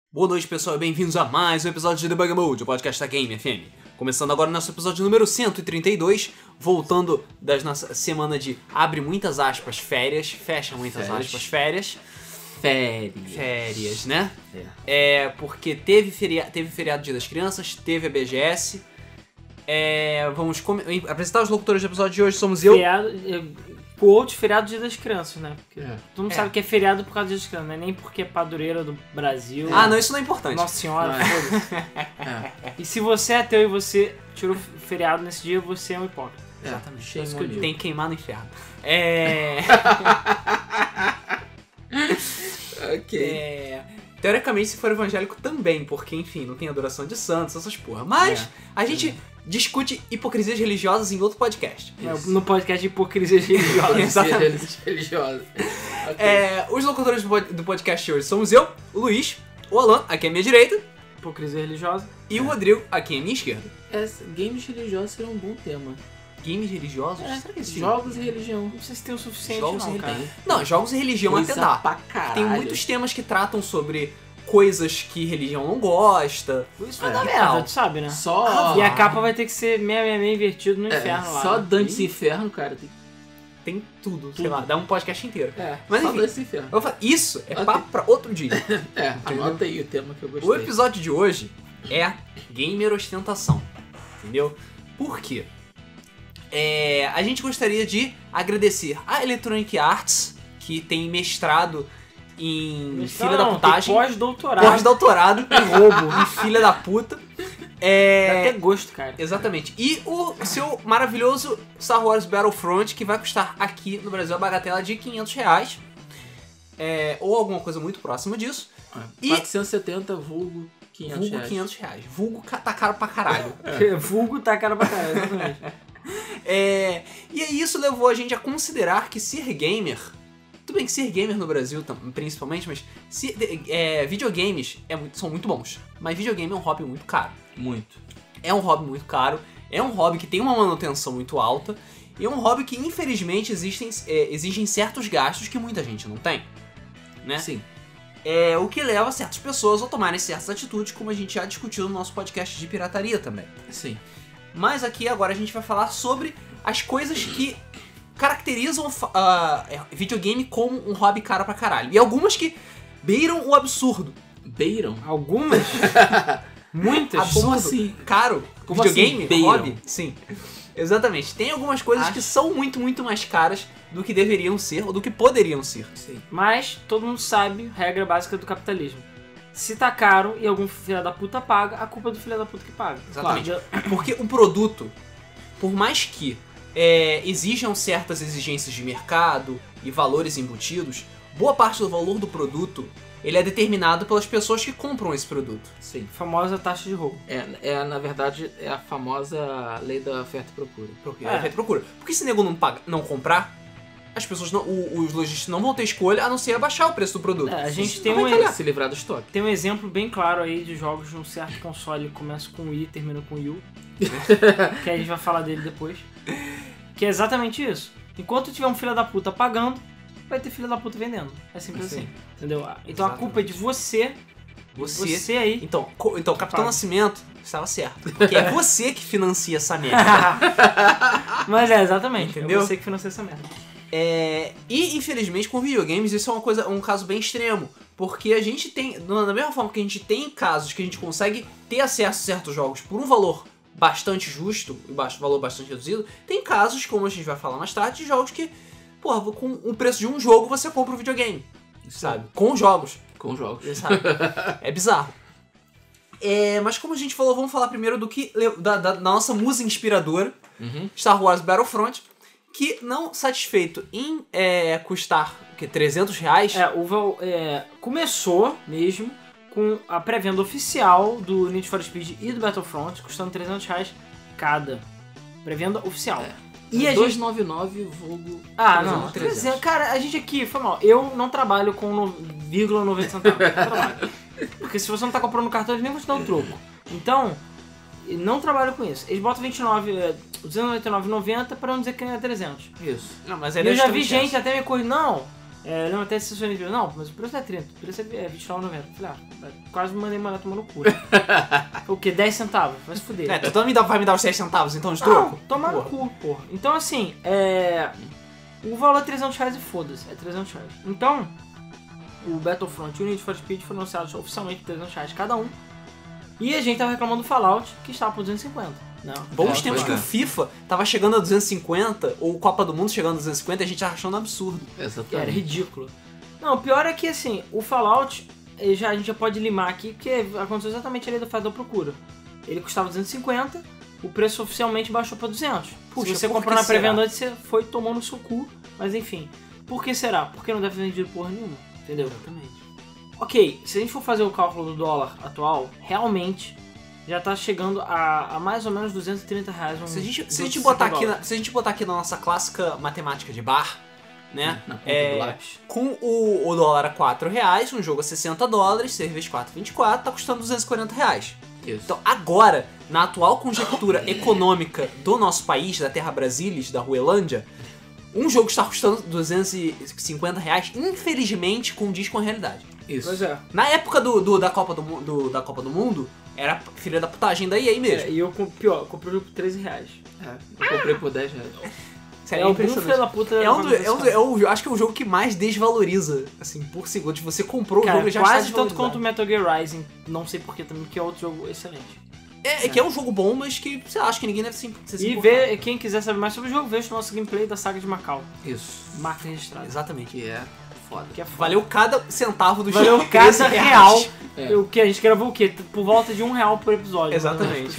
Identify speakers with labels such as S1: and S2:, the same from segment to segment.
S1: Boa noite, pessoal, e bem-vindos a mais um episódio de Debug Mode, o podcast da Game FM. Começando agora o nosso episódio número 132, voltando da nossa semana de abre muitas aspas, férias, fecha muitas aspas, férias. Férias, né? Porque teve feriado Dia das Crianças, teve a BGS. Vamos apresentar os locutores do episódio de hoje, somos eu...
S2: Quote, feriado Dia das Crianças, né? Porque todo mundo sabe que é feriado por causa do Dia das Crianças, não é nem porque é padroeira do Brasil.
S1: Ah, não, isso não é importante.
S2: Nossa Senhora, foda-se. E se você é ateu e você tirou feriado nesse dia, você é um hipócrita.
S1: Exatamente. Isso que eu digo. Tem que queimar no inferno.
S3: Ok.
S1: Teoricamente, se for evangélico também, porque, enfim, não tem adoração de santos, essas porra. Mas a gente discute hipocrisias religiosas em outro podcast.
S2: No podcast de hipocrisias religiosas.
S1: Exatamente.
S3: Religiosas.
S1: Os locutores do podcast de hoje somos eu, o Luiz, o Alan, aqui à minha direita,
S2: Hipocrisia religiosa.
S1: e o Rodrigo, aqui à minha esquerda.
S3: Games religiosos seria um bom tema.
S1: Games religiosos? Será que existe?
S3: Jogos e religião.
S2: Não sei se tem o suficiente,
S1: Jogos
S2: não,
S1: e
S2: cara.
S1: religião. Não, jogos e religião
S3: Coisa
S1: até dá.
S3: pra caralho.
S1: Tem muitos temas que tratam sobre coisas que religião não gosta.
S2: Isso vai dar
S1: e
S2: merda,
S1: tal.
S2: tu sabe, né?
S3: Só...
S2: E a capa vai ter que ser 666 invertido no inferno lá.
S3: Só
S2: né?
S3: Dantes Inferno, cara.
S1: Tem tudo, sei lá, dá um podcast inteiro. Mas
S3: Só
S1: enfim,
S3: Dantes Inferno.
S1: eu vou falar, isso é
S3: Ok.
S1: papo pra outro dia.
S3: Anota aí o tema que eu gostei.
S1: O episódio de hoje é gamer ostentação, entendeu? Por quê? A gente gostaria de agradecer a Electronic Arts, que tem mestrado em filha da putagem,
S2: Pós-doutorado.
S1: pós-doutorado em roubo, em filha da puta.
S2: Dá até gosto, cara.
S1: Exatamente. E o seu maravilhoso Star Wars Battlefront, que vai custar aqui no Brasil a bagatela de R$500. Ou alguma coisa muito próxima disso. E
S3: 470 vulgo 500
S1: vulgo
S3: reais.
S1: R$500. Vulgo tá caro pra caralho.
S2: Vulgo tá cara pra caralho, exatamente.
S1: E aí isso levou a gente a considerar que ser gamer... Tudo bem que ser gamer no Brasil, principalmente, mas videogames são muito bons. Mas videogame é um hobby muito caro.
S3: Muito.
S1: É um hobby muito caro, é um hobby que tem uma manutenção muito alta, e é um hobby que, infelizmente, exigem certos gastos que muita gente não tem. Né?
S3: Sim.
S1: O que leva certas pessoas a tomarem certas atitudes, como a gente já discutiu no nosso podcast de pirataria também.
S3: Sim.
S1: Mas aqui agora a gente vai falar sobre as coisas que caracterizam videogame como um hobby caro pra caralho. E algumas que beiram o absurdo.
S3: Beiram?
S2: Algumas? Muitas?
S1: Absurdo.
S3: Como assim?
S1: Caro?
S3: Como
S1: videogame?
S3: assim, beiram?
S1: Hobby? Sim. Exatamente. Tem algumas coisas que são muito, muito mais caras do que deveriam ser ou do que poderiam ser.
S3: Sim.
S2: Mas todo mundo sabe, regra básica do capitalismo. Se tá caro e algum filho da puta paga, a culpa é do filho da puta que paga.
S1: Exatamente.
S2: Claro.
S1: Porque um produto, por mais que exijam certas exigências de mercado e valores embutidos, boa parte do valor do produto ele é determinado pelas pessoas que compram esse produto.
S3: Sim.
S2: Famosa taxa de roubo.
S3: Na verdade, é a famosa lei da oferta e procura.
S1: Oferta e procura. Porque se o nego não comprar, as pessoas os lojistas não vão ter escolha a não ser abaixar o preço do produto.
S2: A gente
S3: Isso
S2: tem
S3: não vai se livrar do estoque.
S2: Tem um exemplo bem claro aí de jogos de um certo console que começa com I e termina com U. Que a gente vai falar dele depois. Que é exatamente isso. Enquanto tiver um filho da puta pagando, vai ter filho da puta vendendo. É simples assim. Entendeu? Então
S1: Exatamente.
S2: a culpa é de você. Você aí.
S1: Então Capitão Nascimento estava certo. Porque é você que financia essa merda.
S2: Mas exatamente.
S1: Entendeu?
S2: É você que financia essa merda.
S1: E infelizmente com videogames isso é um caso bem extremo. Porque a gente tem, da mesma forma que a gente tem casos que a gente consegue ter acesso a certos jogos por um valor bastante justo e valor bastante reduzido, tem casos, como a gente vai falar mais tarde, de jogos que, porra, com o preço de um jogo você compra um videogame, sabe? Com jogos.
S3: Com jogos.
S1: Sabe? É bizarro. Mas como a gente falou, vamos falar primeiro da nossa musa inspiradora, Star Wars Battlefront, que não satisfeito em custar R$300...
S2: Começou mesmo com a pré-venda oficial do Need for Speed e do Battlefront, custando R$300 cada. Pré-venda oficial.
S3: E a 299 vulgo...
S2: não. 300. Cara, a gente aqui, foi mal. Eu não trabalho com 0,90 centavos. Eu trabalho. Porque se você não tá comprando no cartão, eles nem vão te dar um troco. Então, eu não trabalho com isso. Eles botam 299,90 pra não dizer que não é 300.
S3: Isso.
S1: Não, mas
S2: E eu já vi gente até me corrigir. Não, Eu lembro até se você não, mas o preço não é 30, o preço é R$29,90. Falei, quase me mandei mandar tomar no cu. Foi o quê? 10 centavos? Vai se fuder.
S1: Tu também vai me dar os 6 centavos então de troco?
S2: Não, tomar no cu, porra. Então assim, o valor é R$300 e foda-se, é R$300. Então, o Battlefront e o Need for Speed foram anunciados oficialmente por R$300 cada um. E a gente tava reclamando do Fallout, que estava por 250. Não.
S1: Bons tempos que o FIFA tava chegando a 250, ou o Copa do Mundo chegando a 250, e a gente tava achando absurdo.
S3: Exatamente.
S2: Era ridículo. Não, o pior é que assim, o Fallout, a gente já pode limar aqui, porque aconteceu exatamente ali do Fedor Procura. Ele custava 250, o preço oficialmente baixou pra 200.
S1: Puxa,
S2: se você comprou na pré-venda antes, você foi tomando no seu cu, mas enfim. Por que será? Porque não deve ter vendido porra nenhuma, entendeu?
S1: Exatamente.
S2: Ok, se a gente for fazer o cálculo do dólar atual, realmente já tá chegando a mais ou menos R$230.
S1: Se a gente botar aqui na nossa clássica matemática de bar, né?
S3: Na ponta do lápis.
S1: Com o dólar a R$4, um jogo a $60, cerveja 4,24, tá custando R$240.
S3: Isso.
S1: Então agora, na atual conjectura econômica do nosso país, da Terra Brasilis, da Ruelândia, um jogo está custando R$250, infelizmente condiz com a realidade.
S3: Isso.
S2: Pois é.
S1: Na época da Copa do Mundo, era filha da putagem da EA mesmo.
S2: E eu comprei o jogo por R$13.
S3: Eu comprei por R$10.
S1: Sério,
S2: É o
S1: impressionante.
S2: filho da puta.
S1: Acho que é o jogo que mais desvaloriza, assim, por segundo. Você comprou
S2: Cara,
S1: o jogo e já
S2: quase
S1: está
S2: tanto quanto o
S1: desvalorizado.
S2: Metal Gear Rising. Não sei porquê também, que é outro jogo excelente.
S1: Que é um jogo bom, mas que você acha que ninguém deve se
S2: E
S1: importar.
S2: quem quiser saber mais sobre o jogo, veja o nosso gameplay da saga de Macau.
S3: Isso.
S2: Marca registrada.
S1: Exatamente.
S3: Que é foda.
S2: Que é foda.
S1: Valeu cada centavo do
S2: Valeu
S1: jogo.
S2: cada
S1: R$13.
S2: real.
S3: É.
S2: O que a gente gravou o quê? Por volta de R$1 por episódio.
S1: Exatamente.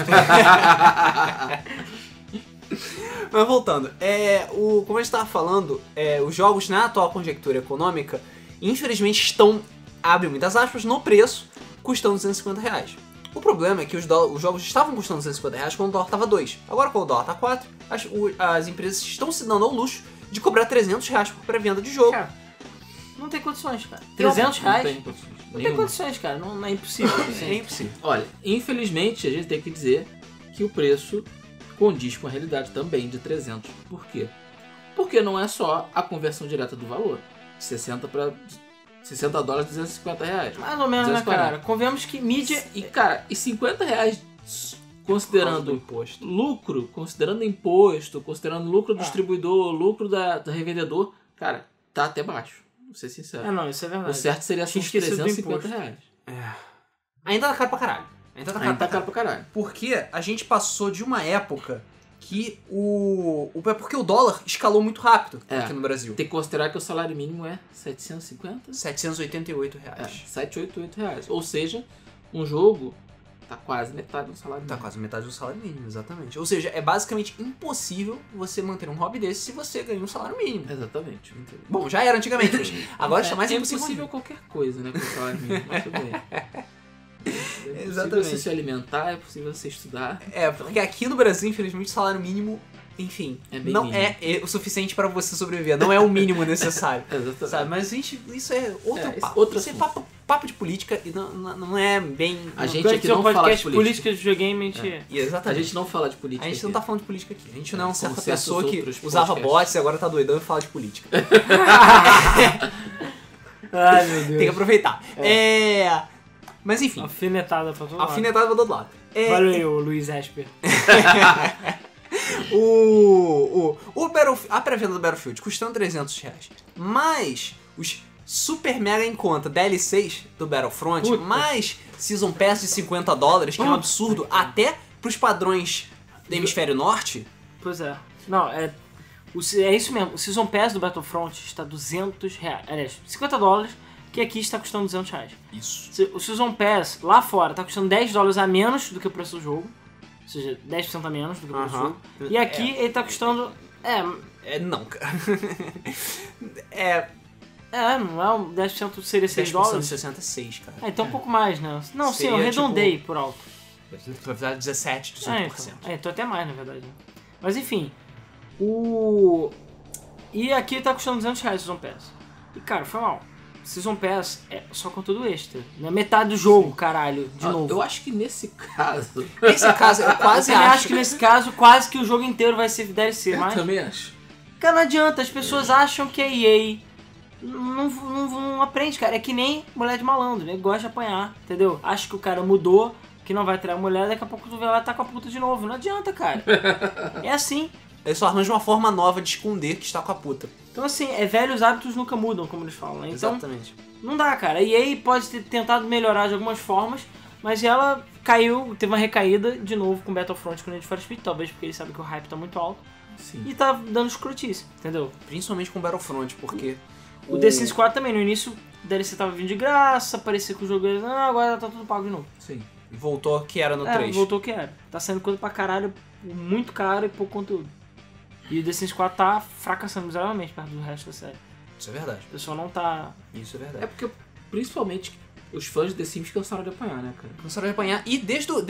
S1: Mas voltando, como a gente estava falando, os jogos na atual conjectura econômica, infelizmente estão, abre muitas aspas, no preço, custando R$250. O problema é que os jogos estavam custando R$250 quando o dólar estava 2. Agora, quando o dólar está 4, as empresas estão se dando ao luxo de cobrar R$300 por pré-venda de jogo.
S2: Cara, não tem condições, cara. R$300?
S3: Não tem condições.
S2: Não tem
S3: Nenhuma.
S2: condições, cara. Não é impossível.
S1: É impossível.
S3: Olha, infelizmente a gente tem que dizer que o preço condiz com a realidade também de 300. Por quê? Porque não é só a conversão direta do valor. 60 para $60, R$250.
S2: Mais ou menos, né,
S3: 240.
S2: cara? Convenhamos que mídia...
S3: E, cara, e R$50 considerando
S1: imposto.
S3: lucro, considerando imposto, considerando lucro do distribuidor, lucro do revendedor, cara, tá até baixo. Vou ser sincero.
S2: Não, isso é verdade.
S3: O certo seria
S2: Tinha
S3: uns
S2: esquecido do
S3: R$350.
S1: Ainda tá caro pra caralho. Ainda tá caro
S3: Ainda
S1: pra
S3: tá caro pra caralho.
S1: Porque a gente passou de uma época que porque o dólar escalou muito rápido aqui no Brasil.
S3: Tem que considerar que o salário mínimo é 750?
S1: R$788.
S3: R$788. Ou seja, um jogo tá quase metade do salário
S1: Tá
S3: mínimo.
S1: quase metade do salário mínimo, exatamente. Ou seja, é basicamente impossível você manter um hobby desse se você ganha um salário mínimo.
S3: Exatamente.
S1: Bom, já era antigamente, mas agora está mais
S3: é
S1: impossível.
S3: impossível qualquer coisa, né, com o salário mínimo, mas tudo bem. É possível
S1: Exatamente.
S3: você se alimentar, é possível você estudar.
S1: Porque aqui no Brasil, infelizmente, o salário mínimo, enfim,
S3: É bem
S1: não
S3: mínimo.
S1: é o suficiente para você sobreviver. Não é o mínimo necessário.
S3: Exatamente.
S1: Sabe? Mas isso é outro
S3: esse
S1: papo.
S3: outro
S1: Isso é
S3: assunto.
S1: papo de política e não é bem...
S3: A gente
S2: Quando
S3: aqui
S2: tiver
S3: não
S2: um
S3: fala de
S2: podcast
S3: política.
S2: política de videogame, a gente...
S1: E exatamente.
S3: A gente não fala de política.
S1: A gente não tá falando de política aqui. A gente não é uma
S3: como
S1: certa
S3: certos
S1: pessoa que
S3: outros
S1: usava
S3: podcasts.
S1: bots e agora tá doidão e fala de política.
S2: Ai, meu Deus.
S1: Tem que aproveitar. Mas enfim,
S2: Alfinetada pra todo lado.
S1: alfinetada pra todo lado.
S2: Valeu, Luiz Esper.
S1: A pré-venda do Battlefield custando R$300. Mas os super mega em conta DLCs do Battlefront,
S2: Puta.
S1: mais Season Pass de $50, que é um
S2: Puta.
S1: absurdo até pros padrões do hemisfério norte.
S2: Pois é. Não, é isso mesmo. O Season Pass do Battlefront está R$200. Aliás, $50, que aqui está custando R$200.
S1: Isso.
S2: O Season Pass lá fora está custando $10 a menos do que o preço do jogo. Ou seja, 10% a menos do que o preço do jogo. E aqui ele está custando...
S1: Não, cara.
S2: não é um 10% seria $6?
S1: 10% de 66, cara.
S2: Então um pouco mais, né? Não, sim, eu
S1: Seria,
S2: arredondei por alto.
S1: Vai dar 17, 18%.
S2: Então até mais, na verdade. Mas enfim, E aqui tá custando R$200 o Season Pass. E cara, foi mal. Season Pass é só conteúdo extra. Não é metade do jogo, caralho, de novo.
S3: Eu acho que nesse caso...
S1: Nesse caso, eu quase
S2: Eu também
S1: acho.
S2: acho que nesse caso, quase que o jogo inteiro vai ser DLC,
S3: Eu
S2: mas...
S3: também acho.
S2: Cara, não adianta, as pessoas acham que a EA não aprende, cara. É que nem mulher de malandro, né? Gosta de apanhar, entendeu? Acha que o cara mudou, que não vai trair a mulher, daqui a pouco tu vê lá e tá com a puta de novo. Não adianta, cara. É assim.
S1: Ele só arranja uma forma nova de esconder que está com a puta.
S2: Então assim, velhos hábitos nunca mudam, como eles falam, né? Então,
S1: Exatamente.
S2: não dá, cara. A EA pode ter tentado melhorar de algumas formas, mas ela caiu, teve uma recaída de novo com Battlefront com Need for Speed, talvez porque eles sabem que o hype tá muito alto.
S3: Sim.
S2: E tá dando escrotice, entendeu?
S1: Principalmente com Battlefront, porque...
S2: O The Sims 4 também, no início o DLC tava vindo de graça, parecia que o jogo era... Não, agora tá tudo pago de novo.
S3: Sim.
S1: Voltou que era no 3.
S2: Voltou o que era. Tá saindo coisa pra caralho, muito caro e pouco conteúdo. E o The Sims 4 tá fracassando miseravelmente perto do resto da série.
S1: Isso é verdade.
S2: O pessoal não tá...
S1: Isso é verdade.
S3: É porque, principalmente, os fãs de The Sims cansaram de apanhar, né, cara?
S1: Começaram a apanhar. E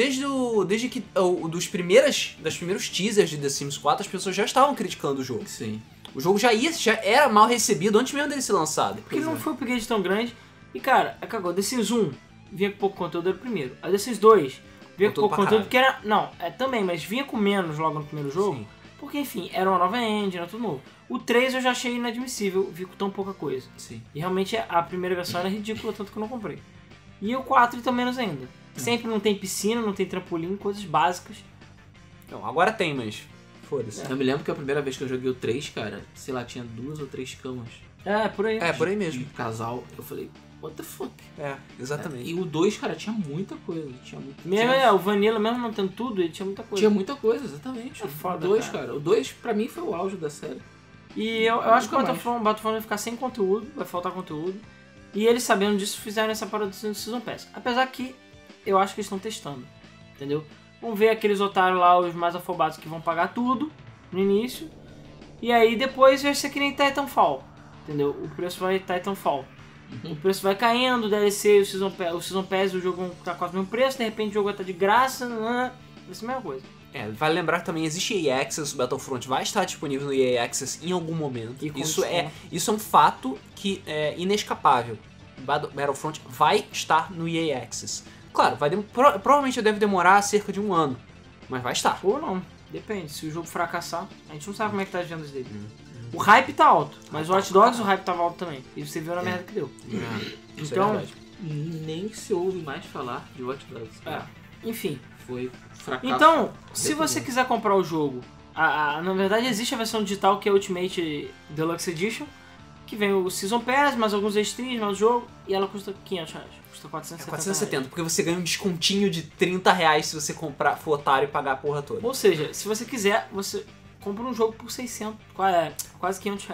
S1: desde que das primeiros teasers de The Sims 4, as pessoas já estavam criticando o jogo.
S3: Sim.
S1: O jogo já era mal recebido antes mesmo dele ser lançado.
S2: Porque ele não foi um upgrade tão grande. E cara, cagou. The Sims 1 vinha com pouco conteúdo, era o primeiro. A The Sims 2 vinha com pouco conteúdo, porque era... Não, também, mas vinha com menos logo no primeiro jogo.
S1: Sim.
S2: Porque, enfim, era uma nova engine, era tudo novo. O 3 eu já achei inadmissível, vi com tão pouca coisa.
S3: Sim.
S2: E realmente a primeira versão era ridícula, tanto que eu não comprei. E o 4 então menos ainda. Sempre não tem piscina, não tem trampolim, coisas básicas.
S1: Não, agora tem, mas... Foda-se.
S3: Eu me lembro que a primeira vez que eu joguei o 3, cara, sei lá, tinha 2 ou 3 camas.
S2: Por aí.
S1: É, por aí mesmo.
S3: De casal. Eu falei, what the fuck?
S1: É, exatamente.
S3: E o 2, cara, tinha muita coisa.
S2: Mesmo o Vanilla, mesmo não tendo tudo, ele tinha muita coisa.
S3: Tinha muita coisa, exatamente.
S2: É foda,
S3: o 2,
S2: cara.
S3: cara. O 2, pra mim, foi o auge da série.
S2: E eu acho que o
S3: Nunca mais.
S2: Battlefront vai ficar sem conteúdo, vai faltar conteúdo. E eles, sabendo disso, fizeram essa parada do Season Pass. Apesar que eu acho que eles estão testando, entendeu? Vamos ver aqueles otários lá, os mais afobados, que vão pagar tudo no início. E aí depois vai ser que nem Titanfall, entendeu? O preço vai Titanfall. O preço vai caindo, o DLC, o Season Pass, o jogo tá quase o mesmo preço, de repente o jogo vai estar de graça, vai ser a mesma coisa.
S1: Vale lembrar que também existe EA Access, o Battlefront vai estar disponível no EA Access em algum momento.
S2: E com
S1: Isso é
S2: desconto.
S1: um fato que é inescapável. Battlefront vai estar no EA Access. Claro, provavelmente deve demorar cerca de 1 ano, mas vai estar.
S2: Ou não, depende. Se o jogo fracassar, a gente não sabe como é que tá as vendas dele. O hype tá alto, mas o Watch Dogs o hype tava alto também. E você viu na merda que deu.
S1: Isso
S2: Então,
S1: é verdade.
S3: Nem se ouve mais falar de Watch Dogs.
S2: Enfim.
S3: Foi fracasso.
S2: Então, se você quiser comprar o jogo, na verdade existe a versão digital que é Ultimate Deluxe Edition, que vem o Season Pass, mais alguns extras, mais o jogo, e ela custa R$500. Custa R$470.
S1: 470, porque você ganha um descontinho de R$30 se você for otário e pagar a porra toda.
S2: Ou seja, se você quiser, você compra um jogo por 600, quase R$500.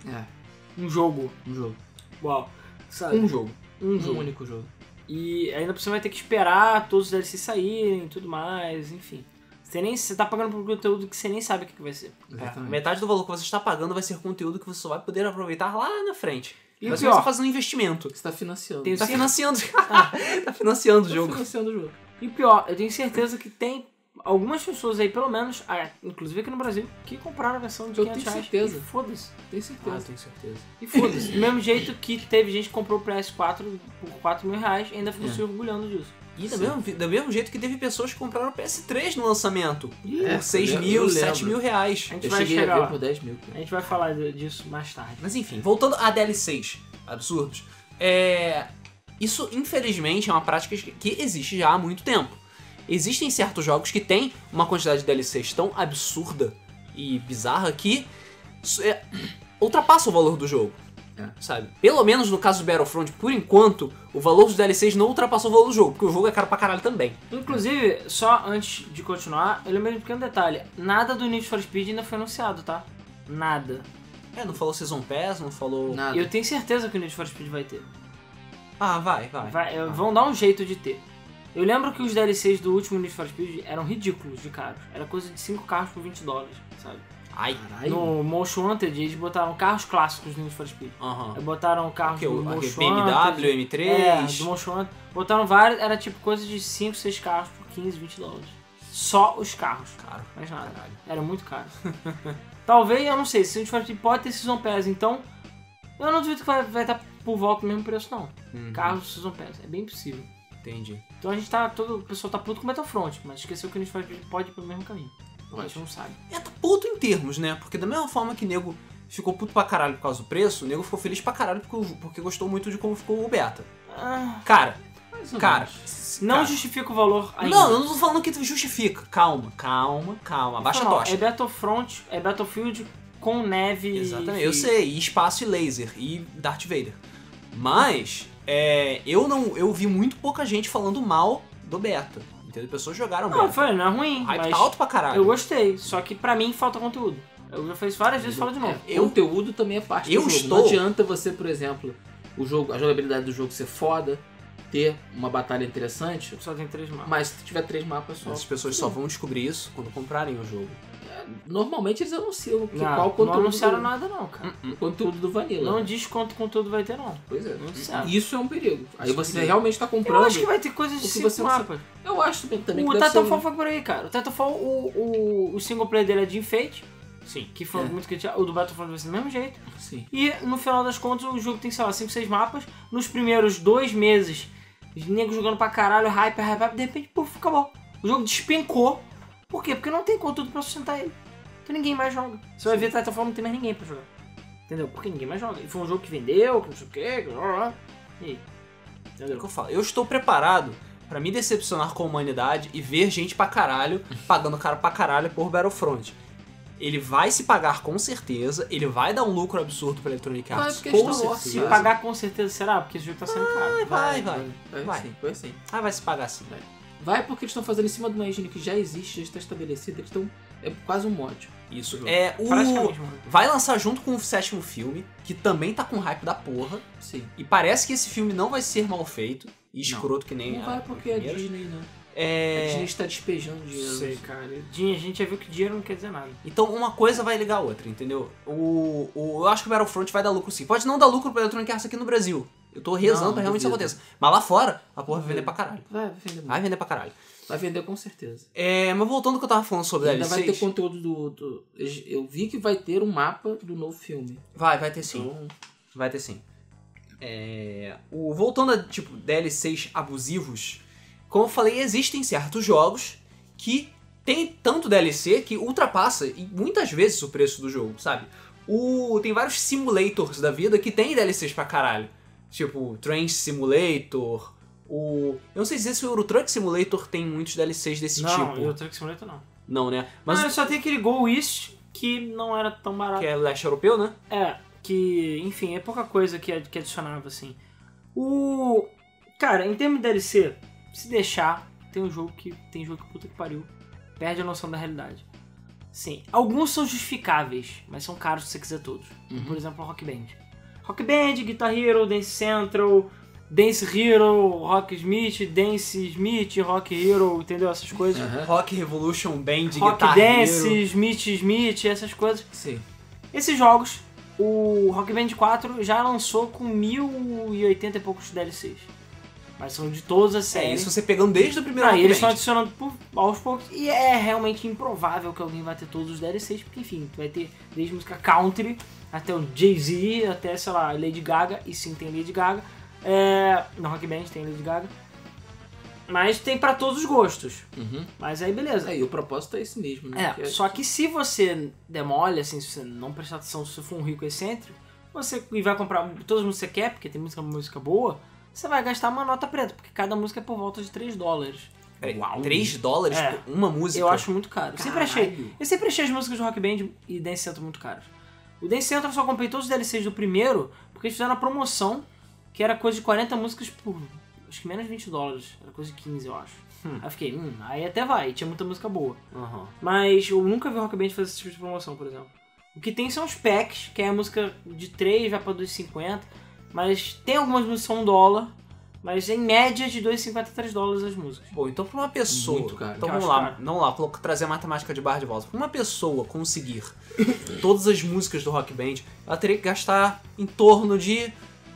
S2: Um jogo. Uau. Sabe?
S1: Um jogo.
S3: Um único jogo.
S2: E ainda por cima vai ter que esperar todos os DLCs saírem e tudo mais, enfim. Você tá pagando por um conteúdo que você nem sabe o que vai ser.
S1: Metade do valor que você está pagando vai ser conteúdo que você só vai poder aproveitar lá na frente.
S2: E
S1: Mas
S2: pior,
S1: você tá fazendo um investimento.
S3: Você tá financiando.
S2: Tem-
S1: Tá financiando. Tá financiando o jogo.
S3: financiando o jogo.
S2: E pior, eu tenho certeza que tem algumas pessoas aí, pelo menos, inclusive aqui no Brasil, que compraram a versão de
S3: Eu
S2: R$500.
S3: tenho certeza.
S2: E foda-se.
S3: Tem certeza.
S1: tenho certeza.
S2: E foda-se. Do mesmo jeito que teve gente que comprou o PS4 por R$4.000 e ainda ficou se orgulhando disso.
S1: E do mesmo jeito que teve pessoas que compraram o PS3 no lançamento.
S2: E
S1: Por 6
S3: eu
S1: mil,
S3: lembro.
S1: 7 mil reais.
S2: a gente
S3: Eu
S2: vai
S3: cheguei a
S2: chegar
S3: ver
S2: lá.
S3: por 10 mil.
S2: A gente vai falar disso mais tarde.
S1: Mas enfim, voltando a DLCs absurdos. Isso, infelizmente, é uma prática que existe já há muito tempo. Existem certos jogos que têm uma quantidade de DLCs tão absurda e bizarra que ultrapassa o valor do jogo. Sabe? Pelo menos no caso do Battlefront, por enquanto, o valor dos DLCs não ultrapassou o valor do jogo, porque o jogo é caro pra caralho também.
S2: Inclusive, só antes de continuar, eu lembrei de um pequeno detalhe. Nada do Need for Speed ainda foi anunciado, tá? Nada.
S1: Não falou Season Pass, não falou...
S3: Nada.
S2: Eu tenho certeza que o Need for Speed vai ter.
S1: Ah, vai.
S2: Vão dar um jeito de ter. Eu lembro que os DLCs do último Need for Speed eram ridículos de caros. Era coisa de 5 carros por $20, sabe?
S1: Ai.
S3: Caralho.
S2: No Most Wanted, eles botaram carros clássicos do Need for Speed. Aí botaram carros do Most Wanted.
S1: BMW, M3...
S2: Do Most Wanted. Botaram vários, era tipo coisa de 5, 6 carros por $15, $20. Só os carros.
S1: Caro.
S2: Mais nada.
S1: Caralho.
S2: Era muito caro. Talvez, eu não sei, se o Need for Speed pode ter Season Pass, então eu não duvido que vai estar por volta do mesmo preço, não. Carros do Season Pass, é bem possível.
S1: Entendi.
S2: Então a gente o pessoal tá puto com o Battlefront, mas esqueceu que o Need for Speed pode ir pelo mesmo caminho. A gente não sabe.
S1: Tá puto em termos, né? Porque da mesma forma que nego ficou puto pra caralho por causa do preço, o nego ficou feliz pra caralho porque gostou muito de como ficou o beta. Cara,
S2: Não justifica o valor ainda.
S1: Não, eu não tô falando que justifica. Calma. Abaixa a tocha.
S2: É Battlefront, é Battlefield com neve.
S1: Exatamente, eu sei, e espaço e laser, e Darth Vader. Mas, eu vi muito pouca gente falando mal do beta. Entendeu? Pessoas jogaram beta.
S2: Não é ruim.
S1: Hype
S2: mas
S1: tá alto pra caralho.
S2: Eu gostei, só que pra mim falta conteúdo. Eu já fiz várias vezes e falo de novo.
S3: Conteúdo também é parte do jogo. Não adianta você, por exemplo, a jogabilidade do jogo ser foda, ter uma batalha interessante.
S2: Só tem 3 mapas.
S3: Mas se tiver 3 mapas só.
S1: As pessoas só vão descobrir isso quando comprarem o jogo.
S3: Normalmente eles anunciam qual
S2: conteúdo. Não anunciaram nada não, cara.
S3: O conteúdo do Vanilla.
S2: Não diz quanto conteúdo vai ter não.
S3: Pois é.
S2: Não anunciaram.
S3: Isso é um perigo. Aí você realmente tá comprando.
S2: Eu acho que vai ter coisas de 5 mapas.
S3: Eu acho também que
S2: o Titanfall foi por aí, cara. O Titanfall, o single player dele é de enfeite.
S1: Sim.
S2: Que foi muito criticado. O do Battlefront vai ser do mesmo jeito.
S3: Sim.
S2: E no final das contas o jogo tem, sei lá, 5, 6 mapas. Nos primeiros 2 meses, os negros jogando pra caralho, hype, de repente, puf, acabou. O jogo despencou. Por quê? Porque não tem conteúdo pra sustentar ele. Então ninguém mais joga. Você vai ver Titanfall, não tem mais ninguém pra jogar. Entendeu? Porque ninguém mais joga. E foi um jogo que vendeu, que não sei o quê. E aí? Entendeu?
S1: É o que eu falo. Eu estou preparado pra me decepcionar com a humanidade e ver gente pra caralho pagando caro pra caralho por Battlefront. Ele vai se pagar com certeza, ele vai dar um lucro absurdo pra Electronic Arts. Com certeza.
S2: Se pagar com certeza, será? Porque esse jogo tá sendo caro.
S1: Vai.
S3: Foi assim.
S1: Ah, vai se pagar sim.
S3: Vai porque eles estão fazendo em cima de uma engine que já existe, já está estabelecida. Eles estão... É quase um mod.
S1: Isso.
S2: Praticamente,
S1: vai lançar junto com o 7º filme, que também tá com hype da porra.
S3: Sim.
S1: E parece que esse filme não vai ser mal feito e escroto que nem
S3: Não vai porque é Disney, né? A Disney está despejando dinheiro.
S2: Não sei, cara. A gente já viu que dinheiro não quer dizer nada.
S1: Então uma coisa vai ligar a outra, entendeu? Eu acho que o Battlefront vai dar lucro sim. Pode não dar lucro pra Electronic Arts aqui no Brasil. Eu tô rezando pra realmente isso aconteça. Mas lá fora, a porra vai vender pra caralho.
S3: Vai vender muito.
S1: Vai vender pra caralho.
S3: Vai vender com certeza.
S1: Mas voltando ao que eu tava falando sobre
S3: ainda
S1: DLCs...
S3: vai ter conteúdo Eu vi que vai ter um mapa do novo filme.
S1: Vai ter sim.
S3: Então...
S1: Vai ter sim. Voltando a, DLCs abusivos, como eu falei, existem certos jogos que tem tanto DLC que ultrapassa, e muitas vezes, o preço do jogo, sabe? Tem vários simulators da vida que tem DLCs pra caralho. Tipo, Train Simulator... Eu não sei dizer se o Euro Truck Simulator tem muitos DLCs desse tipo.
S2: Não, o Euro Truck Simulator não.
S1: Não, né?
S2: Mas só tem aquele Go East que não era tão barato.
S1: Que é leste europeu, né?
S2: Que, enfim, é pouca coisa que adicionava, assim. Cara, em termos de DLC, se deixar, tem jogo que puta que pariu, perde a noção da realidade. Sim, alguns são justificáveis, mas são caros se você quiser todos. Por exemplo, Rock Band. Rock Band, Guitar Hero, Dance Central... Dance Hero, Rock Smith, Dance Smith, Rock Hero, entendeu? Essas coisas.
S1: Rock Revolution Band,
S2: Rock
S1: Guitar
S2: Dance,
S1: Hero.
S2: Smith, essas coisas.
S3: Sim.
S2: Esses jogos, o Rock Band 4 já lançou com 1080 e poucos DLCs. Mas são de todas as séries.
S1: Isso você pegando desde o primeiro Rock Band.
S2: Eles estão adicionando aos poucos. E é realmente improvável que alguém vai ter todos os DLCs, porque enfim, tu vai ter desde música country até o Jay-Z, até, sei lá, Lady Gaga. E sim, tem Lady Gaga. No Rock Band tem Lady Gaga. Mas tem pra todos os gostos. Mas aí beleza.
S3: E o propósito é esse mesmo, né?
S2: Só que se você demole, assim, se você não prestar atenção, se você for um rico excêntrico, e vai comprar todas as músicas que você quer, porque tem música boa, você vai gastar uma nota preta, porque cada música é por volta de $3.
S1: Uau, $3 por uma música?
S2: Eu acho muito caro. Eu sempre achei as músicas do Rock Band e Dance Central muito caras. O Dance Central eu só comprei todos os DLCs do primeiro, porque eles fizeram a promoção, que era coisa de 40 músicas por, acho que menos de $20. Era coisa de 15, eu acho. Aí eu fiquei, aí até vai, tinha muita música boa. Mas eu nunca vi o Rock Band fazer esse tipo de promoção, por exemplo. O que tem são os packs, que é a música de 3 vai pra $2,50. Mas tem algumas músicas que são $1, mas em média de $2,50 a $3 as músicas.
S1: Bom, então pra uma pessoa...
S3: Muito caro.
S1: Então vamos lá, trazer a matemática de barra de volta. Pra uma pessoa conseguir todas as músicas do Rock Band, ela teria que gastar em torno de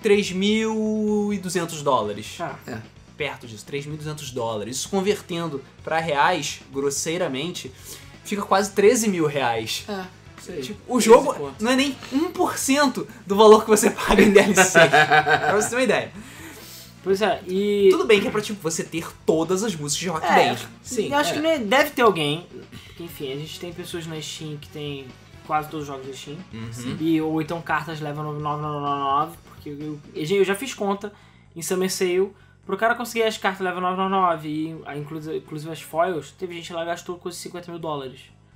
S1: $3.200. Perto disso, $3.200. Isso convertendo pra reais, grosseiramente, fica quase R$13.000. O jogo não é nem 1% do valor que você paga em DLC. Pra você ter uma ideia.
S2: Pois é, e...
S1: Tudo bem que é pra você ter todas as músicas de Rock Band.
S2: Sim, eu acho que deve ter alguém, porque enfim, a gente tem pessoas na Steam que tem quase todos os jogos da Steam.
S1: Uhum.
S2: Ou então cartas level 9999, porque eu já fiz conta em Summer Sale. Pro cara conseguir as cartas level 999 e inclusive as foils, teve gente lá que gastou quase $50 mil.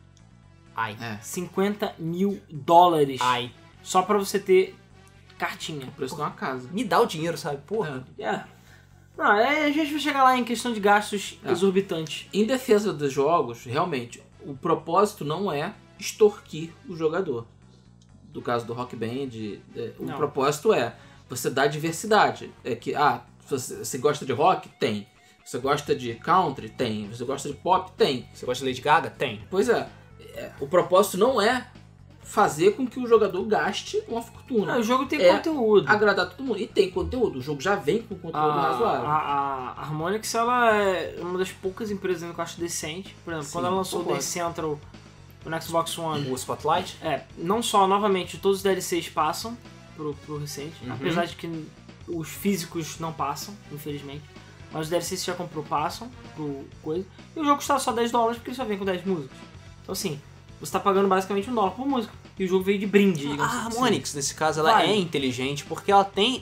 S1: Ai.
S2: $50 mil.
S1: Ai.
S2: Só pra você ter cartinha.
S3: O preço de uma casa.
S1: Me dá o dinheiro, sabe? Porra.
S2: Não, a gente vai chegar lá em questão de gastos exorbitantes.
S3: Em defesa dos jogos, realmente, o propósito não é extorquir o jogador. Do caso do Rock Band, o propósito é você dar diversidade. É que, você gosta de rock? Tem. Você gosta de country? Tem. Você gosta de pop? Tem.
S1: Você gosta de Lady Gaga? Tem.
S3: Pois é. O propósito não é fazer com que o jogador gaste uma fortuna.
S2: O jogo tem conteúdo.
S3: Agradar todo mundo. E tem conteúdo. O jogo já vem com conteúdo razoável.
S2: A Harmonix, ela é uma das poucas empresas que eu acho decente. Por exemplo, quando ela lançou o The Central no Xbox One...
S1: O Spotlight?
S2: Não só, novamente, todos os DLCs passam pro recente. Apesar de que os físicos não passam, infelizmente. Mas os DLCs que você já comprou passam pro coisa. E o jogo custa só $10 porque ele só vem com 10 músicas. Então assim, você tá pagando basicamente $1 por música. E o jogo veio de brinde.
S1: A Harmonix, nesse caso, ela é inteligente porque ela tem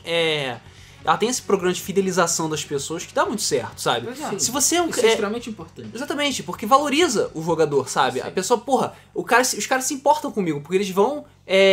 S1: esse programa de fidelização das pessoas que dá muito certo, sabe? Se você
S3: Isso é extremamente importante.
S1: Exatamente, porque valoriza o jogador, sabe? Sim. A pessoa, porra, os caras se importam comigo, porque eles vão...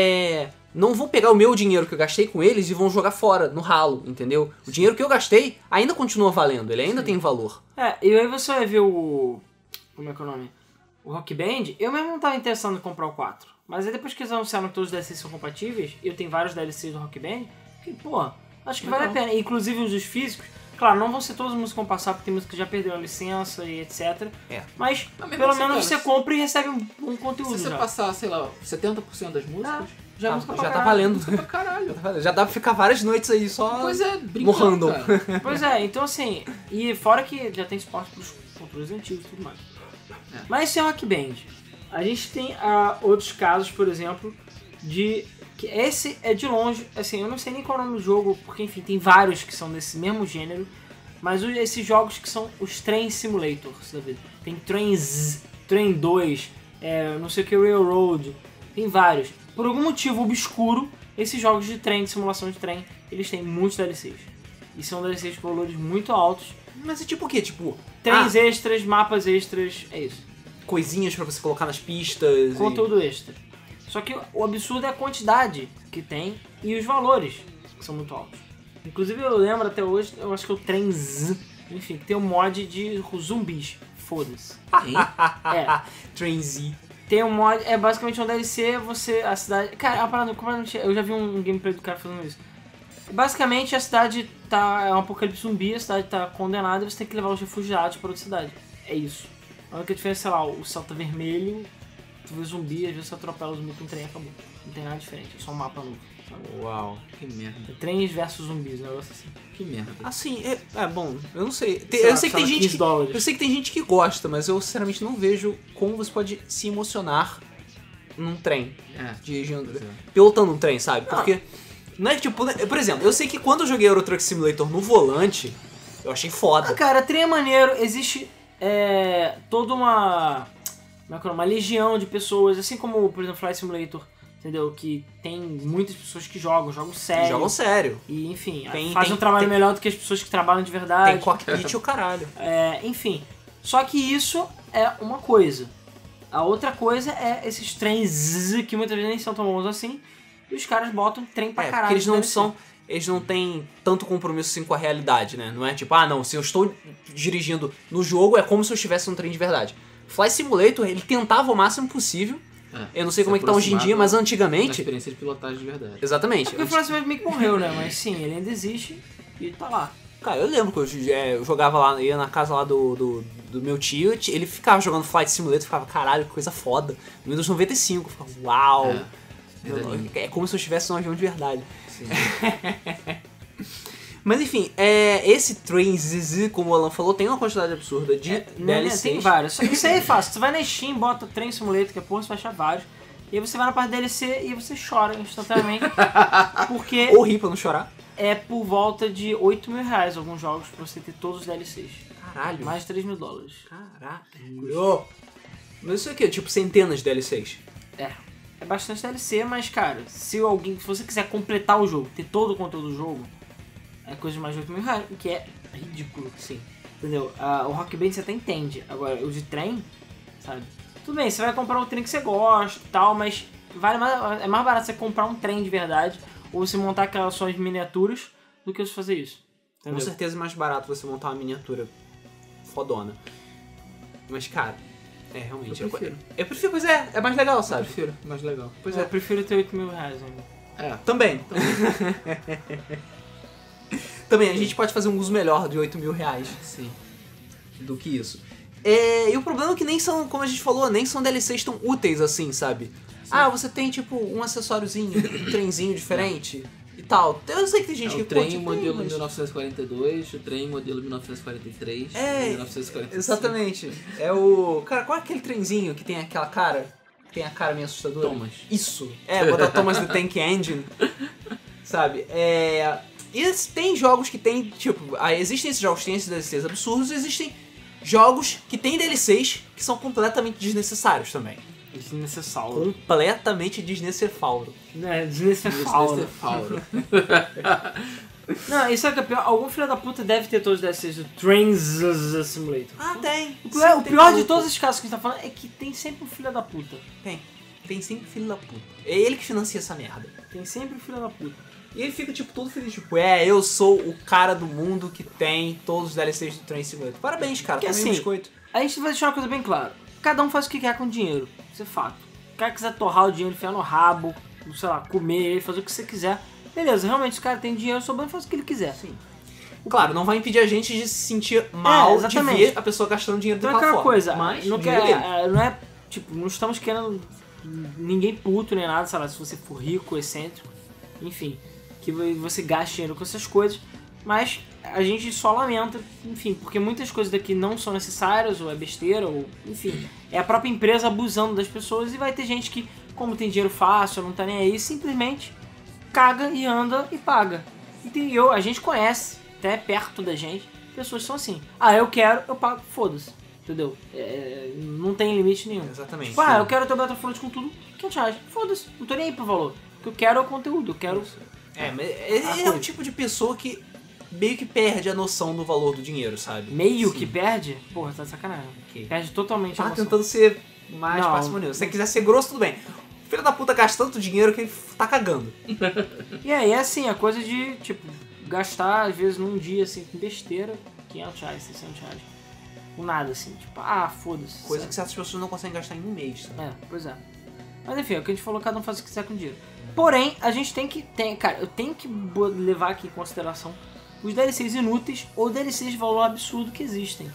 S1: não vão pegar o meu dinheiro que eu gastei com eles e vão jogar fora, no ralo, entendeu? O dinheiro que eu gastei ainda continua valendo, ele ainda tem valor.
S2: E aí você vai ver o... Como é que é o nome? O Rock Band. Eu mesmo não tava interessado em comprar o 4. Mas aí depois que eles anunciaram que todos os DLCs são compatíveis, eu tenho vários DLCs do Rock Band, que, porra, acho que vale a pena. Inclusive os dos físicos. Claro, não vão ser todas as músicas que vão passar, porque tem músicas que já perderam a licença e etc. Mas pelo menos você compra e recebe um conteúdo.
S3: Se você passar, sei lá, 70% das músicas...
S1: Já tá valendo.
S3: Pra caralho.
S1: Já dá pra ficar várias noites aí só
S3: brincando.
S2: Pois é, então assim, e fora que já tem suporte pros controles antigos e tudo mais. Mas esse é o Rock Band. A gente tem outros casos, por exemplo, de que esse é de longe, assim, eu não sei nem qual é o nome do jogo, porque enfim, tem vários que são desse mesmo gênero, mas esses jogos que são os Train Simulators da vida. Tem Train 2, não sei o que, Railroad, tem vários. Por algum motivo obscuro, esses jogos de trem, de simulação de trem, eles têm muitos DLCs. E são DLCs com valores muito altos.
S1: Mas é tipo o quê? Tipo...
S2: Trens extras, mapas extras, é isso.
S1: Coisinhas pra você colocar nas pistas.
S2: Conteúdo extra. Só que o absurdo é a quantidade que tem e os valores, que são muito altos. Inclusive eu lembro até hoje, eu acho que é o Trem Z, enfim, que tem um mod de zumbis. Foda-se.
S1: Train Z.
S2: Tem um mod, basicamente um DLC, a cidade... Cara, eu já vi um gameplay do cara fazendo isso. Basicamente a cidade é um apocalipse zumbi, a cidade tá condenada e você tem que levar os refugiados para outra cidade. É isso. A única diferença, sei lá, o céu tá vermelho, tu vê zumbi, às vezes você atropela o zumbi com um trem e acabou. Não tem nada diferente, é só um mapa novo. Sabe?
S1: Uau.
S3: Que merda.
S2: Trens versus zumbis, um negócio assim.
S3: Que merda.
S1: Assim, bom, eu não sei. Eu sei que tem gente eu sei que tem gente que gosta, mas eu sinceramente não vejo como você pode se emocionar num trem. Dirigindo, pilotando um trem, sabe? Porque não é tipo, por exemplo, eu sei que quando eu joguei Euro Truck Simulator no volante, eu achei foda.
S2: Cara, trem é maneiro, existe toda uma legião de pessoas, assim como, por exemplo, Flight Simulator, entendeu? Que tem muitas pessoas que jogam sério.
S1: Jogam sério.
S2: E, enfim, fazem um trabalho melhor do que as pessoas que trabalham de verdade.
S1: Tem cockpit e o caralho.
S2: Enfim, só que isso é uma coisa. A outra coisa é esses trens que muitas vezes nem são tão bons assim, e os caras botam trem pra caralho.
S1: Porque eles não têm tanto compromisso assim com a realidade, né? Não é tipo, não, se eu estou dirigindo no jogo é como se eu estivesse num trem de verdade. Flight Simulator, ele tentava o máximo possível. Eu não sei como é que tá hoje em dia, mas antigamente...
S3: A experiência de pilotagem de verdade.
S1: Exatamente.
S2: Porque o Flight Simulator meio que morreu, né? Mas sim, ele ainda existe e tá lá.
S1: Cara, eu lembro que eu jogava lá, ia na casa lá do meu tio, ele ficava jogando Flight Simulator, ficava, caralho, que coisa foda. No Windows 95, eu ficava, uau. É como se eu estivesse num avião de verdade.
S3: Sim.
S1: Mas enfim, esse Train ZZ, como o Alan falou, tem uma quantidade absurda de DLCs.
S2: Tem vários. Isso aí é fácil. Você vai na Steam, bota Train Simulator, que você vai achar vários. E aí você vai na parte DLC e você chora instantaneamente. Porque...
S1: Ou ri pra não chorar.
S2: É por volta de R$8 mil alguns jogos pra você ter todos os DLCs.
S1: Caralho.
S2: Mais de $3 mil.
S1: Caralho. Mas isso aqui é tipo centenas de DLCs.
S2: é bastante DLC, mas, cara, se você quiser completar o jogo, ter todo o conteúdo do jogo, é coisa de mais de 8 mil reais, o que é ridículo.
S3: Sim.
S2: Entendeu? O Rock Band você até entende. Agora, o de trem, sabe? Tudo bem, você vai comprar um trem que você gosta e tal, mas é mais barato você comprar um trem de verdade ou você montar aquelas suas miniaturas do que você fazer isso. Entendeu?
S1: Com certeza é mais barato você montar uma miniatura fodona. Mas, cara, realmente...
S3: Eu prefiro.
S1: Eu prefiro, pois é mais legal, sabe?
S3: Eu prefiro, mais legal.
S1: Pois
S2: Eu
S1: é.
S2: prefiro ter 8 mil reais ainda.
S1: Também. Também, a gente pode fazer um uso melhor de 8 mil reais
S3: Sim.
S1: do que isso. E o problema é que nem são, como a gente falou, nem são DLCs tão úteis assim, sabe? Sim. Você tem tipo um acessóriozinho, um trenzinho diferente e tal. Eu sei que tem gente que
S3: o trem
S1: curte,
S3: modelo
S1: mas...
S3: 1942, o trem modelo 1943, 1945.
S1: Exatamente. Cara, qual é aquele trenzinho que tem aquela cara? Que tem a cara meio assustadora?
S3: Thomas.
S1: Isso. Botar Thomas the Tank Engine. Sabe? E tem jogos que tem, tipo... existem esses jogos que têm esses DLCs absurdos e existem jogos que têm DLCs que são completamente desnecessários também.
S2: Desnecessário.
S1: Completamente desnecessário.
S2: Desnecessário. Não, isso é que é pior. Algum filho da puta deve ter todos os DLCs do Trains Simulator.
S1: Tem.
S2: O pior de todos os casos que a gente tá falando é que tem sempre um filho da puta.
S1: Tem sempre filho da puta. É ele que financia essa merda.
S2: Tem sempre um filho da puta.
S1: E ele fica, tipo, todo feliz, tipo, eu sou o cara do mundo que tem todos os DLCs do Train Simulator. Parabéns, cara,
S2: Porque
S1: também
S2: assim,
S1: biscoito.
S2: A gente vai deixar uma coisa bem clara. Cada um faz o que quer com o dinheiro. Isso é fato. O cara quiser torrar o dinheiro, enfiar no rabo, sei lá, comer, fazer o que você quiser. Beleza, realmente o cara tem dinheiro sobrando, faz o que ele quiser.
S1: Sim. Claro, não vai impedir a gente de se sentir mal de ver a pessoa gastando dinheiro
S2: então
S1: daquela
S2: aquela
S1: forma.
S2: coisa,
S1: Mas
S2: não é, tipo, não estamos querendo ninguém puto nem nada, sei lá, se você for rico, excêntrico, enfim, que você gaste dinheiro com essas coisas, mas a gente só lamenta, enfim, porque muitas coisas daqui não são necessárias, ou é besteira, ou enfim, é a própria empresa abusando das pessoas e vai ter gente que, como tem dinheiro fácil, não tá nem aí, simplesmente caga e anda e paga. E a gente conhece, até perto da gente, pessoas que são assim, eu quero, eu pago, foda-se, entendeu? Não tem limite nenhum.
S1: Exatamente.
S2: Tipo, eu quero ter o Battlefront com tudo, R$500, foda-se, não tô nem aí pro valor. O que eu quero é o conteúdo, eu quero...
S1: Mas ele é um tipo de pessoa que meio que perde a noção do valor do dinheiro, sabe?
S2: Meio que perde? Porra, tá de sacanagem.
S1: Okay.
S2: Perde totalmente a
S1: Tá
S2: noção.
S1: tentando ser mais parcimonioso. Se você quiser ser grosso, tudo bem. O filho da puta gasta tanto dinheiro que ele tá cagando.
S2: E aí, é assim, a coisa de, tipo, gastar, às vezes, num dia, assim, com besteira, R$500, R$600. Com nada, assim, tipo, foda-se.
S1: Coisa que certas pessoas não conseguem gastar em um mês. Sabe?
S2: Pois é. Mas enfim, é o que a gente falou, cada um faz o que quiser com dinheiro. Porém, a gente cara, eu tenho que levar aqui em consideração os DLCs inúteis ou DLCs de valor absurdo que existem.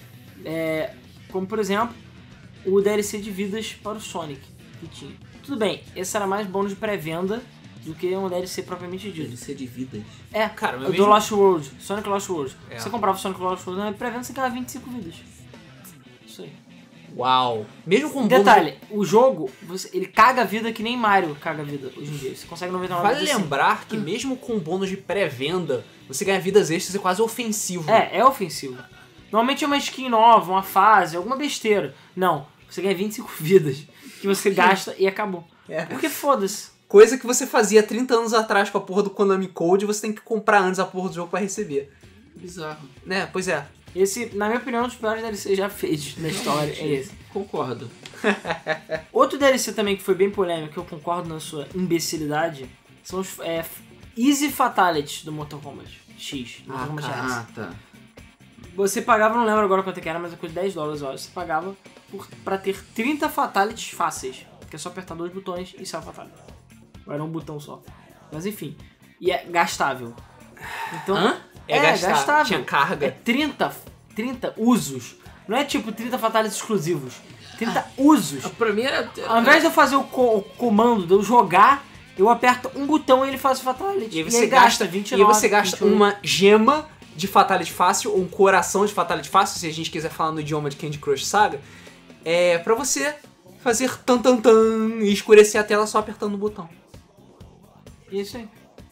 S2: Como, por exemplo, o DLC de vidas para o Sonic, que tinha. Tudo bem, esse era mais bônus de pré-venda do que um DLC propriamente dito.
S3: DLC de vidas.
S1: Cara,
S2: o do Lost World, Sonic Lost World. Você comprava o Sonic Lost World na pré-venda, você ganhava 25 vidas. Isso aí.
S1: Uau! Mesmo com
S2: detalhe, o jogo, ele caga a vida que nem Mario caga a vida hoje em dia. Você consegue 99
S1: Vale lembrar que mesmo com bônus de pré-venda, você ganha vidas extras, é quase ofensivo.
S2: É ofensivo. Normalmente é uma skin nova, uma fase, alguma besteira. Não, você ganha 25 vidas que você gasta e acabou. Porque foda-se.
S1: Coisa que você fazia 30 anos atrás com a porra do Konami Code, você tem que comprar antes a porra do jogo pra receber.
S3: Bizarro.
S1: Pois é.
S2: Esse, na minha opinião, é um dos piores DLC já feitos na história, é esse.
S3: Concordo.
S2: Outro DLC também que foi bem polêmico, que eu concordo na sua imbecilidade, são os Easy Fatalities do Mortal Kombat X. Mortal Kombat X.
S3: Tá.
S2: Você pagava, não lembro agora quanto que era, mas é coisa de $10, eu acho. Você pagava pra ter 30 Fatalities fáceis, que é só apertar 2 botões e sai o Fatality. Era um botão só. Mas enfim. E é gastável. Então... gastável.
S1: Tinha carga.
S2: 30 usos. Não é tipo 30 fatalities exclusivos. 30 usos.
S3: Pra mim era...
S2: Ao invés de eu fazer o comando, de eu jogar, eu aperto um botão e ele faz o fatality.
S1: E aí você gasta
S2: 29,
S1: e você gasta
S2: 28.
S1: uma gema de fatality fácil, ou um coração de fatality fácil, se a gente quiser falar no idioma de Candy Crush Saga, pra você fazer tan e escurecer a tela só apertando o botão.
S2: Isso aí.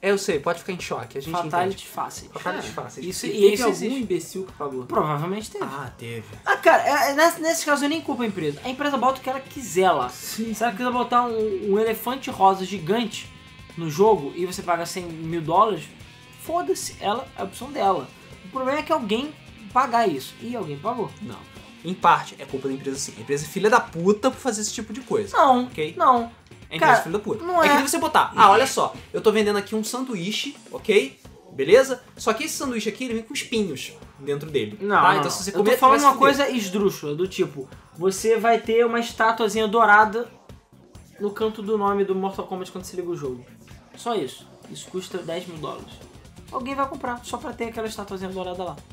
S1: Eu sei, pode ficar em choque. A gente
S2: Fatalities fáceis.
S1: Fatalities fáceis.
S2: Isso,
S3: E
S2: e
S3: teve
S2: isso
S3: algum
S2: existe.
S3: imbecil que pagou.
S2: Provavelmente teve.
S1: Teve.
S2: Cara, nesse caso eu nem culpo a empresa. A empresa bota o que ela quiser lá.
S3: Sim.
S2: Se ela quiser botar um elefante rosa gigante no jogo e você paga $100.000, foda-se, é a opção dela. O problema é que alguém pagar isso. E alguém pagou.
S1: Não. Em parte, é culpa da empresa sim. A empresa é filha da puta por fazer esse tipo de coisa.
S2: Não,
S1: Ok?
S2: não.
S1: A empresa
S2: Cara,
S1: é filha da puta.
S2: não
S1: É
S2: é.
S1: que nem você botar, olha só, eu tô vendendo aqui um sanduíche, ok? Beleza? Só que esse sanduíche aqui, ele vem com espinhos dentro dele.
S2: Não,
S1: tá?
S2: não,
S1: Então
S2: não.
S1: se você
S2: Eu
S1: comer,
S2: tô falando
S1: você vai
S2: uma
S1: se fuder.
S2: coisa esdrúxula, do tipo, você vai ter uma estatuazinha dourada no canto do nome do Mortal Kombat quando você liga o jogo. Só isso. Isso custa $10.000. Alguém vai comprar só pra ter aquela estatuazinha dourada lá.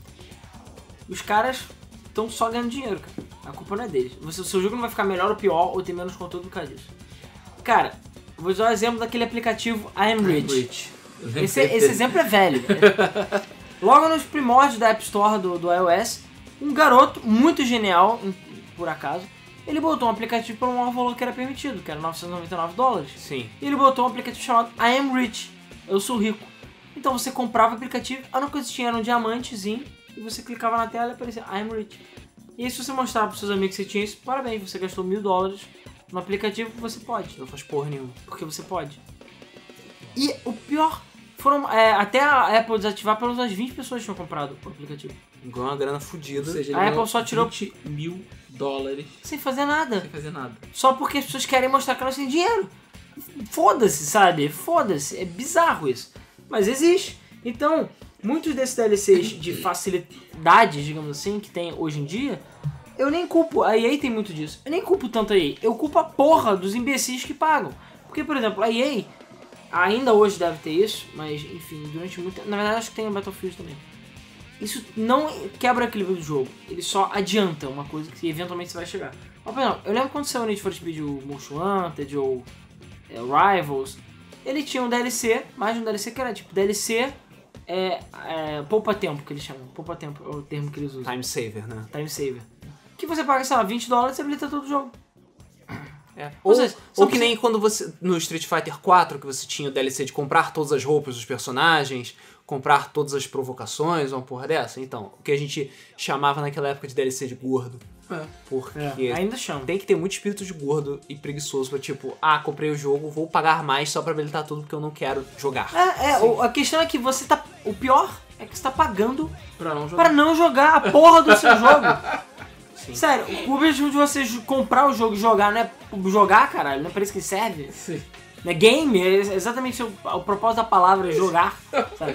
S2: Os caras estão só ganhando dinheiro, cara. A culpa não é deles. O seu jogo não vai ficar melhor ou pior ou ter menos conteúdo por causa disso. Cara, eu vou usar o exemplo daquele aplicativo I Am Rich. Esse exemplo é velho. Logo nos primórdios da App Store do iOS, um garoto muito genial, por acaso, ele botou um aplicativo por um maior valor que era permitido, que era $999.
S1: Sim.
S2: E ele botou um aplicativo chamado I Am Rich, eu sou rico. Então você comprava o aplicativo, a única coisa que tinha era um diamantezinho, e você clicava na tela e aparecia I Am Rich. E aí se você mostrar para seus amigos que você tinha isso, parabéns, você gastou $1.000 no aplicativo, você pode.
S1: Não faz porra nenhuma.
S2: Porque você pode. E o pior, foram até a Apple desativar, pelo menos umas 20 pessoas tinham comprado o aplicativo.
S1: Ganhou uma grana fodida.
S3: Ou seja,
S2: A
S3: ele
S2: Apple só tirou
S3: $20.000
S2: sem fazer nada.
S3: sem fazer nada.
S2: Só porque as pessoas querem mostrar que elas têm dinheiro. Foda-se, sabe? Foda-se. É bizarro isso. Mas existe. Então, muitos desses DLCs de facilidade, digamos assim, que tem hoje em dia, eu nem culpo. A EA tem muito disso. Eu nem culpo tanto a EA. Eu culpo a porra dos imbecis que pagam. Porque, por exemplo, a EA ainda hoje deve ter isso, mas, enfim, durante muito tempo... Na verdade, acho que tem o Battlefield também. Isso não quebra o equilíbrio do jogo. Ele só adianta uma coisa que eventualmente você vai chegar. Mas, por exemplo, eu lembro quando saiu o Need for Speed, o Most Wanted, ou Rivals, ele tinha um DLC, mais de um DLC que era tipo DLC poupa-tempo, que eles chamam. Poupa-tempo é o termo que eles usam.
S1: Time saver, né?
S2: Time saver. Que você paga, sei lá, $20 e habilita todo o jogo.
S1: Ou,
S2: seja,
S1: ou
S2: só
S1: que nem quando você, no Street Fighter 4, que você tinha o DLC de comprar todas as roupas dos personagens, comprar todas as provocações, uma porra dessa. Então, o que a gente chamava naquela época de DLC de gordo. Porque
S2: Ainda chama.
S1: tem que ter muito espírito de gordo e preguiçoso pra tipo, comprei o jogo, vou pagar mais só pra habilitar tudo porque eu não quero jogar.
S2: A questão é que você tá... O pior é que você tá pagando
S3: Pra não jogar.
S2: a porra do seu jogo.
S1: Sim.
S2: Sério, o objetivo de você comprar o jogo e jogar não é jogar, caralho, não é pra isso que serve.
S3: Sim.
S2: Não é game, é exatamente o propósito da palavra, é jogar, sabe?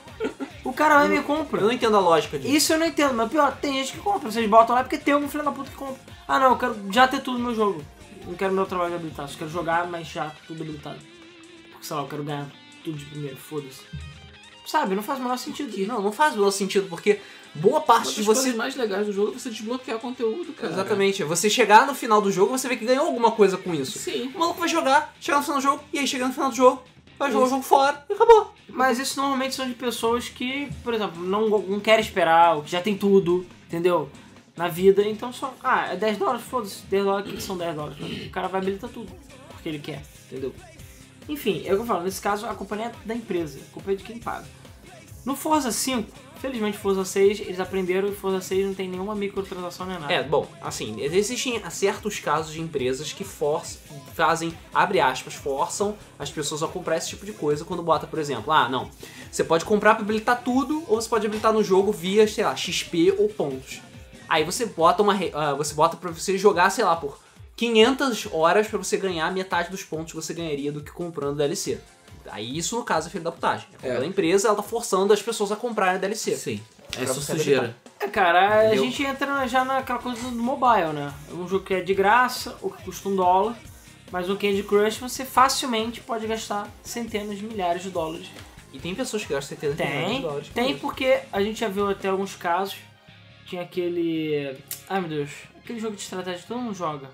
S2: O cara vai e me compra.
S1: Eu não entendo a lógica disso.
S2: Isso eu não entendo, mas pior, tem gente que compra. Vocês botam lá porque tem algum filho da puta que compra. Ah não, eu quero já ter tudo no meu jogo. Não quero meu trabalho de habilitar, só quero jogar, mas já tudo habilitado. Porque sei lá, eu quero ganhar tudo de primeiro, foda-se. Sabe, não faz o menor sentido.
S1: Não faz o menor sentido, porque boa
S3: Uma
S1: parte
S3: das
S1: de você...
S3: coisas mais legais do jogo é você desbloquear conteúdo, cara.
S1: Exatamente, você chegar no final do jogo, você vê que ganhou alguma coisa com isso.
S3: Sim.
S1: O maluco vai jogar, chegar no final do jogo, e aí chega no final do jogo, vai jogar o jogo fora e acabou.
S2: Mas isso normalmente são de pessoas que, por exemplo, não querem esperar, ou que já tem tudo, entendeu? Na vida, então só... é $10, foda-se, $10, que são $10? O cara vai habilitar tudo, porque ele quer, entendeu? Enfim, é o que eu falo, nesse caso a culpa não é da empresa, a culpa é de quem paga. No Forza 5, felizmente Forza 6, eles aprenderam e Forza 6 não tem nenhuma microtransação nem nada.
S1: Bom, assim, existem certos casos de empresas que fazem, abre aspas, forçam as pessoas a comprar esse tipo de coisa quando bota, por exemplo, não, você pode comprar pra habilitar tudo ou você pode habilitar no jogo via, sei lá, XP ou pontos. Aí você bota você bota pra você jogar, sei lá, por 500 horas pra você ganhar metade dos pontos que você ganharia do que comprando DLC. Aí isso, no caso, é filho da putagem. A culpa da empresa, ela tá forçando as pessoas a comprarem a DLC.
S3: Sim.
S1: Pra
S3: Essa
S1: você
S3: sujeira.
S2: Cara,
S1: Entendeu?
S2: a gente entra já naquela coisa do mobile, né? É um jogo que é de graça, ou que custa $1, mas no Candy Crush você facilmente pode gastar centenas de milhares de dólares.
S1: E tem pessoas que gastam centenas de milhões de dólares.
S2: Tem porque a gente já viu até alguns casos. Tinha aquele... Ai meu Deus, aquele jogo de estratégia que todo mundo joga.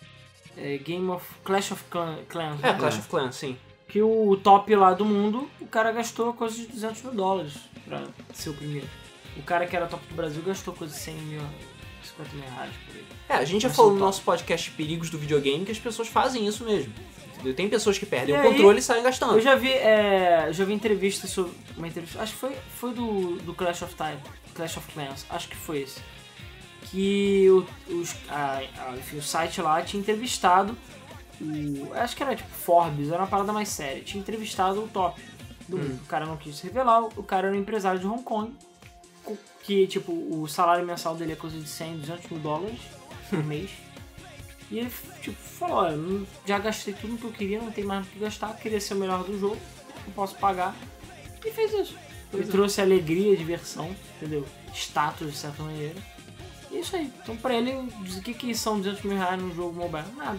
S2: Clash of Clans. né?
S1: Clash of Clans, sim.
S2: Que o top lá do mundo, o cara gastou coisa de $200 mil pra ser o primeiro. O cara que era top do Brasil gastou coisa de 50 mil reais por aí.
S1: A gente já
S2: Mas
S1: falou
S2: são
S1: no nosso podcast Perigos do Videogame que as pessoas fazem isso mesmo. Entendeu? Tem pessoas que perdem
S2: E
S1: o
S2: aí,
S1: controle e saem gastando.
S2: Eu já vi entrevista sobre. Uma entrevista. Acho que foi do Clash of Clans. Acho que foi esse. Que enfim, o site lá tinha entrevistado. Acho que era tipo Forbes, era uma parada mais séria. Tinha entrevistado o top do mundo. O cara não quis se revelar, o cara era um empresário de Hong Kong. Que tipo, o salário mensal dele é coisa de 100, 200 mil dólares por mês. E ele tipo, falou, olha, já gastei tudo que eu queria, não tem mais o que gastar, queria ser o melhor do jogo, não posso pagar. E fez isso. Ele trouxe alegria, diversão, entendeu? Status, de certa maneira. E é isso aí. Então pra ele, o que são 200 mil reais num jogo mobile? Nada.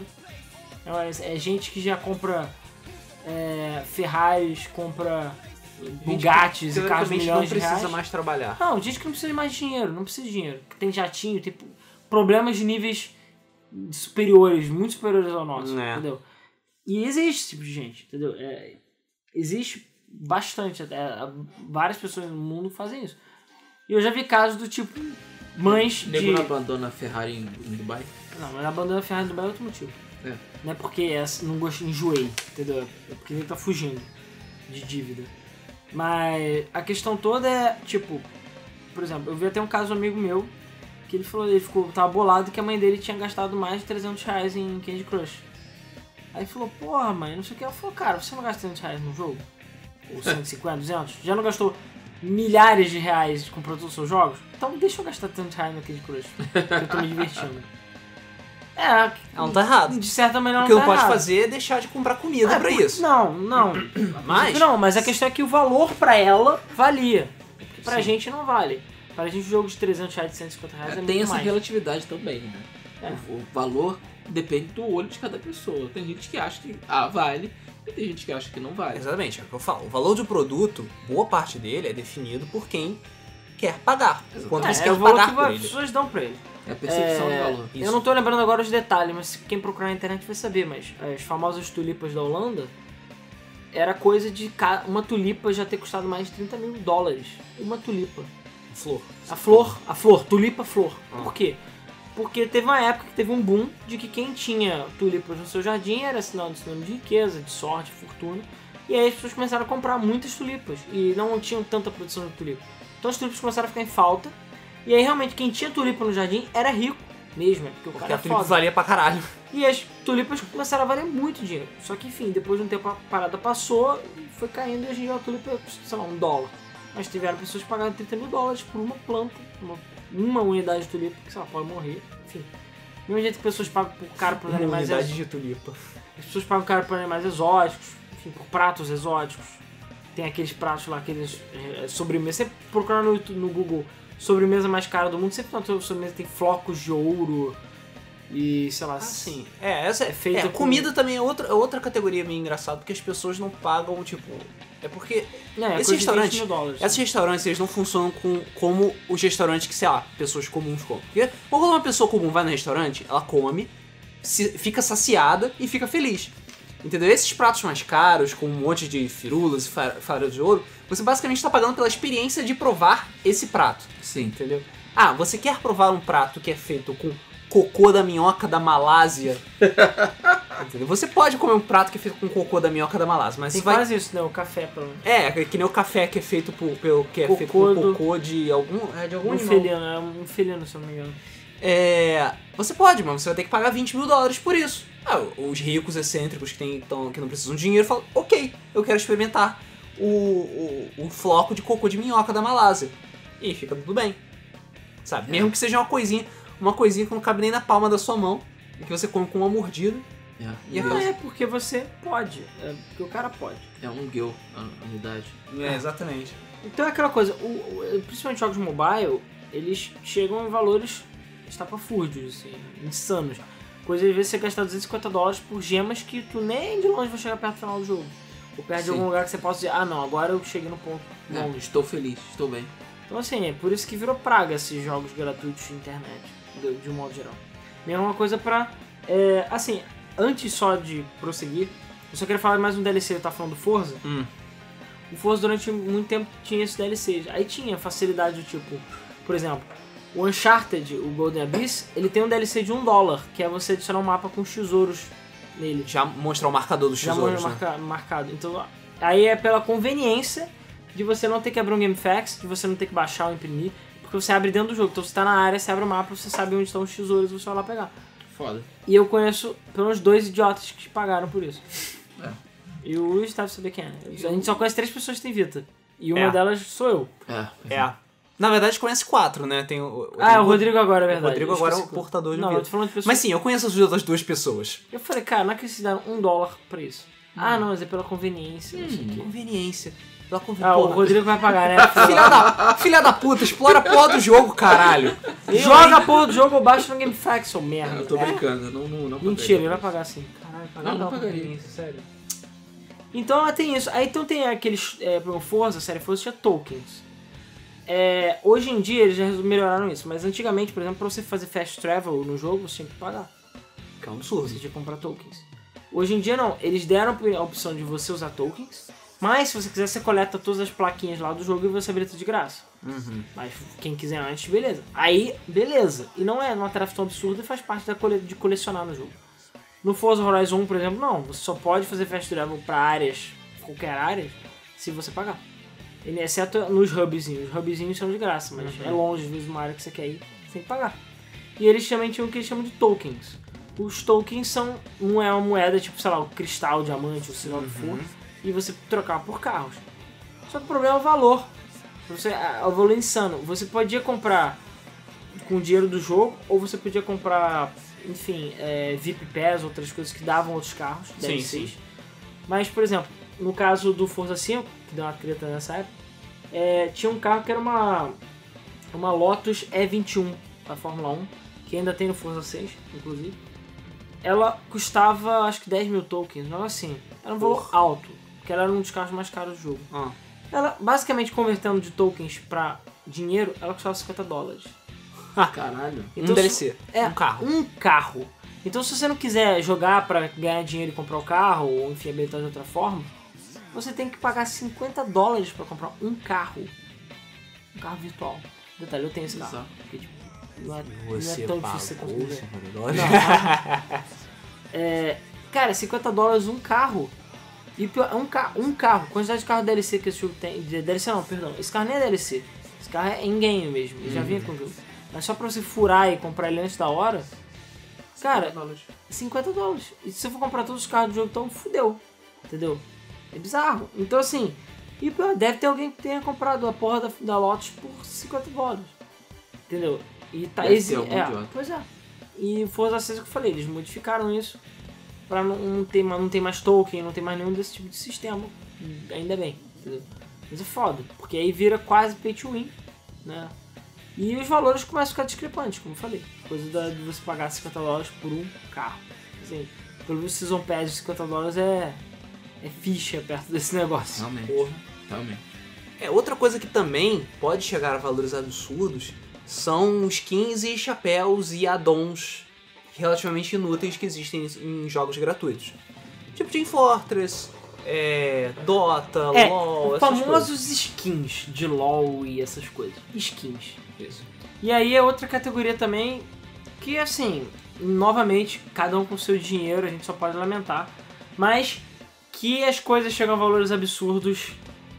S2: É gente que já compra Ferraris, compra Bugattis e carros de milhões de reais.
S1: Não precisa mais trabalhar.
S2: Não, gente que não precisa de mais dinheiro, não precisa de dinheiro. Que tem jatinho, tem problemas de níveis superiores, muito superiores ao nosso, entendeu? E existe esse tipo de gente, entendeu? Existe bastante, várias pessoas no mundo fazem isso. E eu já vi casos do tipo, mães
S3: O nego não abandona a Ferrari em Dubai?
S2: Não, mas abandona a Ferrari em Dubai é outro motivo. Não é porque não enjoei, entendeu? É porque ele tá fugindo de dívida. Mas a questão toda é, tipo, por exemplo, eu vi até um caso amigo meu que ele falou, tava bolado que a mãe dele tinha gastado mais de 300 reais em Candy Crush. Aí ele falou, porra mãe, não sei o que. Ela falou, cara, você não gasta 300 reais no jogo? Ou 150, 200? Já não gastou milhares de reais comprando todos os seus jogos? Então deixa eu gastar 300 reais no Candy Crush, que eu tô me divertindo.
S1: Não tá errado.
S2: De certa maneira
S1: O que
S2: não tá
S1: não pode
S2: errado.
S1: fazer é deixar de comprar comida pra isso.
S2: Não. Mas a questão é que o valor pra ela valia. Porque pra gente não vale. Pra gente o jogo de 300 reais, de 150 reais é muito
S3: Tem essa
S2: mais.
S3: relatividade também, né? O valor depende do olho de cada pessoa. Tem gente que acha que vale e tem gente que acha que não vale.
S1: Exatamente, é o que eu falo. O valor do produto, boa parte dele é definido por quem quer pagar. Quanto você
S2: é
S1: quer
S2: o valor
S1: pagar
S2: que
S1: por
S2: as
S1: ele.
S2: pessoas dão pra ele.
S3: É a percepção do valor.
S2: Eu não tô lembrando agora os detalhes, mas quem procurar na internet vai saber, mas as famosas tulipas da Holanda era coisa de uma tulipa já ter custado mais de 30 mil dólares. Uma tulipa. A flor, tulipa flor. Por quê? Porque teve uma época que teve um boom de que quem tinha tulipas no seu jardim era sinal de riqueza, de sorte, fortuna. E aí as pessoas começaram a comprar muitas tulipas e não tinham tanta produção de tulipa. Então as tulipas começaram a ficar em falta. E aí realmente quem tinha tulipa no jardim era rico mesmo, porque o cara
S1: a
S2: é
S1: tulipa
S2: foda.
S1: valia pra caralho.
S2: E as tulipas começaram a valer muito dinheiro. Só que enfim, depois de um tempo a parada passou e foi caindo e hoje em dia a tulipa custa, sei lá, $1. Mas tiveram pessoas que pagaram 30 mil dólares por uma planta, uma unidade de tulipa, que sei lá, pode morrer. Enfim, do mesmo jeito que pessoas pagam caro por animais
S1: unidade de tulipa.
S2: As pessoas pagam caro por animais exóticos, enfim, por pratos exóticos. Tem aqueles pratos lá, aqueles sobremesa. Você procurar no Google sobremesa mais cara do mundo, sempre na sobremesa tem flocos de ouro e sei lá.
S1: Sim. Essa é
S2: feita
S1: comida também é outra categoria meio engraçada, porque as pessoas não pagam, tipo... É porque esses restaurantes, esses restaurantes, eles não funcionam como os restaurantes que, sei lá, pessoas comuns comem. Porque quando uma pessoa comum vai no restaurante, ela come, fica saciada e fica feliz. Entendeu? Esses pratos mais caros, com um monte de firulas e faros de ouro, você basicamente está pagando pela experiência de provar esse prato.
S3: Sim.
S1: Entendeu? Você quer provar um prato que é feito com cocô da minhoca da Malásia? Entendeu? Você pode comer um prato que é feito com cocô da minhoca da Malásia, mas
S2: tem
S1: você vai...
S2: quase isso, né? O café, pelo menos.
S1: Que nem o café que é feito feito com cocô de algum animal.
S2: Um felino, se eu não me engano.
S1: Você pode, mas você vai ter que pagar $20 mil por isso. Os ricos excêntricos que não precisam de dinheiro falam, ok, eu quero experimentar o floco de cocô de minhoca da Malásia. E fica tudo bem. Sabe? Mesmo que seja uma coisinha que não cabe nem na palma da sua mão, e que você come com uma mordida.
S2: E não é porque você pode, é porque o cara pode.
S3: É um guild, a unidade.
S1: Exatamente.
S2: Então é aquela coisa, principalmente jogos mobile, eles chegam em valores estapafúrdios, assim, insanos. Coisa de vezes você gastar $250 por gemas que tu nem de longe vai chegar perto do final do jogo. Ou perto de algum lugar que você possa dizer, não, agora eu cheguei no ponto.
S3: Estou feliz, estou bem.
S2: Então assim, é por isso que virou praga esses jogos gratuitos de internet, de um modo geral. Mesma coisa pra, assim, antes só de prosseguir, eu só queria falar de mais um DLC, eu tava falando do Forza. O Forza durante muito tempo tinha esses DLCs. Aí tinha facilidade do tipo, por exemplo, O Uncharted, o Golden Abyss, ele tem um DLC de $1, que é você adicionar um mapa com os tesouros nele.
S1: Já mostrar o marcador dos tesouros,
S2: Já
S1: né?
S2: marcado. Então, aí é pela conveniência de você não ter que abrir um GameFAQs, de você não ter que baixar ou imprimir, porque você abre dentro do jogo. Então você tá na área, você abre o mapa, você sabe onde estão os tesouros, você vai lá pegar.
S3: Foda.
S2: E eu conheço pelo menos 2 idiotas que pagaram por isso.
S3: É.
S2: E o Luiz deve saber quem é. A gente só conhece 3 pessoas que têm Vita. E uma
S1: É.
S2: delas sou eu.
S1: É. Na verdade, conhece 4, né? Tem o
S2: Rodrigo agora, é verdade.
S1: O Rodrigo
S2: Eu
S1: agora é o
S2: esqueci.
S1: portador de
S2: Não,
S1: Vita.
S2: eu tô falando de pessoas...
S1: Mas sim, eu conheço as outras 2 pessoas.
S2: Eu falei, cara, não é que eles deram $1 pra isso. Ah, não, mas é pela conveniência, não sei o quê.
S1: Conveniência. Pela
S2: Ah, o Rodrigo vai pagar, né?
S1: Filha da puta, explora a porra do jogo, caralho.
S2: Joga a porra do jogo ou baixa no GameFAQs, seu merda.
S3: Eu tô brincando, não
S2: Mentira, ele vai pagar sim. Caralho, pagar
S3: Não pagaria.
S2: conveniência, sério. Então tem isso. Aí então tem aqueles. Por Forza, a série Forza tinha tokens. Hoje em dia eles já melhoraram isso, mas antigamente, por exemplo, pra você fazer fast travel no jogo, você tinha que pagar.
S1: Que é um absurdo.
S2: Você tinha que comprar tokens. Hoje em dia não, eles deram a opção de você usar tokens, mas se você quiser, você coleta todas as plaquinhas lá do jogo e você habilita de graça. Mas quem quiser antes, beleza. Aí, beleza. E não é uma tarefa tão absurda e faz parte de colecionar no jogo. No Forza Horizon 1, por exemplo, não. Você só pode fazer fast travel pra áreas, qualquer área, se você pagar. Exceto nos hubzinhos. Os hubzinhos são de graça, mas é longe, às vezes, uma área que você quer ir, você tem que pagar. E eles também tinham o que eles chamam de tokens. Os tokens não é uma moeda, tipo, sei lá, o cristal, o diamante, ou sei lá o que for, e você trocar por carros. Só que o problema é o valor. O valor é insano. Você podia comprar com o dinheiro do jogo, ou você podia comprar, enfim, VIP Pass, outras coisas que davam outros carros, DLCs. Mas, por exemplo, no caso do Forza 5, que deu uma treta nessa época, tinha um carro que era uma Lotus E21 da Fórmula 1, que ainda tem no Forza 6, inclusive. Ela custava, acho que 10 mil tokens, não assim. Era um valor alto, porque ela era um dos carros mais caros do jogo. Ela, basicamente, convertendo de tokens pra dinheiro, ela custava $50.
S3: Caralho.
S2: Então,
S1: um DLC.
S2: Um carro. Um carro. Então, se você não quiser jogar pra ganhar dinheiro e comprar o carro, ou enfim, habilitar de outra forma, você tem que pagar $50 pra comprar um carro. Um carro virtual. Detalhe, eu tenho esse carro. Porque, tipo, não é tão difícil você conseguir. Cara, $50 um carro. E pior, um carro. Quantidade de carro DLC que esse jogo tem. DLC não, perdão. Esse carro nem é DLC. Esse carro é in-game mesmo. Ele já vinha com o jogo. Mas só pra você furar e comprar ele antes da hora. Cara, $50. E se você for comprar todos os carros do jogo, então fudeu. Entendeu? É bizarro. Então assim. E pior, deve ter alguém que tenha comprado a porra da Lotus por $50. Entendeu? E tá
S3: idiota.
S2: Pois é. E Forza 6 é o que eu falei, eles modificaram isso pra não ter mais token, não ter mais nenhum desse tipo de sistema. Ainda bem, entendeu? Mas é foda, porque aí vira quase pay to win, né? E os valores começam a ficar discrepantes, como eu falei. Coisa de você pagar $50 por um carro. Assim, pelo menos o Season Pass de $50 é ficha perto desse negócio.
S3: Realmente.
S1: Outra coisa que também pode chegar a valores absurdos são skins e chapéus e add-ons relativamente inúteis que existem em jogos gratuitos. Tipo Team Fortress, Dota, LoL, essas coisas.
S2: Famosos skins de LoL e essas coisas. Skins.
S1: Isso.
S2: E aí é outra categoria também que, assim, novamente, cada um com seu dinheiro, a gente só pode lamentar, mas que as coisas chegam a valores absurdos.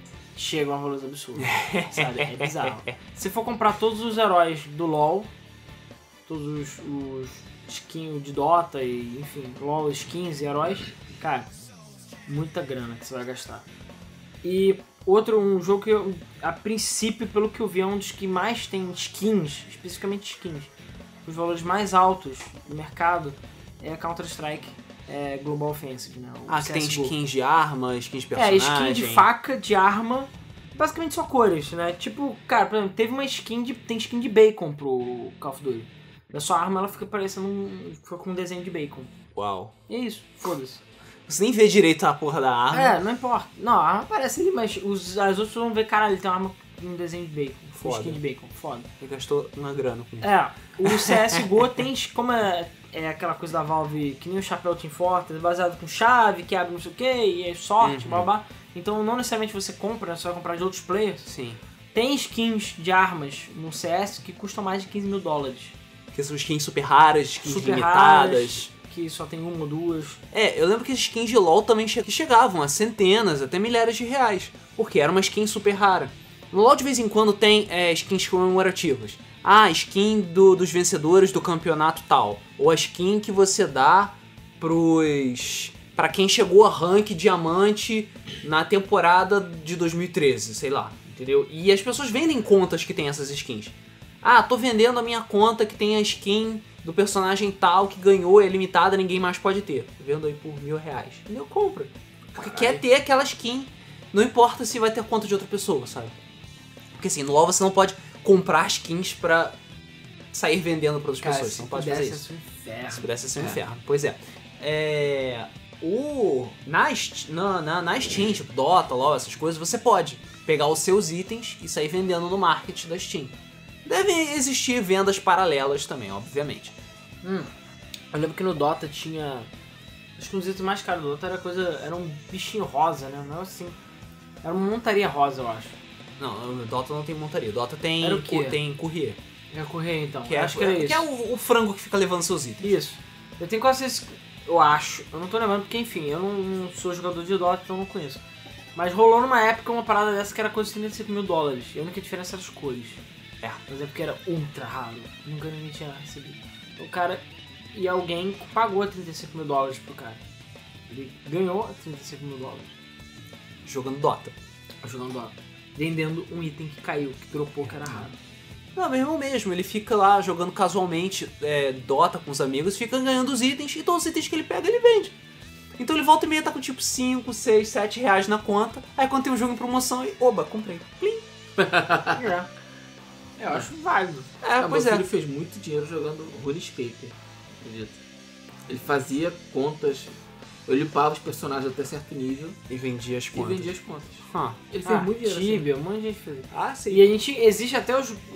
S2: Sabe? É bizarro. Se for comprar todos os heróis do LoL, todos os skins de Dota e, enfim, LoL, skins e heróis, cara, muita grana que você vai gastar. E um jogo que eu, a princípio, pelo que eu vi, é um dos que mais tem skins, especificamente skins. Os valores mais altos do mercado é Counter-Strike. Global Offensive, né?
S1: Que tem skins de arma, skins de personagem.
S2: Skin de faca, de arma, basicamente só cores, né? Tipo, cara, por exemplo, teve uma tem skin de bacon pro Call of Duty. Da sua arma, ela fica parecendo fica com um desenho de bacon.
S1: Uau.
S2: E é isso, foda-se.
S1: Você nem vê direito a porra da arma.
S2: Não importa. Não, a arma aparece ali, mas as outras vão ver, caralho, ele tem uma arma com um desenho de bacon.
S1: Foda.
S2: Um skin de bacon, foda.
S1: Ele gastou uma grana com isso.
S2: O CSGO tem, como é aquela coisa da Valve, que nem o chapéu Team Fortress, baseado com chave, que abre não sei o que, e é sorte, blá blá. Então não necessariamente você compra, você vai comprar de outros players.
S1: Sim.
S2: Tem skins de armas no CS que custam mais de 15 mil dólares.
S1: Que são skins super raras, skins
S2: Super
S1: limitadas.
S2: raras, que só tem uma ou duas.
S1: Eu lembro que as skins de LoL também chegavam a centenas, até milhares de reais. Porque era uma skin super rara. No LoL de vez em quando tem skins comemorativas. Ah, skin dos vencedores do campeonato tal. Ou a skin que você dá pra quem chegou a rank diamante na temporada de 2013, sei lá, entendeu? E as pessoas vendem contas que tem essas skins. Ah, tô vendendo a minha conta que tem a skin do personagem tal que ganhou, é limitada, ninguém mais pode ter. Vendo aí por R$1.000. Entendeu? Compra. Porque quer ter aquela skin, não importa se vai ter conta de outra pessoa, sabe? Porque assim, no LoL você não pode comprar skins pra sair vendendo pra outras pessoas. Você não pode fazer isso. Se pudesse ser um inferno. Pois é. Na Steam, tipo Dota, LoL, essas coisas, você pode pegar os seus itens e sair vendendo no market da Steam. Devem existir vendas paralelas também, obviamente.
S2: Eu lembro que no Dota tinha... Acho que um dos itens mais caros do Dota era um bichinho rosa, né? Não assim. Era uma montaria rosa, eu acho.
S1: Não, no Dota não tem montaria. Dota tem,
S2: Era o quê?
S1: tem courier.
S2: É correr então.
S1: Que
S2: Eu acho que era isso.
S1: Que é o frango que fica levando seus itens.
S2: Isso. Eu tenho quase esse... Eu acho. Eu não tô lembrando porque, enfim, eu não sou jogador de Dota, então eu não conheço. Mas rolou numa época uma parada dessa que era coisa de 35 mil dólares. E a única diferença era as cores. Mas é porque era ultra raro. Nunca ninguém tinha recebido. O cara... E alguém pagou 35 mil dólares pro cara. Ele ganhou 35 mil dólares.
S1: Jogando Dota.
S2: Jogando Dota. Vendendo um item que caiu, que dropou, que era raro.
S1: Não, meu irmão mesmo, ele fica lá jogando casualmente Dota com os amigos, fica ganhando os itens, e todos os itens que ele pega, ele vende. Então ele volta e meia tá com tipo 5, 6, 7 reais na conta, aí quando tem um jogo em promoção, ele, oba, comprei. Plim.
S2: Eu acho válido.
S1: Pois
S3: meu filho fez muito dinheiro jogando RuneScape, acredito. Ele fazia contas, eu limpava os personagens até certo nível
S1: E vendia as
S3: e
S1: contas.
S3: vendia as contas.
S1: Ah.
S3: Ele fez muito dinheiro
S2: Tibia, um monte de gente fez.
S1: Ah, sim.
S2: E a gente, existe até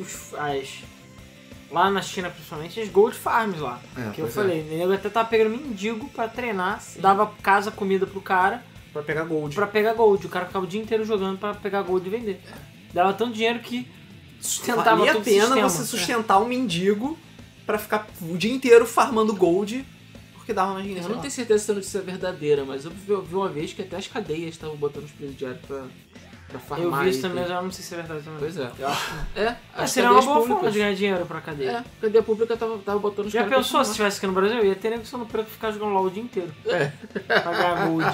S2: lá na China principalmente, as Gold Farms lá. Que eu falei, o nego até tava pegando mendigo pra treinar, dava casa, comida pro cara
S1: Pra pegar gold.
S2: pra pegar gold. O cara ficava o dia inteiro jogando pra pegar gold e vender. Dava tanto dinheiro que sustentava
S1: Valia a
S2: todo o
S1: pena
S2: sistema.
S1: você sustentar um mendigo pra ficar o dia inteiro farmando gold, porque dava mais dinheiro.
S3: Eu não tenho certeza se essa notícia é verdadeira, mas eu vi uma vez que até as cadeias estavam botando os presidiários pra farmar.
S2: Eu vi isso
S3: item.
S2: também, mas eu não sei se é verdade também.
S3: Pois é.
S2: Eu acho que não.
S3: As
S2: Seria uma
S3: cadeias
S2: boa forma
S3: públicas.
S2: de ganhar dinheiro pra cadeia.
S3: A cadeia pública tava botando os
S2: Já
S3: caras pra
S2: pensou se
S3: farmar.
S2: tivesse aqui no Brasil? Ia ter nego só no preto ficar jogando LOL o dia inteiro. Pra ganhar gold.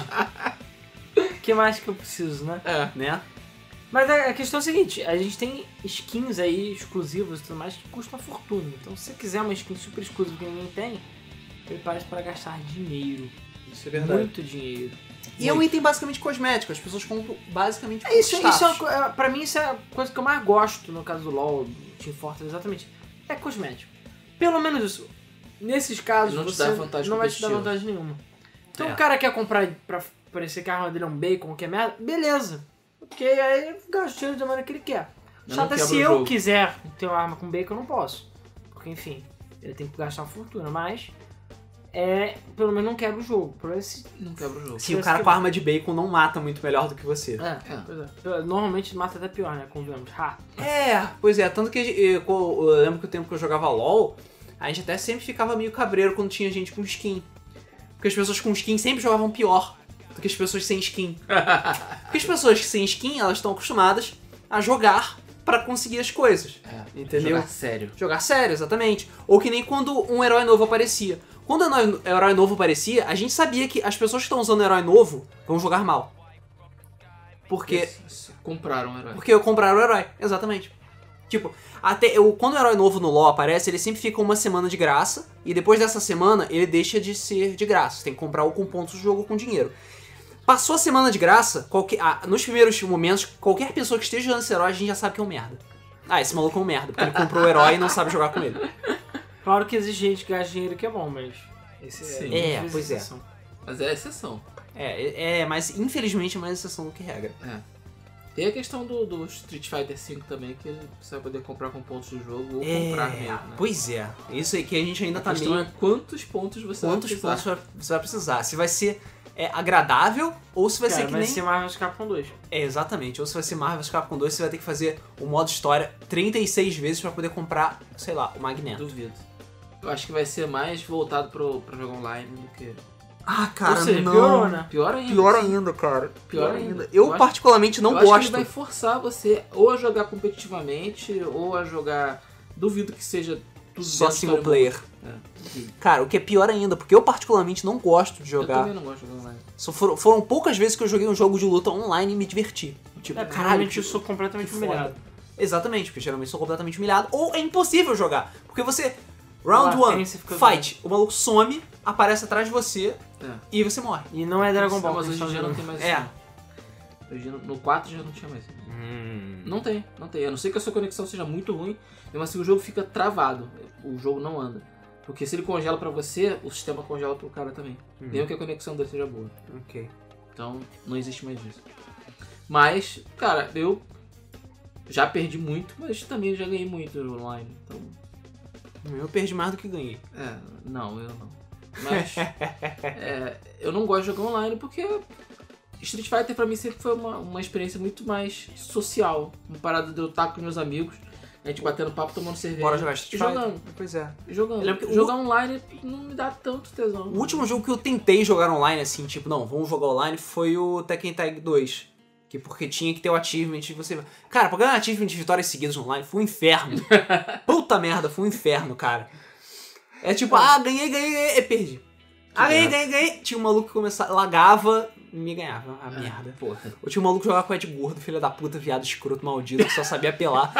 S2: O que mais que eu preciso, né?
S1: Né?
S2: Mas a questão é a seguinte, a gente tem skins aí exclusivas e tudo mais que custam uma fortuna. Então se você quiser uma skin super exclusiva que ninguém tem, prepare-se para gastar dinheiro.
S1: Isso é verdade.
S2: Muito dinheiro.
S1: E é um item basicamente cosmético, as pessoas compram basicamente por
S2: Isso
S1: status.
S2: pra mim isso é a coisa que eu mais gosto no caso do LoL, do Team Fortress, exatamente. É cosmético. Pelo menos isso. Nesses casos
S3: Não te
S2: você
S3: dá vantagem
S2: não vai te dar
S3: competitiva.
S2: vantagem nenhuma. Então o cara quer comprar pra parecer que a arma dele é um bacon, que é merda, beleza. Porque aí ele gasta o dinheiro da maneira que ele quer.
S3: Mas
S2: Só
S3: não
S2: que
S3: quebra
S2: se
S3: o
S2: eu
S3: jogo.
S2: quiser ter uma arma com bacon, eu não posso. Porque, enfim, ele tem que gastar uma fortuna. Mas, pelo menos não quebra o jogo. Por esse...
S3: Não quebra o jogo.
S1: Sim, o cara com arma de bacon não mata muito melhor do que você.
S2: Pois é. Normalmente mata até pior, né? Convenhamos.
S1: Pois é, tanto que eu lembro que o tempo que eu jogava LoL, a gente até sempre ficava meio cabreiro quando tinha gente com skin. Porque as pessoas com skin sempre jogavam pior do que as pessoas sem skin. Porque as pessoas sem skin, elas estão acostumadas a jogar pra conseguir as coisas. Entendeu?
S3: Jogar sério.
S1: Jogar sério, exatamente. Ou que nem quando um herói novo aparecia. Quando um herói novo aparecia, a gente sabia que as pessoas que estão usando o herói novo vão jogar mal. Porque
S3: Compraram um herói.
S1: Porque eu compraram o herói, exatamente. Tipo, quando o herói novo no LoL aparece, ele sempre fica uma semana de graça, e depois dessa semana ele deixa de ser de graça. Você tem que comprar ou com pontos do jogo ou com dinheiro. Passou a semana de graça, nos primeiros momentos, qualquer pessoa que esteja jogando esse herói, a gente já sabe que é um merda. Esse maluco é um merda, porque ele comprou o herói e não sabe jogar com ele.
S2: Claro que existe gente que gasta dinheiro que é bom, mas...
S3: Sim.
S1: Pois é.
S2: exceção.
S3: Mas é exceção.
S1: Mas infelizmente é mais exceção do que regra.
S3: Tem a questão do Street Fighter V também, que você vai poder comprar com pontos do jogo ou comprar mesmo, né?
S1: Pois isso aí que a gente ainda
S3: A
S1: tá
S3: questão
S1: meio...
S3: é quantos pontos você vai precisar.
S1: Quantos pontos você vai precisar? Se vai ser agradável, ou se vai ser que
S2: vai
S1: nem...
S2: ser Marvel vs Capcom 2.
S1: Exatamente, ou se vai ser Marvel vs Capcom 2, você vai ter que fazer o modo história 36 vezes pra poder comprar, sei lá, o Magneto.
S3: Duvido. Eu acho que vai ser mais voltado pra jogo online do que...
S1: Ah, cara,
S2: Ou seja,
S1: não.
S2: piorou, né?
S3: Pior ainda.
S1: Pior ainda, cara.
S3: Pior ainda.
S1: Eu particularmente não
S3: eu acho que
S1: gosto.
S3: ele vai forçar você ou a jogar competitivamente, ou a jogar... Duvido que seja tudo
S1: Só
S3: dentro
S1: single
S3: do
S1: player.
S3: duvido.
S1: Cara, o que é pior ainda, porque eu particularmente não gosto de
S3: Eu
S1: jogar.
S3: também não gosto de jogar online.
S1: Só foram poucas vezes que eu joguei um jogo de luta online e me diverti. Tipo, caralho,
S2: Realmente
S1: que,
S2: eu sou completamente
S1: que foda.
S2: humilhado.
S1: Exatamente, porque geralmente sou completamente humilhado. Ou é impossível jogar. Porque você... Round
S2: A
S1: 1,
S2: latência fica
S1: fight. O maluco some, aparece atrás de você e você morre.
S2: E não é Dragon Ball,
S3: Mas
S2: que
S3: hoje em
S2: eles
S3: dia não
S2: estão
S3: tem mais
S1: É.
S3: isso. não. Hoje no 4 já não tinha mais isso. Não tem. A não ser que a sua conexão seja muito ruim, mesmo assim o jogo fica travado. O jogo não anda. Porque se ele congela pra você, o sistema congela pro cara também. Mesmo que a conexão dele seja boa.
S1: Ok.
S3: Então não existe mais isso. Mas, cara, eu já perdi muito, mas também já ganhei muito online. Então,
S1: Eu perdi mais do que ganhei.
S3: não, eu não. Mas eu não gosto de jogar online porque Street Fighter pra mim sempre foi uma experiência muito mais social. Uma parada de eu estar com meus amigos, a gente batendo papo, tomando cerveja.
S1: Bora jogar Street
S3: e
S1: Fighter?
S3: jogando.
S1: Pois é.
S3: E jogando.
S1: Eu lembro que
S3: Jogar online não me dá tanto tesão.
S1: O último jogo que eu tentei jogar online, assim, tipo, não, vamos jogar online, foi o Tekken Tag 2. Que porque tinha que ter o achievement e você... Cara, pra ganhar achievement de vitórias seguidas online foi um inferno. Puta merda, foi um inferno, cara. É tipo, ganhei, e perdi. Ganhei. Tinha um maluco que começava, lagava e me ganhava. Merda.
S3: Porra.
S1: Ou tinha um maluco que jogava com Ed Gordo, filho da puta, viado escroto, maldito, que só sabia apelar.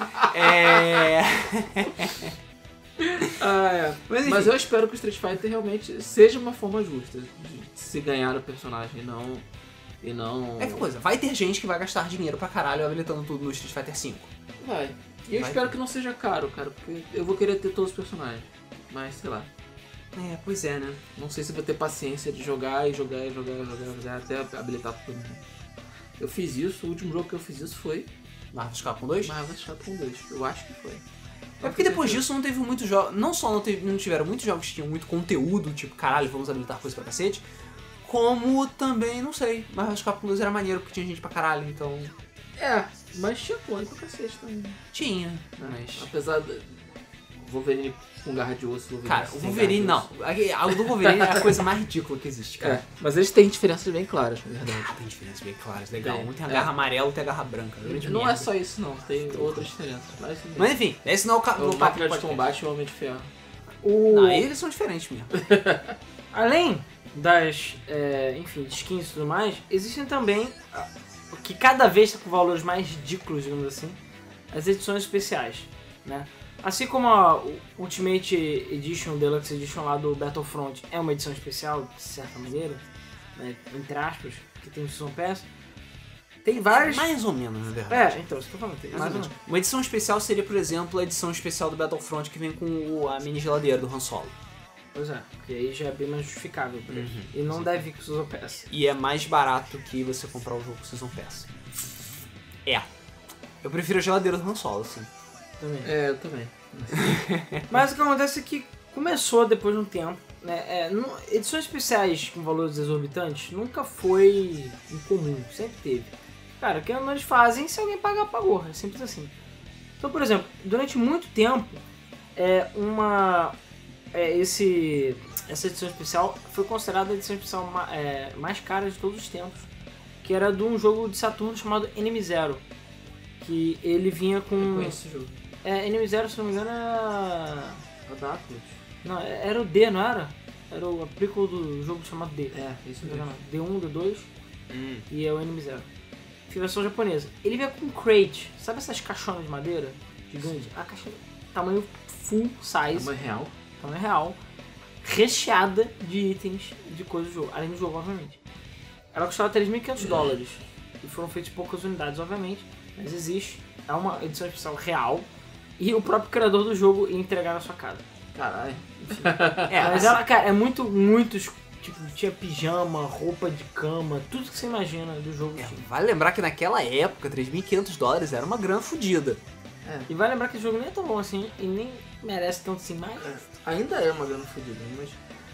S3: Mas eu espero que o Street Fighter realmente seja uma forma justa de se ganhar o personagem e não...
S1: É que coisa, vai ter gente que vai gastar dinheiro pra caralho habilitando tudo no Street Fighter V.
S3: Vai. E eu espero que não seja caro, cara, porque eu vou querer ter todos os personagens. Mas, sei lá.
S1: Pois é, né?
S3: Não sei se vou ter paciência de jogar até habilitar todo mundo. Eu fiz isso, o último jogo que eu fiz isso foi
S1: Marvel vs Capcom 2?
S3: Marvel vs Capcom 2. Eu acho que foi.
S1: É porque depois disso não teve muitos jogos. Não só não tiveram muitos jogos que tinham muito conteúdo, tipo, caralho, vamos habilitar coisa pra cacete. Como também, não sei, Marvel vs Capcom 2 era maneiro porque tinha gente pra caralho, então.
S3: Mas tinha clone pra cacete também.
S1: Tinha, mas.
S3: Apesar do Wolverine com garra de osso,
S1: Cara, o Wolverine não. Algo do Wolverine é a coisa mais ridícula que existe, cara.
S3: Mas eles têm diferenças bem claras, na verdade.
S1: Tem diferenças bem claras, legal.
S3: Tem.
S1: Um tem a garra amarela, outro tem a garra branca. Grande
S3: Não
S1: merda.
S3: é só isso, não. Tem outras diferenças.
S1: Mas enfim, esse não é o
S3: o
S1: papo do
S3: máquina de
S1: podcast.
S3: combate e o Homem de Ferro.
S1: Não, eles são diferentes mesmo.
S2: Além das, skins e tudo mais, existem também, o que cada vez está com valores mais ridículos, digamos assim, as edições especiais, né? Assim como a Ultimate Edition, Deluxe Edition lá do Battlefront é uma edição especial, de certa maneira, né, entre aspas, que tem o Season Pass, tem várias...
S1: Mais ou menos, na verdade.
S2: então, você tá falando, tem
S1: Mais
S2: mais
S1: ou
S2: ou
S1: menos.
S2: menos.
S1: Uma edição especial seria, por exemplo, a edição especial do Battlefront que vem com a mini geladeira do Han Solo.
S2: Pois é, porque aí já é bem mais justificável o preço. E não
S1: sim.
S2: deve vir com o Season Pass.
S1: E é mais barato que você comprar o jogo com Season Pass. Eu prefiro a geladeira do Han Solo, assim.
S2: Também.
S3: Eu também.
S2: Mas o que acontece é que começou depois de um tempo, né? Edições especiais com valores exorbitantes nunca foi incomum, sempre teve. Cara, o que eles fazem, se alguém pagar, pagou. É simples assim. Então, por exemplo, durante muito tempo, essa edição especial foi considerada a edição especial mais cara de todos os tempos, que era de um jogo de Saturno chamado Enemy Zero, que ele vinha com...
S3: Eu conheço esse jogo.
S2: Enemy Zero, se não me engano, era...
S3: É o da Atlus.
S2: Não, era o D, não era? Era o prequel do jogo chamado D.
S3: Isso
S2: Se não me
S3: mesmo.
S2: engano. D1, D2 e é o Enemy Zero. Versão japonesa. Ele veio com crate, sabe essas caixonas de madeira gigante? A caixa tamanho full size, tamanho real, recheada de itens de coisas do jogo, além do jogo, obviamente. Ela custava $3.500 e foram feitas poucas unidades, obviamente, mas existe. É uma edição especial real e o próprio criador do jogo ia entregar na sua casa.
S3: Caralho.
S2: Mas ela, cara, é muito, tipo, tinha pijama, roupa de cama, tudo que você imagina do jogo tinha.
S1: Vale lembrar que naquela época, $3.500 era uma grana fodida.
S2: E vai lembrar que o jogo nem é tão bom assim e nem merece tanto assim, mas...
S3: Ainda é uma grana fodida, mas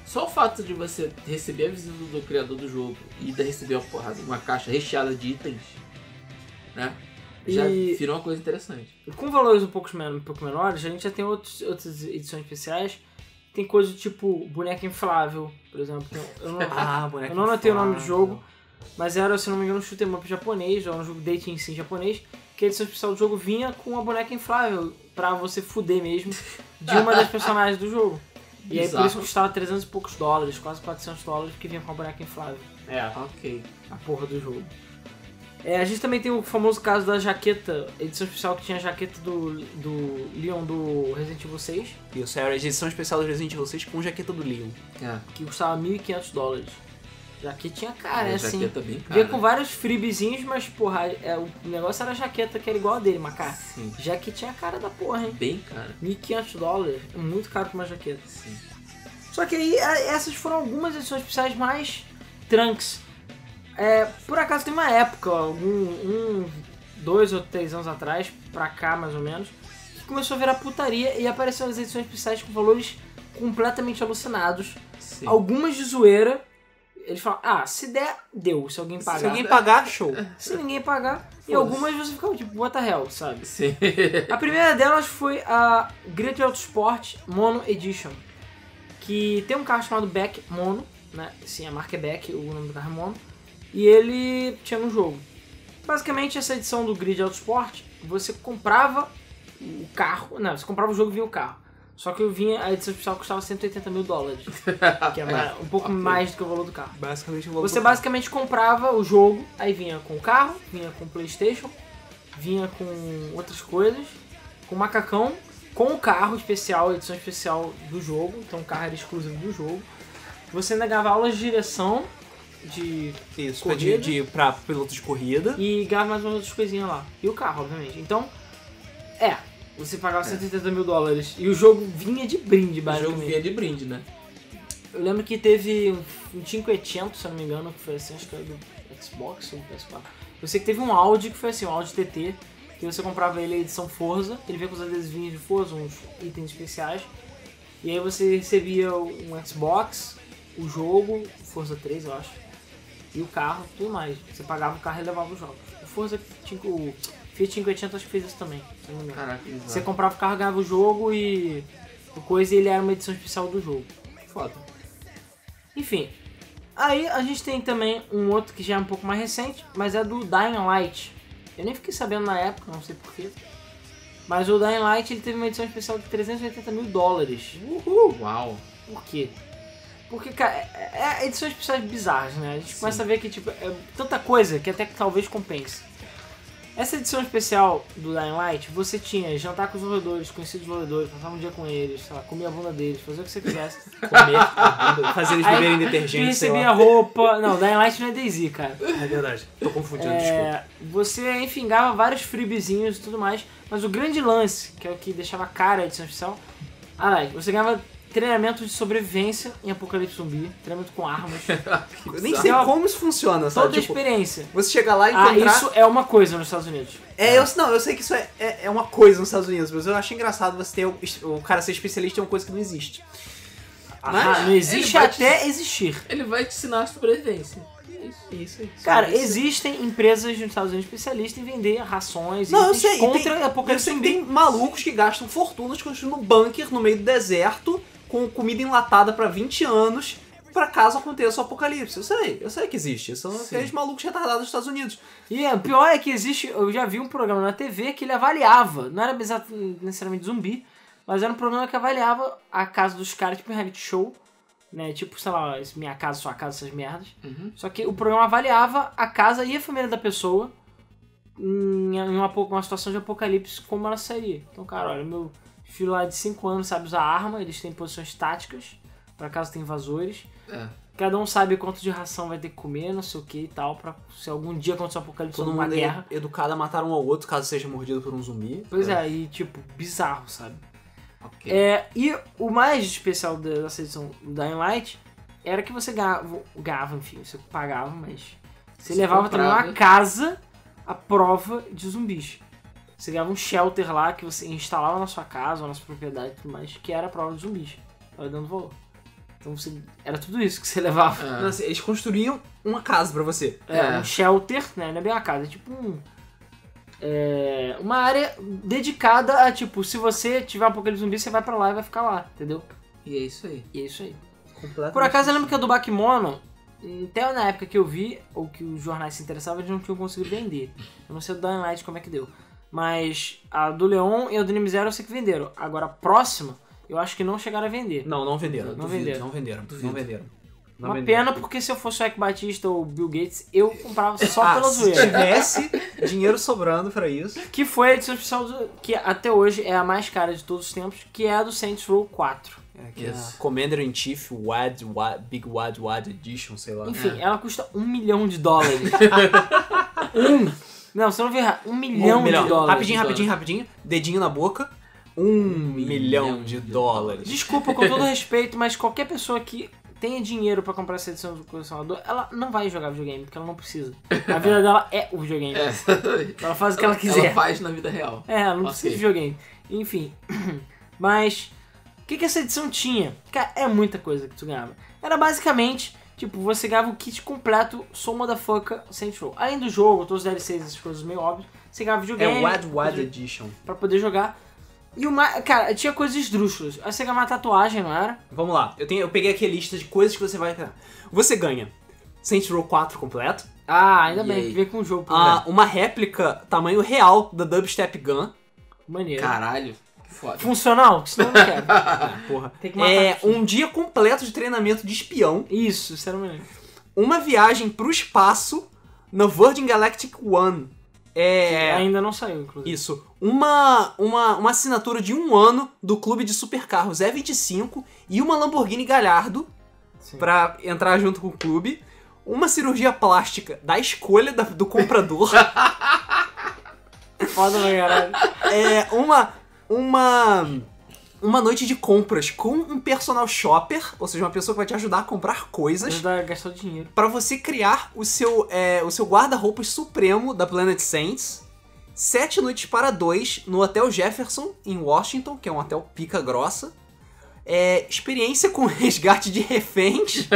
S3: Só o fato de você receber a visita do criador do jogo e ainda receber uma caixa recheada de itens, né? Já virou uma coisa interessante.
S2: Com valores um pouco menores, a gente já tem outras edições especiais. Tem coisa do tipo boneca inflável, por exemplo. Eu não anotei o nome do jogo, mas era, se não me engano, um shoot'em up japonês, ou um jogo dating sim japonês, que a edição especial do jogo vinha com uma boneca inflável, pra você fuder mesmo, de uma das personagens do jogo. E aí por isso custava 300 e poucos dólares, quase 400 dólares, porque vinha com a boneca inflável.
S3: Ok.
S2: A porra do jogo. A gente também tem o famoso caso da jaqueta, edição especial que tinha a jaqueta do Leon do Resident Evil 6.
S1: Isso, era a edição especial do Resident Evil 6 com jaqueta do Leon.
S2: Que custava 1.500 dólares. Jaqueta tinha cara, assim.
S3: Jaqueta bem cara.
S2: Veio com vários freebezinhos, mas porra, o negócio era a jaqueta que era igual a dele, mas cara, jaquetinha cara da porra, hein?
S3: Bem cara.
S2: 1.500 dólares, é muito caro pra uma jaqueta.
S3: Sim.
S2: Só que aí, essas foram algumas edições especiais mais trunks. Por acaso tem uma época, 2 ou 3 anos atrás, pra cá mais ou menos, que começou a virar putaria e apareceram as edições especiais com valores completamente alucinados.
S3: Sim.
S2: Algumas de zoeira. Eles falam, se der, deu. Se alguém pagar.
S1: Se alguém pagar, show.
S2: Se ninguém pagar. E algumas você ficava tipo, what the hell, sabe?
S3: Sim.
S2: A primeira delas foi a Grid Autosport Mono Edition. Que tem um carro chamado Beck Mono, né? Sim, a marca é Beck, o nome do carro é Mono. E ele tinha no jogo. Basicamente, essa edição do Grid Autosport, você comprava o carro. Não, você comprava o jogo e vinha o carro. Só que a edição especial custava 180 mil dólares. Que é um pouco mais do que o valor do carro.
S1: Basicamente o valor
S2: Você
S1: do carro.
S2: basicamente comprava o jogo, aí vinha com o carro, vinha com o PlayStation, vinha com outras coisas, com o macacão, com o carro especial, a edição especial do jogo. Então o carro era exclusivo do jogo. Você ainda ganhava aulas de direção, de corrida,
S1: pra piloto de corrida.
S2: E ganhava mais umas outras coisinhas lá. E o carro, obviamente. Então, você pagava 180 mil dólares e o jogo vinha de brinde, basicamente.
S3: O jogo vinha de brinde, né?
S2: Eu lembro que teve um 500, se eu não me engano, que foi assim, acho que era do Xbox ou do PS4. Eu sei que teve um Audi que foi assim, um Audi TT, que você comprava ele a edição Forza, ele veio com os adesivinhos de Forza, uns itens especiais, e aí você recebia um Xbox, o jogo, Forza 3 eu acho, e o carro, tudo mais. Você pagava o carro e levava os jogos. O Forza, o Fiat 500 acho que fez isso também, se não me engano.
S3: Caraca,
S2: você comprava o carro, ganhava o jogo e ele era uma edição especial do jogo.
S3: Foda.
S2: Enfim, aí a gente tem também um outro que já é um pouco mais recente, mas é do Dying Light. Eu nem fiquei sabendo na época, não sei porquê. Mas o Dying Light ele teve uma edição especial de 380 mil dólares.
S3: Uhul! Uau!
S2: Por quê? Porque, cara, é edições especiais bizarras, né? A gente começa a ver que tipo, é tanta coisa que até que talvez compense. Essa edição especial do Dying Light, você tinha jantar com os desenvolvedores, conhecer os desenvolvedores, passar um dia com eles, sei lá, comer a bunda deles, fazer o que você quisesse.
S1: Comer, fazer eles beberem
S2: Aí,
S1: detergente,
S2: recebia roupa... Não, Dying Light não é DayZ, cara.
S1: É verdade, tô confundindo, desculpa.
S2: Você, enfim, ganhava vários freebezinhos e tudo mais, mas o grande lance, que é o que deixava cara a edição especial, você ganhava treinamento de sobrevivência em Apocalipse Zumbi, treinamento com armas.
S1: Eu nem sei como isso funciona, sabe?
S2: Toda a experiência.
S1: Você chega lá e encontrar...
S2: isso é uma coisa nos Estados Unidos.
S1: Eu sei que isso é uma coisa nos Estados Unidos, mas eu acho engraçado você ter o cara ser especialista em uma coisa que não existe.
S2: Mas não existe até existir.
S3: Ele vai te ensinar a sobrevivência.
S1: Isso.
S2: Cara, existem empresas nos Estados Unidos especialistas em vender rações
S1: e
S2: contra Apocalipse Zumbi.
S1: Tem malucos que gastam fortunas construindo bunker no meio do deserto com comida enlatada pra 20 anos pra caso aconteça o apocalipse. Eu sei que existe. São aqueles malucos retardados dos Estados Unidos.
S2: E o pior é que existe... Eu já vi um programa na TV que ele avaliava, não era necessariamente zumbi, mas era um programa que avaliava a casa dos caras, tipo um reality show, né? Tipo, sei lá, Minha Casa, Sua Casa, essas merdas.
S3: Uhum.
S2: Só que o programa avaliava a casa e a família da pessoa em uma situação de apocalipse, como ela seria. Então, cara, olha, meu filho lá de 5 anos sabe usar arma, eles têm posições táticas, pra caso tem invasores. Cada um sabe quanto de ração vai ter que comer, não sei o que e tal, pra se algum dia acontecer um apocalipse ou uma guerra.
S1: Educado a matar um ao outro caso seja mordido por um zumbi.
S2: Pois e tipo, bizarro, sabe?
S3: Okay.
S2: E o mais especial dessa edição do Dying Light era que você ganhava, enfim, você pagava, mas você levava também uma casa à prova de zumbis. Você ganhava um shelter lá que você instalava na sua casa ou na sua propriedade e tudo mais, que era a prova de zumbis. Tava dando valor. Então era tudo isso que você levava.
S3: Ah.
S1: Não, assim, eles construíam uma casa pra você.
S2: Um shelter, né? Não é bem uma casa, é tipo uma área dedicada a, tipo, se você tiver um apocalipse zumbi, você vai pra lá e vai ficar lá, entendeu?
S3: E é isso aí.
S2: E é isso aí.
S1: Completamente.
S2: Por acaso, eu lembro que a do Bakemono, até na época que eu vi, ou que os jornais se interessavam, eles não tinham conseguido vender. Eu não sei do Dying Light como é que deu. Mas a do Leon e a do Nime Zero eu sei que venderam. Agora, a próxima, eu acho que não chegaram a vender.
S1: Não venderam.
S2: Não venderam.
S1: Não venderam. Não venderam. Não
S2: Uma
S1: venderam.
S2: pena, porque se eu fosse o Eike Batista ou o Bill Gates, eu comprava só pela
S1: Se
S2: zoeira.
S1: tivesse dinheiro sobrando pra isso.
S2: Que foi a edição especial que até hoje é a mais cara de todos os tempos, que é a do Saints Row 4.
S1: Que é
S3: Yes.
S1: a Commander in Chief Big Wad Edition, sei lá.
S2: Enfim, ela custa $1 milhão. Não, você não viu errado. $1 milhão de dólares.
S1: Rapidinho. Dedinho na boca. $1 milhão de dólares.
S2: Desculpa, com todo respeito, mas qualquer pessoa que tenha dinheiro pra comprar essa edição do colecionador, ela não vai jogar videogame, porque ela não precisa. A vida dela é o videogame. Ela faz o que ela quiser.
S3: Ela faz na vida real.
S2: Ela não precisa de videogame. Enfim. Mas, o que essa edição tinha? Cara, é muita coisa que tu ganhava. Era basicamente, tipo, você ganhava o kit completo, Soul Motherfucker Saints Row. Além do jogo, todos os DLCs, essas coisas meio óbvias, você ganhava videogame.
S1: Wad Edition.
S2: Pra poder jogar. E cara, tinha coisas esdrúxulas. Aí você ganhava uma tatuagem, não era?
S1: Vamos lá. Eu peguei aqui a lista de coisas que você vai ganhar. Você ganha Saints Row 4 completo.
S2: Ah, ainda bem,
S3: aí?
S2: que veio com o jogo.
S1: Uma réplica tamanho real da Dubstep Gun.
S2: Maneiro.
S3: Caralho, que foda.
S2: Funcional? Senão eu não quero.
S1: Porra.
S2: Tem que matar
S1: Um dia completo de treinamento de espião.
S2: Isso era maneiro.
S1: Uma viagem pro espaço no Virgin Galactic One.
S2: Ainda não saiu, inclusive.
S1: Isso. Uma assinatura de 1 ano do clube de supercarros E25 e uma Lamborghini Gallardo pra entrar junto com o clube. Uma cirurgia plástica da escolha do comprador.
S2: Foda pra caralho.
S1: Uma noite de compras com um personal shopper, ou seja, uma pessoa que vai te ajudar a comprar coisas.
S2: Ajudar a gastar dinheiro.
S1: Pra você criar o seu guarda-roupas supremo da Planet Saints. 7 noites para 2 no Hotel Jefferson, em Washington, que é um hotel pica grossa. Experiência com resgate de reféns.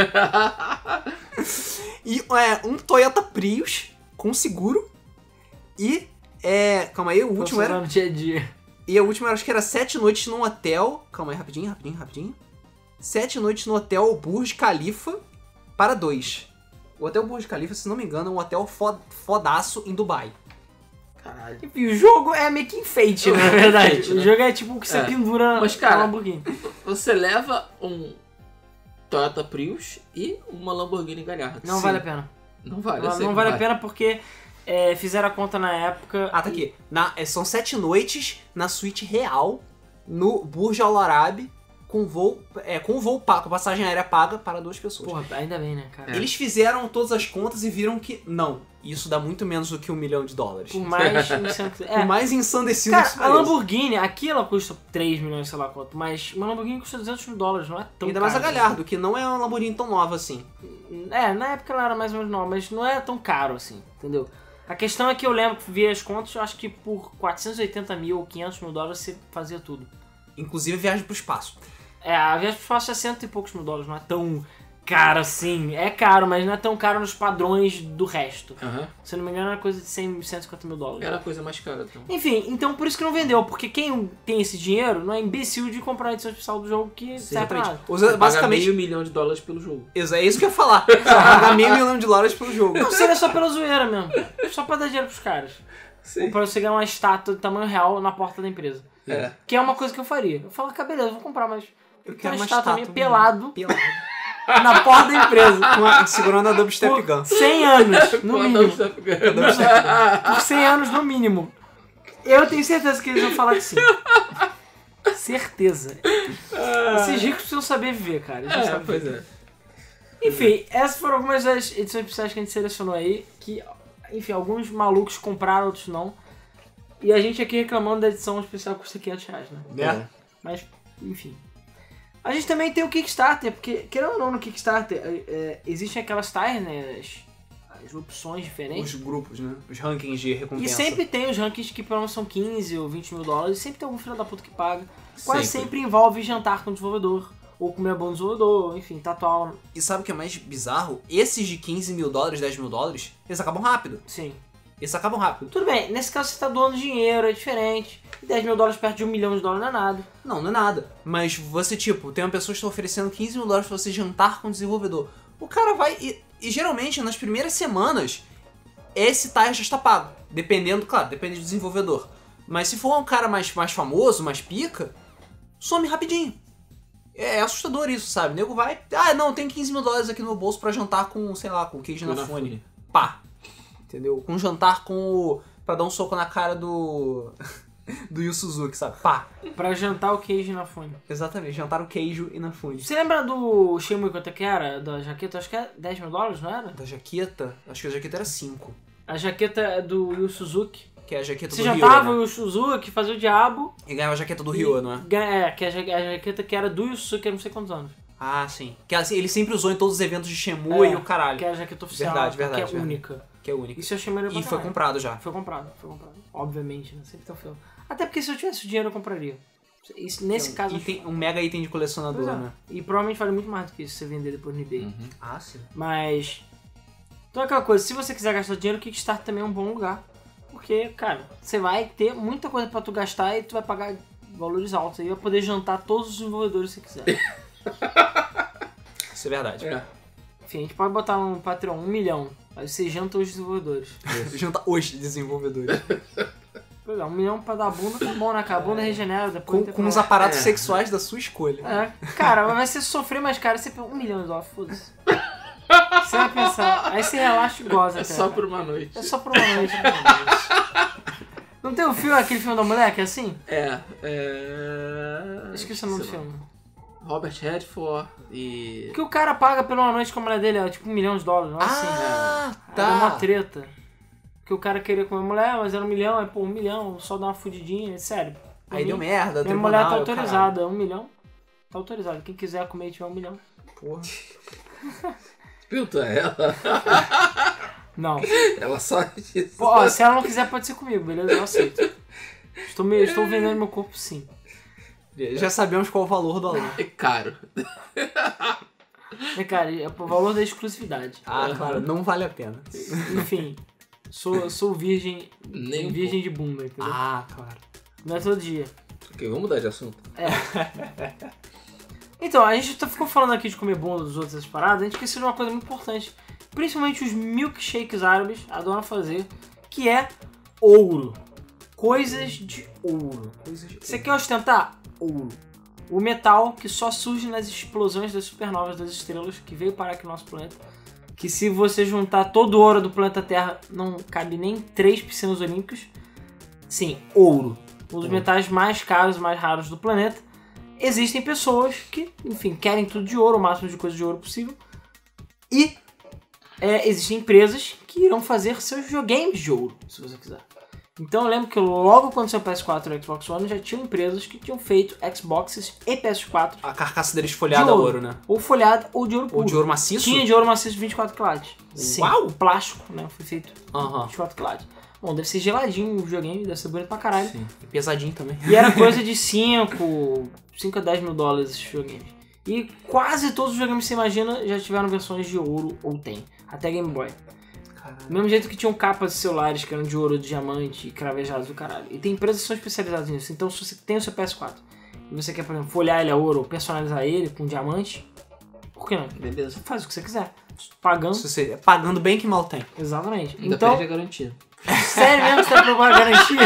S1: E um Toyota Prius com seguro. E, calma aí, o último era...
S2: no dia a dia.
S1: E a última, acho que era 7 noites num hotel... Calma aí, rapidinho. 7 noites no Hotel Burj Khalifa para 2. O Hotel Burj Khalifa, se não me engano, é um hotel fodaço em Dubai.
S3: Caralho.
S2: Enfim, o jogo é meio que enfeite, na verdade.
S3: Enfeite, né?
S2: O jogo é tipo o que você pendura
S3: Mas, cara,
S2: na Lamborghini.
S3: Você leva um Toyota Prius e uma Lamborghini Gallardo.
S2: Não
S3: Sim.
S2: vale a pena.
S3: Não vale, eu sei
S2: Não
S3: que
S2: vale a pena porque fizeram a conta na época.
S1: Ah, tá aqui. São 7 noites na suíte real, no Burj Al Arab, com voo pago, com passagem aérea paga para 2 pessoas.
S2: Porra, ainda bem, né, cara?
S1: Eles fizeram todas as contas e viram que, não, isso dá muito menos do que $1 milhão.
S2: Por mais insano que
S1: Por mais ensandecido
S2: cara,
S1: que isso
S2: a
S1: pareça.
S2: Lamborghini, aqui ela custa 3 milhões, sei lá quanto, mas uma Lamborghini custa $200 mil, não é tão
S1: Ainda
S2: caro.
S1: mais a Gallardo, que não é uma Lamborghini tão nova assim.
S2: Na época ela era mais ou menos nova, mas não é tão caro assim, entendeu? A questão é que eu lembro que vi as contas, eu acho que por 480 mil ou $500 mil você fazia tudo.
S1: Inclusive viagem pro espaço.
S2: A viagem pro espaço é 100 e poucos mil dólares, não é tão caro assim. É caro, mas não é tão caro nos padrões do resto.
S3: Aham.
S2: Se eu não me engano, era coisa de 100, 150 mil dólares.
S3: Era a coisa mais cara, então.
S2: Enfim, então por isso que não vendeu, porque quem tem esse dinheiro não é imbecil de comprar a edição especial do jogo que serve pra nada.
S3: Você
S1: Basicamente,
S3: paga $500 milhão pelo jogo.
S1: é isso que eu ia falar. Pagar $1 milhão pelo jogo.
S2: Não, seria só pela zoeira mesmo. Só pra dar dinheiro pros caras.
S3: Sim.
S2: Ou pra você ganhar uma estátua de tamanho real na porta da empresa. Que é uma coisa que eu faria. Eu falo, cara, beleza, eu vou comprar, mas eu quero uma estátua minha pelado na porta da empresa.
S1: Segurando a Dubstep Gun.
S2: Por 100 anos, no mínimo. Por 100 anos, no mínimo. Eu tenho certeza que eles vão falar que sim. Certeza. Esses ricos precisam saber viver, cara. Eles não sabem
S3: Pois
S2: viver.
S3: é.
S2: Enfim, essas foram algumas das edições especiais que a gente selecionou aí. Que, enfim, alguns malucos compraram, outros não. E a gente aqui reclamando da edição especial que custa R$500, né? Mas, enfim. A gente também tem o Kickstarter, porque, querendo ou não, no Kickstarter existem aquelas tais, né? As opções diferentes.
S1: Os grupos, né? Os rankings de recompensa.
S2: E sempre tem os rankings que pelo menos são 15 ou $20 mil. E sempre tem algum filho da puta que paga. Quase sempre envolve jantar com o desenvolvedor. ou comer a bom desenvolvedor, enfim, tatuar.
S1: E sabe o que é mais bizarro? Esses de 15 mil dólares, 10 mil dólares, eles acabam rápido.
S2: Sim.
S1: Eles acabam rápido.
S2: Tudo bem, nesse caso você tá doando dinheiro, é diferente. E 10 mil dólares perto de $1 milhão não é nada.
S1: Não, não é nada. Mas você, tipo, tem uma pessoa que está oferecendo 15 mil dólares pra você jantar com o desenvolvedor. O cara vai e geralmente nas primeiras semanas esse tire já está pago. Dependendo, claro, depende do desenvolvedor. Mas se for um cara mais famoso, mais pica, some rapidinho. É assustador isso, sabe? O nego vai... Ah, não, tem 15 mil dólares aqui no meu bolso pra jantar com, sei lá, com queijo na fone. Pá. Entendeu? Com jantar com o... Pra dar um soco na cara do... do Yu Suzuki, sabe? Pá.
S2: Pra jantar o queijo na fone.
S1: Exatamente, jantar o queijo e na fone.
S2: Você lembra do Shenmue quanto é que era? Da jaqueta? Acho que é 10 mil dólares, não era?
S1: Da jaqueta? Acho que a jaqueta era 5.
S2: A jaqueta é do Yu Suzuki.
S1: Que é a jaqueta
S2: Você
S1: do Ryo,
S2: jantava
S1: né?
S2: o Yu Suzuki, fazia o diabo.
S1: E ganhava a jaqueta do Ryo, não é?
S2: É, que é a jaqueta que era do Yu Suzuki há não sei quantos anos.
S1: Ah, sim. Que assim, ele sempre usou em todos os eventos de Shenmue e o caralho.
S2: Que é a jaqueta oficial,
S1: Verdade,
S2: que é
S1: verdade.
S2: única.
S1: Que é única.
S2: Isso eu achei melhor pra
S1: E foi
S2: caralho.
S1: comprado já.
S2: Foi comprado. Obviamente, né? Sempre tão feio. Até porque se eu tivesse o dinheiro eu compraria. Isso, nesse caso...
S1: Um mega item de colecionador,
S2: Pois é.
S1: né?
S2: E provavelmente vale muito mais do que isso você vender depois no eBay.
S1: Ah, sim.
S2: Mas... Então é aquela coisa, se você quiser gastar dinheiro, o Kickstarter também é um bom lugar. Porque, cara, você vai ter muita coisa pra tu gastar e tu vai pagar valores altos. E vai poder jantar todos os desenvolvedores que você quiser.
S1: Isso é verdade.
S3: É.
S2: Enfim, a gente pode botar no Patreon 1 milhão. Aí você janta os desenvolvedores.
S1: Junta os desenvolvedores.
S2: Pois é, 1 milhão pra dar bunda tá bom, né, cara? A bunda regenera depois.
S1: Com os aparatos sexuais da sua escolha.
S2: É, cara, vai ser sofrer mais caro. Você pega $1 milhão, foda-se. Você vai pensar. Aí você relaxa e goza.
S3: É só por uma noite.
S2: É só por uma noite. Não tem um filme, aquele filme da mulher que é assim? Esqueci o nome do filme.
S3: Robert Redford e...
S2: Que o cara paga pela uma noite com a mulher dele, é tipo $1 milhão, não é assim?
S1: Tá.
S2: Era uma treta. Que o cara queria comer a mulher, mas era $1 milhão, aí pô, $1 milhão, só dá uma fudidinha, sério.
S1: Aí deu merda,
S2: Minha mulher tá autorizada, $1 milhão. Tá autorizado. Quem quiser comer e tiver $1 milhão.
S1: Porra.
S3: Filtra ela.
S2: Não.
S3: Ela só disse.
S2: Pô, ó, se ela não quiser, pode ser comigo, beleza? Eu aceito. Estou vendendo meu corpo sim.
S1: Já sabemos qual o valor do aluno.
S3: É caro.
S2: É, cara, é o valor da exclusividade.
S1: Ah, claro, não vale a pena.
S2: Enfim, sou virgem.
S3: Nem um
S2: virgem de bunda, entendeu?
S1: Ah, claro.
S2: Não é todo dia.
S3: Ok, vamos mudar de assunto.
S2: Então, a gente ficou falando aqui de comer bunda dos outros, essas paradas, a gente esqueceu de uma coisa muito importante. Principalmente os milkshakes árabes adoram fazer, que é ouro. Coisas de ouro. Você quer ostentar? Ouro. O metal que só surge nas explosões das supernovas das estrelas que veio parar aqui no nosso planeta. Que se você juntar todo o ouro do planeta Terra, não cabe nem 3 piscinas olímpicas. Sim, ouro. Um dos metais mais caros e mais raros do planeta. Existem pessoas que, enfim, querem tudo de ouro, o máximo de coisa de ouro possível. E existem empresas que irão fazer seus videogames de ouro, se você quiser. Então eu lembro que logo quando saiu o PS4 e o Xbox One, já tinham empresas que tinham feito Xboxes e PS4
S1: A carcaça deles folhada
S2: de
S1: a
S2: ouro,
S1: ouro, né?
S2: ou folhado ou de ouro puro.
S1: Ou de ouro maciço?
S2: Tinha de ouro maciço de 24 quilates. Sim,
S1: Uau!
S2: plástico, né? Foi feito
S1: Aham.
S2: 24 quilates. Bom, deve ser geladinho o videogame, deve ser bonito pra caralho.
S3: Sim.
S1: E pesadinho também.
S2: E era coisa de 5 a 10 mil dólares esses videogames. E quase todos os videogames que você imagina já tiveram versões de ouro ou tem. Até Game Boy.
S1: Caralho.
S2: Do mesmo jeito que tinham capas de celulares que eram de ouro, de diamante, cravejados do caralho. E tem empresas que são especializadas nisso. Então se você tem o seu PS4 e você quer, por exemplo, folhear ele a ouro ou personalizar ele com diamante, por que não?
S3: Beleza.
S2: Faz o que você quiser. Pagando.
S1: Pagando bem que mal tem.
S2: Exatamente.
S3: Ainda
S2: Então,
S3: perde a garantia.
S2: sério mesmo que você tá procurando garantia?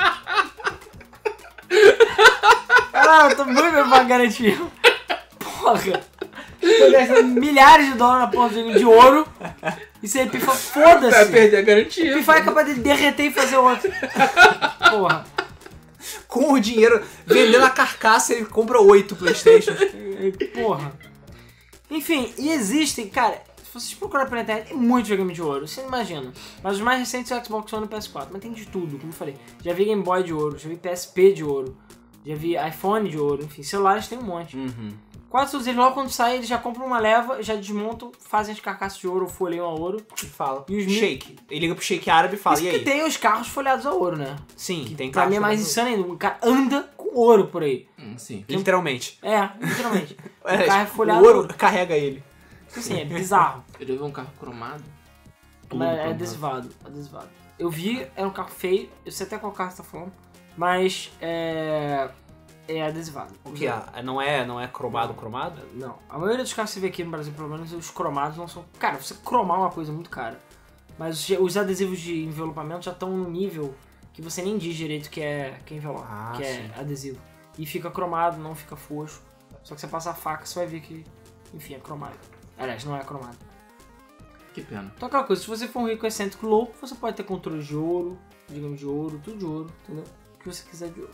S2: Ah, eu tô muito bem pra garantia. Porra. Tô gastando milhares de dólares na porra de ouro. E você pifa,
S3: Vai
S2: foda-se.
S3: perder a garantia.
S2: Pifa é capaz de derreter e fazer outro. Porra.
S1: Com o dinheiro, vendendo a carcaça, ele compra 8 Playstation.
S2: Porra. Enfim, e existem, cara, se vocês procurarem pela internet, tem muito videogame de ouro, você não imagina. Mas os mais recentes são o Xbox One e o PS4, mas tem de tudo, como eu falei. Já vi Game Boy de ouro, já vi PSP de ouro, já vi iPhone de ouro, enfim, celulares tem um monte. Quase todos eles, logo quando saem, eles já compram uma leva, já desmontam, fazem as carcaças de ouro ou folheiam a ouro.
S1: E fala.
S2: E os
S1: Shake. Ele liga pro Shake árabe e fala,
S2: Isso
S1: e
S2: que
S1: aí?
S2: tem os carros folhados a ouro, né?
S1: Sim, tem
S2: Pra mim é mais insano ainda, o cara anda com ouro por aí.
S3: Sim.
S1: Literalmente.
S2: É, literalmente. O carro é folhado.
S1: O ouro carrega ele.
S2: Assim, é bizarro.
S3: Eu já vi um carro cromado.
S2: Mas é
S3: cromado.
S2: adesivado. Eu vi, era um carro feio, eu sei até qual carro você tá falando, mas é adesivado.
S1: O que é? Não é cromado?
S2: Não. A maioria dos carros que você vê aqui no Brasil, pelo menos, os cromados não são... Cara, você cromar é uma coisa muito cara. Mas os adesivos de envelopamento já estão no nível que você nem diz direito que é envelope, que é adesivo. E fica cromado, não fica fosco. Só que você passa a faca, você vai ver que, enfim, é cromado. Aliás, não é cromado.
S3: Que pena.
S2: Então aquela coisa, se você for um rico excêntrico louco, você pode ter controle de ouro, digamos de ouro, tudo de ouro, entendeu? O que você quiser de ouro.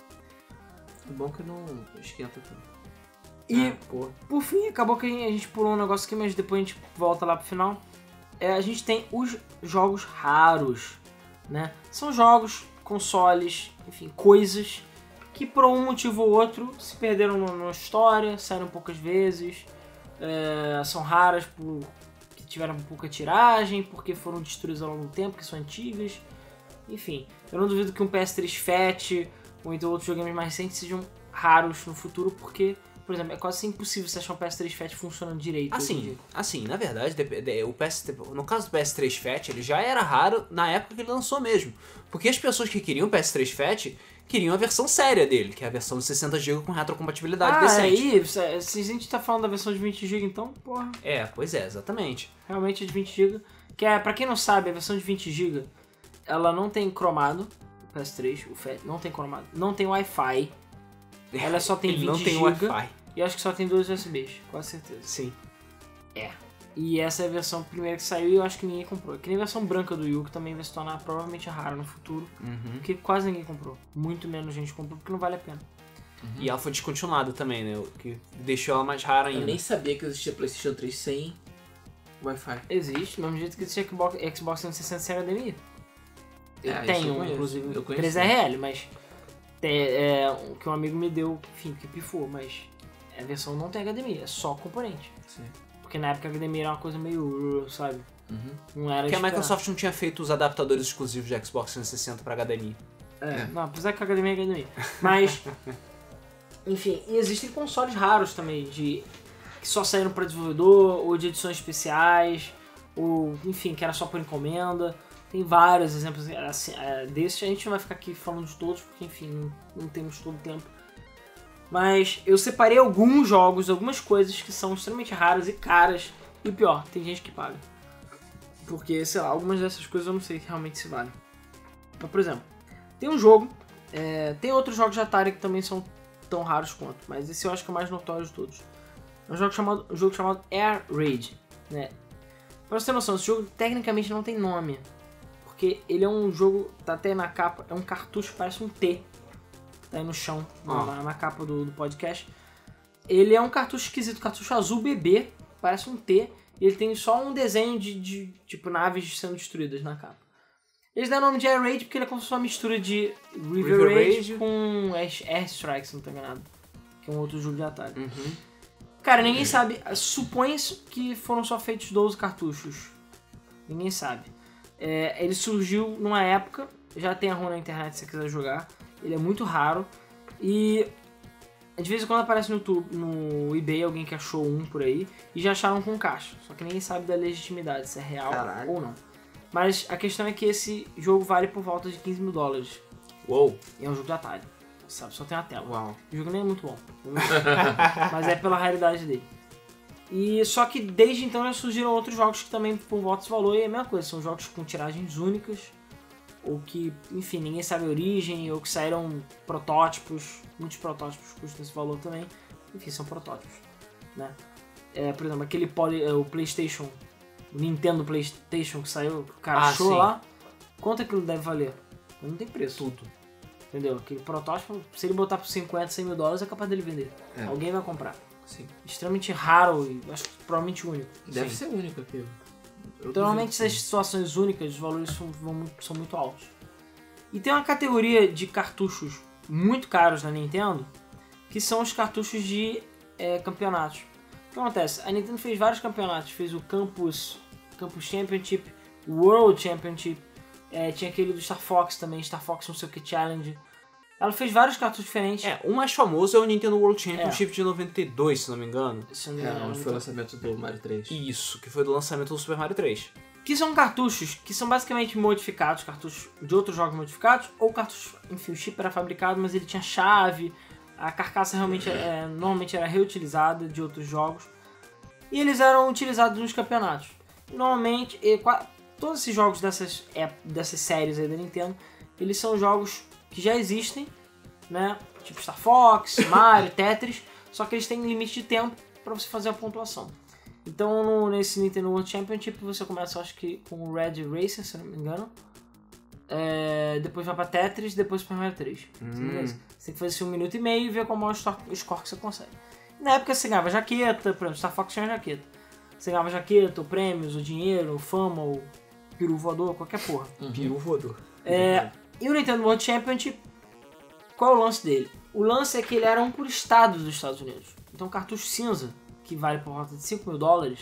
S3: É bom que não esquenta tudo.
S2: E, por fim, acabou que a gente pulou um negócio aqui, mas depois a gente volta lá pro final. A gente tem os jogos raros, né? São jogos, consoles, enfim, coisas que por um motivo ou outro se perderam na história, saíram poucas vezes, são raras porque tiveram pouca tiragem, porque foram destruídas ao longo do tempo, que são antigas. Enfim, eu não duvido que um PS3 Fat ou então outros joguinhos mais recentes sejam raros no futuro, porque, por exemplo, é quase impossível você achar um PS3 Fat funcionando direito.
S1: Assim, na verdade, no caso do PS3 Fat, ele já era raro na época que ele lançou mesmo. Porque as pessoas que queriam o PS3 Fat queriam a versão séria dele, que é a versão de 60GB com retrocompatibilidade decente.
S2: Aí, se a gente tá falando da versão de 20GB, então, porra.
S1: Pois é, exatamente.
S2: Realmente é de 20GB. Que pra quem não sabe, a versão de 20GB, ela não tem cromado, o PS3, o Fat, não tem cromado, não tem Wi-Fi. Ela só tem 20
S1: não tem
S2: GB
S1: Wi-Fi.
S2: e acho que só tem 2 USBs, quase certeza.
S1: Sim.
S2: E essa é a versão primeira que saiu e eu acho que ninguém comprou. Que nem a versão branca do Wii U, que também vai se tornar provavelmente rara no futuro. Porque quase ninguém comprou. Muito menos gente comprou, porque não vale a pena.
S1: E ela foi descontinuada também, né? O que deixou ela mais rara ainda.
S3: Eu nem sabia que existia PlayStation 3 sem Wi-Fi.
S2: Existe, do mesmo jeito que existe Xbox 360 sem HDMI. Eu
S3: isso
S2: tenho,
S3: eu conheço.
S2: inclusive,
S3: Eu conheço.
S2: 3RL, mas que um amigo me deu, enfim, que pifou, mas a versão não tem HDMI, é só componente.
S3: Sim.
S2: Porque na época a HDMI era uma coisa meio, sabe? Não era
S1: Porque a
S2: esperar.
S1: Microsoft não tinha feito os adaptadores exclusivos de Xbox 360 para HDMI.
S2: Não, apesar que a HDMI é HDMI. Mas, enfim, e existem consoles raros também, que só saíram para desenvolvedor, ou de edições especiais, ou, enfim, que era só por encomenda. Tem vários exemplos assim, desses. A gente não vai ficar aqui falando de todos, porque, enfim, não temos todo o tempo. Mas eu separei alguns jogos, algumas coisas que são extremamente raras e caras. E pior, tem gente que paga. Porque, sei lá, algumas dessas coisas eu não sei realmente se valem. Então, por exemplo, tem um jogo, tem outros jogos de Atari que também são tão raros quanto, mas esse eu acho que é o mais notório de todos. É um jogo chamado Air Raid, né? Pra você ter noção, esse jogo tecnicamente não tem nome. Porque ele é um jogo, tá até na capa, é um cartucho que parece um T. Tá aí no chão, na capa do podcast. Ele é um cartucho esquisito, cartucho azul bebê, parece um T. E ele tem só um desenho de tipo, naves sendo destruídas na capa. Eles deram o nome de Air Raid porque ele é como se fosse uma mistura de River Raid com Air Strike, se não tô enganado. Que é um outro jogo de Atari. Cara, ninguém sabe. Supõe-se que foram só feitos 12 cartuchos. Ninguém sabe. Ele surgiu numa época, já tem a ROM na internet se você quiser jogar. Ele é muito raro. E de vez em quando aparece no YouTube, no eBay, alguém que achou um por aí. E já acharam com caixa. Só que ninguém sabe da legitimidade, se é real ou não. Mas a questão é que esse jogo vale por volta de $15 mil.
S1: Uou!
S2: E é um jogo de Atari. Sabe, só tem a tela.
S3: Uau.
S2: O jogo nem é muito bom. Mas é pela raridade dele. E só que desde então já surgiram outros jogos que também por volta desse valor e é a mesma coisa. São jogos com tiragens únicas. Ou que, enfim, ninguém sabe a origem. Ou que saíram protótipos. Muitos protótipos custam esse valor também. Enfim, são protótipos. Né? Por exemplo, aquele o PlayStation... O Nintendo PlayStation que saiu, que o cara achou lá. Quanto aquilo deve valer? Não tem preço.
S1: Tudo.
S2: Entendeu? Aquele protótipo, se ele botar por 50, 100 mil dólares, é capaz dele vender. Alguém vai comprar.
S3: Sim.
S2: Extremamente raro e acho que provavelmente único.
S3: Deve ser único aqui.
S2: Normalmente essas situações únicas, os valores são muito altos. E tem uma categoria de cartuchos muito caros na Nintendo, que são os cartuchos de campeonatos. O que acontece? A Nintendo fez vários campeonatos, fez o Campus Championship, World Championship, tinha aquele do Star Fox também, Star Fox não sei o que Challenge. Ela fez vários cartuchos diferentes.
S1: O mais famoso é o Nintendo World Championship de 92, se não me engano.
S2: Se não me engano,
S3: Onde foi o lançamento do Mario 3.
S1: Isso, que foi do lançamento do Super Mario 3.
S2: Que são cartuchos que são basicamente modificados, cartuchos de outros jogos modificados, ou cartuchos, enfim, o chip era fabricado, mas ele tinha chave, a carcaça realmente normalmente era reutilizada de outros jogos, e eles eram utilizados nos campeonatos. Normalmente, todos esses jogos dessas séries aí da Nintendo, eles são jogos que já existem, né? Tipo Star Fox, Mario, Tetris, só que eles têm limite de tempo para você fazer a pontuação. Então, nesse Nintendo World Championship, você começa, acho que, com o Red Racer, se não me engano. Depois vai pra Tetris, depois Super Mario 3. Você tem que fazer isso em 1 minuto e meio e ver qual é o score que você consegue. Na época você ganhava jaqueta, por exemplo, Star Fox tinha jaqueta. Você ganhava jaqueta, ou prêmios, ou dinheiro, ou fama, ou peru voador, qualquer porra.
S1: Peru voador.
S2: E o Nintendo World Championship, qual é o lance dele? O lance é que ele era um por estado dos Estados Unidos. Então o cartucho cinza, que vale por volta de $5.000,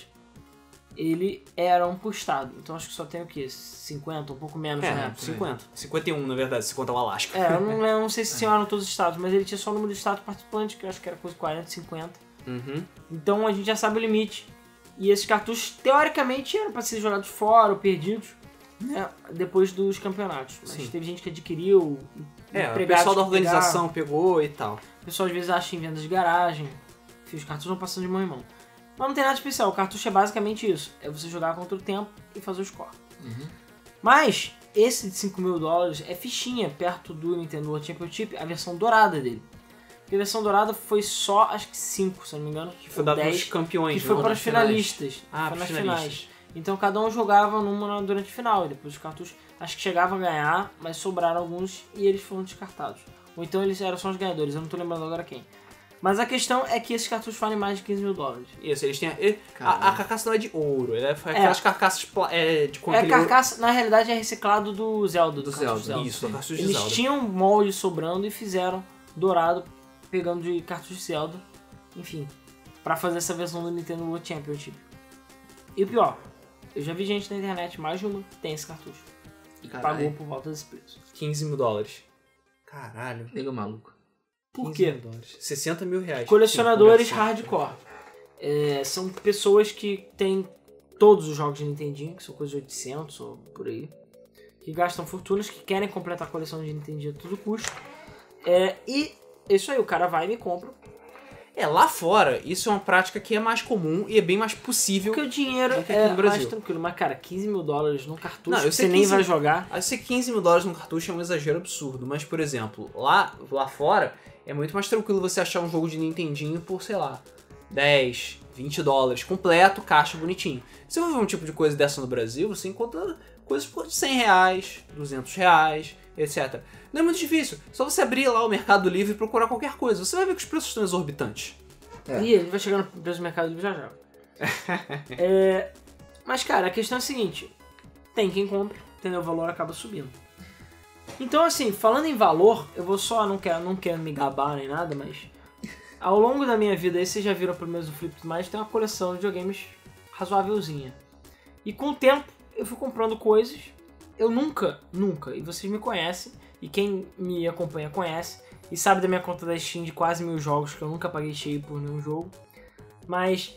S2: ele era um por estado. Então acho que só tem o quê? 50, um pouco menos, né?
S1: 50. 51, na verdade, se conta o Alasca.
S2: Eu não sei se eram todos os estados, mas ele tinha só o número de estados participantes, que eu acho que era coisa de 40, 50. Então a gente já sabe o limite. E esses cartuchos, teoricamente, eram para ser jogados fora ou perdidos, né, depois dos campeonatos. Mas teve gente que adquiriu,
S1: o pessoal da organização pegou e tal.
S2: O pessoal às vezes acha em vendas de garagem. Enfim, os cartuchos vão passando de mão em mão. Mas não tem nada especial, o cartucho é basicamente isso. É você jogar contra o tempo e fazer o score. Mas, esse de $5.000 é fichinha perto do Nintendo World Championship, a versão dourada dele. Porque a versão dourada foi só, acho que 5, se não me engano.
S1: Que foi dado aos campeões,
S2: que foi para os finalistas.
S1: Foi nas finais.
S2: Então cada um jogava numa durante o final. E depois os cartuchos, acho que chegavam a ganhar, mas sobraram alguns e eles foram descartados. Ou então eles eram só os ganhadores, eu não tô lembrando agora quem. Mas a questão é que esses cartuchos valem mais de $15.000.
S1: Isso, eles têm... A carcaça não é de ouro, é aquelas carcaças de
S2: carcaça, na realidade é reciclado do Zelda.
S3: Do Zelda.
S1: Isso, do cartucho de
S2: Eles
S1: Zelda.
S2: tinham molde sobrando e fizeram dourado, pegando de cartucho de Zelda. Enfim, pra fazer essa versão do Nintendo World Championship. E o pior, eu já vi gente na internet, mais de uma, que tem esse cartucho. E pagou por volta desse preço.
S1: $15.000. Caralho.
S3: Nego maluco.
S2: Por quê?
S1: $60 mil.
S2: Colecionadores hardcore. São pessoas que têm todos os jogos de Nintendinho, que são coisas de 800 ou por aí, que gastam fortunas, que querem completar a coleção de Nintendinho a todo custo. E é isso aí, o cara vai e me compra.
S1: Lá fora, isso é uma prática que é mais comum e é bem mais possível.
S2: Porque o dinheiro é mais tranquilo. Mas, cara, $15.000 num cartucho que você nem vai jogar.
S1: Eu sei que $15.000 num cartucho é um exagero absurdo, mas, por exemplo, lá fora é muito mais tranquilo você achar um jogo de Nintendinho por, sei lá, $10, $20, completo, caixa, bonitinho. Se você ver um tipo de coisa dessa no Brasil, você encontra coisas por R$100, R$200, etc. Não é muito difícil, só você abrir lá o Mercado Livre e procurar qualquer coisa. Você vai ver que os preços estão exorbitantes.
S2: E ele vai chegar no preço do Mercado Livre já. Mas, cara, a questão é a seguinte. Tem quem compre, entendeu? O valor acaba subindo. Então, assim, falando em valor, eu vou só, não quero me gabar nem nada, mas ao longo da minha vida, aí vocês já viram pelo menos o Flip mais, tem uma coleção de videogames razoávelzinha. E com o tempo, eu fui comprando coisas. Eu nunca, e vocês me conhecem, e quem me acompanha conhece, e sabe da minha conta da Steam de quase 1.000 jogos, que eu nunca paguei cheio por nenhum jogo. Mas,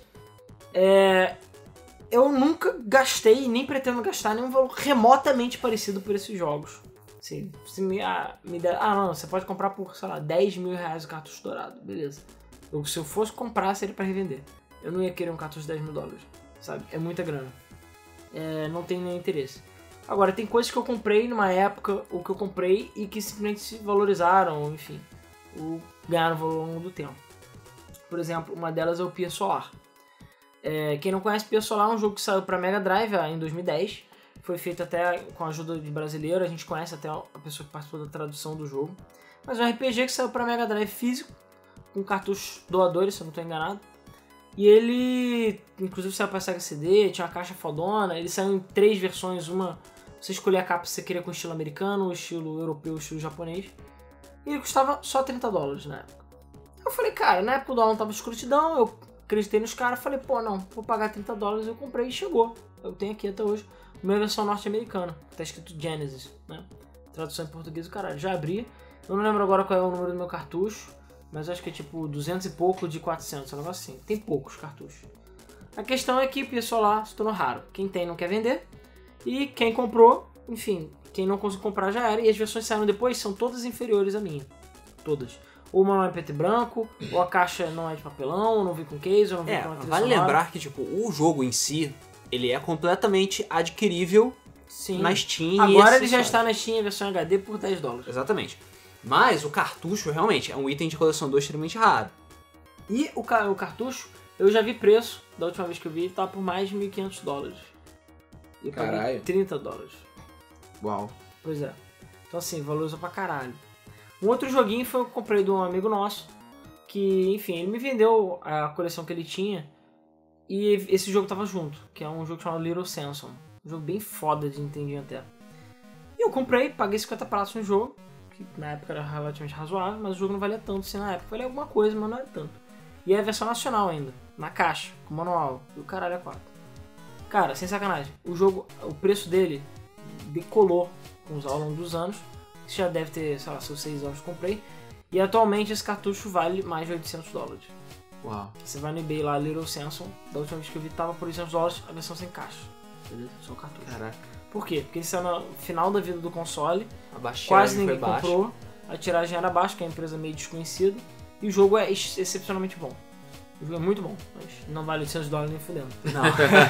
S2: eu nunca gastei, nem pretendo gastar nenhum valor remotamente parecido por esses jogos. Assim, se me der, não, você pode comprar por, sei lá, $10 mil o cartucho dourado, beleza. Se eu fosse comprar, seria pra revender. Eu não ia querer um cartucho de $10.000, sabe? É muita grana. Não tem nenhum interesse. Agora, tem coisas que eu comprei numa época, ou que eu comprei e que simplesmente se valorizaram, enfim, ou ganharam valor ao longo do tempo. Por exemplo, uma delas é o Pia Solar. Quem não conhece, Pia Solar é um jogo que saiu pra Mega Drive em 2010. Foi feito até com a ajuda de brasileiro, a gente conhece até a pessoa que participou da tradução do jogo. Mas é um RPG que saiu pra Mega Drive físico, com cartuchos doadores, se eu não estou enganado. E ele, inclusive, saiu pra Sega CD, tinha uma caixa fodona, ele saiu em 3 versões, uma... Você escolher a capa que você queria com estilo americano, estilo europeu, estilo japonês. E ele custava só $30 na época. Eu falei, cara, na época o dólar não tava escrotidão, eu acreditei nos caras, falei, não, vou pagar $30, eu comprei e chegou. Eu tenho aqui até hoje uma versão norte-americana, tá escrito Genesis, né? Tradução em português, o caralho. Já abri Eu não lembro agora qual é o número do meu cartucho, mas acho que é tipo 200 e pouco de 400, um negócio assim. Tem poucos cartuchos. A questão é que o pessoal lá se tornou raro. Quem tem não quer vender. E quem comprou, enfim, quem não conseguiu comprar já era. E as versões que saíram depois são todas inferiores à minha. Todas. Ou uma não é preto e branco, ou a caixa não é de papelão, ou não vem com case, ou não vem com uma trilha
S1: vale
S2: sonora.
S1: lembrar que, tipo, o jogo em si, ele é completamente adquirível
S2: Sim.
S1: na Steam.
S2: Agora ele já está na Steam, a versão HD, por $10.
S1: Exatamente. Mas o cartucho, realmente, é um item de colecionador extremamente raro.
S2: E o cartucho, eu já vi preço, da última vez que eu vi, tá por mais de $1.500. E eu paguei
S3: Caralho.
S2: $30.
S3: Uau.
S2: Pois é. Então assim, valorizou pra caralho. Um outro joguinho foi que eu comprei de um amigo nosso, que, enfim, ele me vendeu a coleção que ele tinha, e esse jogo tava junto, que é um jogo chamado Little Samson. Um jogo bem foda de Nintendinho até. E eu comprei, paguei 50 pratos no jogo, que na época era relativamente razoável, mas o jogo não valia tanto assim na época. Valia alguma coisa, mas não era tanto. E é a versão nacional ainda, na caixa, com manual. E o caralho é 4. Cara, sem sacanagem, o jogo, o preço dele decolou ao longo dos anos. Isso já deve ter, sei lá, seus 6 anos que eu comprei. E atualmente esse cartucho vale mais de $800.
S3: Uau.
S2: Você vai no eBay lá, Little Samson, da última vez que eu vi tava por $800, a versão sem caixa. Beleza? Só o cartucho.
S3: Caraca.
S2: Por quê? Porque ele saiu no final da vida do console,
S1: A baixinha
S2: quase
S1: foi
S2: ninguém
S1: baixa.
S2: comprou, a tiragem era baixa, que é uma empresa meio desconhecida, e o jogo é excepcionalmente bom. O jogo é muito bom, mas não vale $800 nem fudendo.
S1: Não.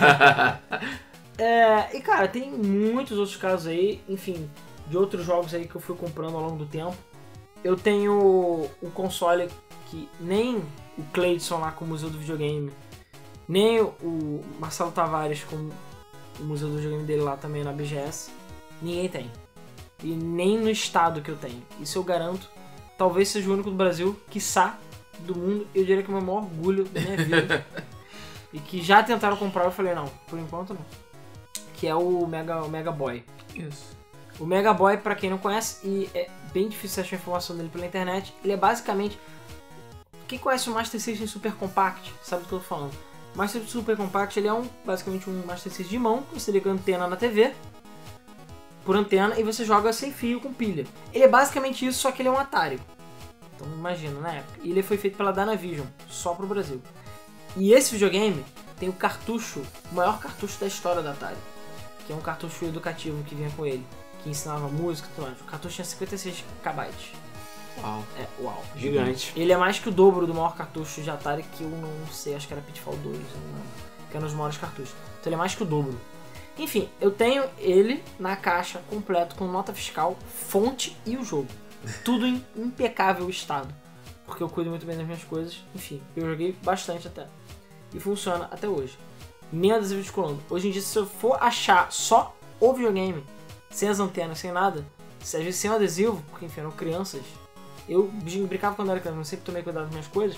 S2: E cara, tem muitos outros casos aí, enfim, de outros jogos aí que eu fui comprando ao longo do tempo. Eu tenho um console que nem o Cleidson lá com o Museu do Videogame, nem o Marcelo Tavares com o Museu do Videogame dele lá também na BGS, ninguém tem. E nem no estado que eu tenho. Isso eu garanto. Talvez seja o único do Brasil, quiçá do mundo. Eu diria que é o meu maior orgulho da minha vida. E que já tentaram comprar, eu falei, não, por enquanto não. Que é o Mega Boy.
S3: Isso.
S2: O Mega Boy, pra quem não conhece, e é bem difícil achar informação dele pela internet, ele é basicamente... Quem conhece o Master System Super Compact sabe do que eu tô falando. O Master System Super Compact ele é basicamente um Master System de mão, que você liga a antena na TV, por antena, e você joga sem fio com pilha. Ele é basicamente isso, só que ele é um Atari. Então imagina, na época. E ele foi feito pela Dynavision, só pro Brasil. E esse videogame tem o cartucho, o maior cartucho da história da Atari, que é um cartucho educativo que vinha com ele, que ensinava música e tudo mais. O cartucho tinha 56 KB.
S3: Uau.
S2: Uau.
S1: Gigante.
S2: Ele é mais que o dobro do maior cartucho de Atari, que eu não sei, acho que era Pitfall 2, eu não lembro, que era um dos maiores cartuchos. Então ele é mais que o dobro. Enfim, eu tenho ele na caixa completo com nota fiscal, fonte e o jogo. Tudo em impecável estado. Porque eu cuido muito bem das minhas coisas. Enfim, eu joguei bastante até. E funciona até hoje. Nem adesivo de colando. Hoje em dia, se eu for achar só o videogame, sem as antenas, sem nada, às vezes sem o adesivo, porque enfim, eram crianças. Eu brincava quando era criança, mas sempre tomei cuidado das minhas coisas.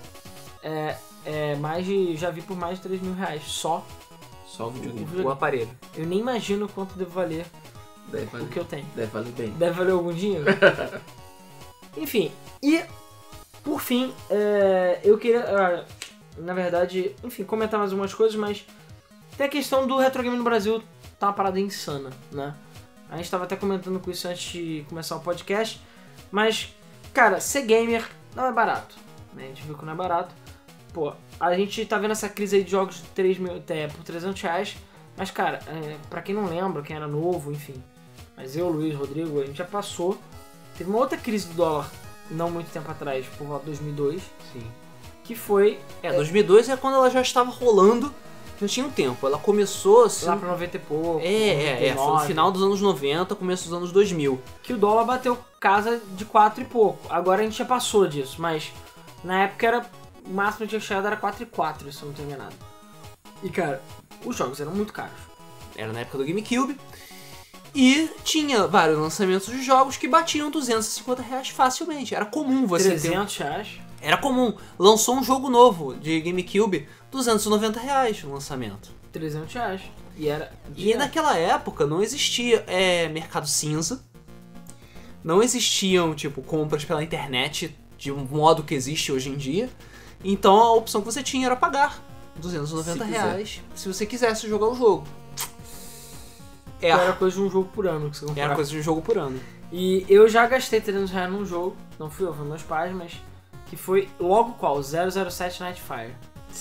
S2: Já vi por mais de R$3.000 só
S3: Só o videogame.
S1: O aparelho.
S2: Eu nem imagino quanto devo valer
S3: Deve
S2: o
S3: valer,
S2: que eu tenho.
S3: deve valer bem.
S2: Deve valer algum dinheiro? Enfim, e por fim, eu queria, na verdade, enfim, comentar mais algumas coisas, mas tem a questão do Retro Game no Brasil, tá uma parada insana, né? A gente tava até comentando com isso antes de começar o podcast, mas, cara, ser gamer não é barato, né? A gente viu que não é barato. Pô, a gente tá vendo essa crise aí de jogos de por R$300, mas, cara, pra quem não lembra, quem era novo, enfim, mas eu, Luiz, Rodrigo, a gente já passou. Teve uma outra crise do dólar, não muito tempo atrás, por volta de 2002,
S1: Sim.
S2: que foi
S1: 2002 é quando ela já estava rolando, já tinha um tempo. Ela começou assim...
S2: lá pra 90 e pouco,
S1: foi no
S2: 99,
S1: final dos anos 90, começo dos anos 2000.
S2: que o dólar bateu casa de 4 e pouco. Agora a gente já passou disso, mas na época era o máximo que tinha chegado era 4,4, se eu não tô enganado. E cara, os jogos eram muito caros.
S1: Era na época do GameCube. E tinha vários lançamentos de jogos que batiam R$250 facilmente. Era comum você ter...
S2: R$300.
S1: Era comum. Lançou um jogo novo de GameCube, R$290 no lançamento.
S2: R$300. E era...
S1: E naquela época não existia mercado cinza. Não existiam, tipo, compras pela internet de um modo que existe hoje em dia. Então a opção que você tinha era pagar R$290 se você quisesse jogar o jogo.
S2: Era coisa de um jogo por ano que você comprava.
S1: Era coisa de um jogo por ano.
S2: E eu já gastei R$300 num jogo, não fui eu, foi meus pais, mas que foi logo qual? 007 Nightfire.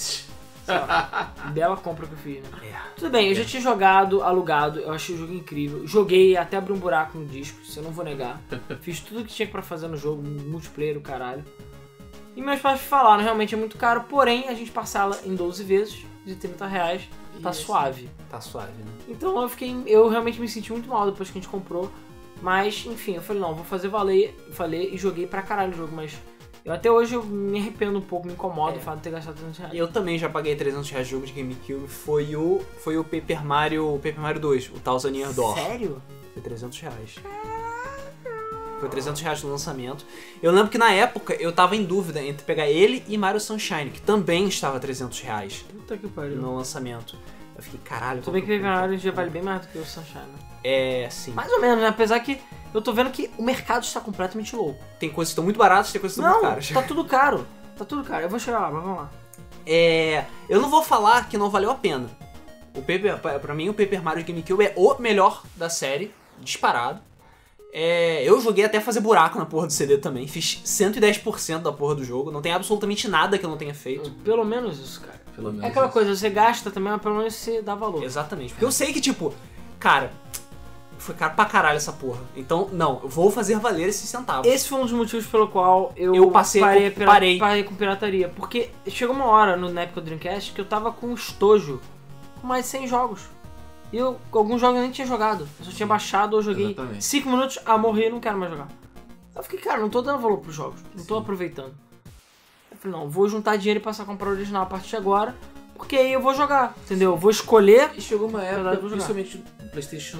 S2: Bela compra que eu fiz, né? Tudo bem, eu já tinha jogado, alugado, eu achei o jogo incrível. Joguei até abrir um buraco no disco, isso eu não vou negar. Fiz tudo que tinha pra fazer no jogo, multiplayer, o caralho. E meus pais falaram, realmente é muito caro, porém a gente parcela em 12 vezes de R$30, tá suave.
S1: Tá suave, né?
S2: Então eu realmente me senti muito mal depois que a gente comprou. Mas, enfim, eu falei, não, vou fazer valer e joguei pra caralho o jogo, mas até hoje eu me arrependo um pouco, me incomodo o fato de ter gastado R$300.
S1: Eu também já paguei R$300 de jogo de GameCube, foi o Paper Mario 2, o Thousand Year Door.
S2: Sério?
S1: Foi R$300. Foi R$300 no lançamento. Eu lembro que na época eu tava em dúvida entre pegar ele e Mario Sunshine, que também estava R$300
S2: Puta que pariu.
S1: no lançamento. Eu fiquei, caralho...
S2: Tudo bem que o Paper Mario já vale bem mais do que o Sunshine, né?
S1: É, sim.
S2: Mais ou menos, né? Apesar que eu tô vendo que o mercado está completamente louco.
S1: Tem coisas que estão muito baratas, tem coisas que estão muito caras.
S2: Tá tudo caro. Tá tudo caro. Eu vou chegar lá, mas vamos lá.
S1: Eu não vou falar que não valeu a pena. Pra mim, o Paper Mario GameCube é o melhor da série, disparado. Eu joguei até fazer buraco na porra do CD também. Fiz 110% da porra do jogo. Não tem absolutamente nada que eu não tenha feito.
S2: Pelo menos isso, cara.
S3: Pelo menos
S2: É aquela
S3: isso.
S2: coisa, você gasta também, mas pelo menos você dá valor.
S1: Exatamente. Porque eu sei que, tipo, cara, foi caro pra caralho essa porra. Então, não, eu vou fazer valer esses centavos.
S2: Esse foi um dos motivos pelo qual eu parei com pirataria. Porque chegou uma hora na época do Dreamcast que eu tava com estojo com mais de 100 jogos. E alguns jogos eu nem tinha jogado. Eu só tinha baixado ou joguei
S3: Exatamente.
S2: 5 minutos, morri e não quero mais jogar. Eu fiquei, cara, não tô dando valor pros jogos. Não tô aproveitando. Eu falei, não, vou juntar dinheiro e passar a comprar o original a partir de agora. Porque aí eu vou jogar, entendeu? Eu vou escolher.
S3: E chegou uma época,
S2: eu vou jogar.
S3: principalmente no PlayStation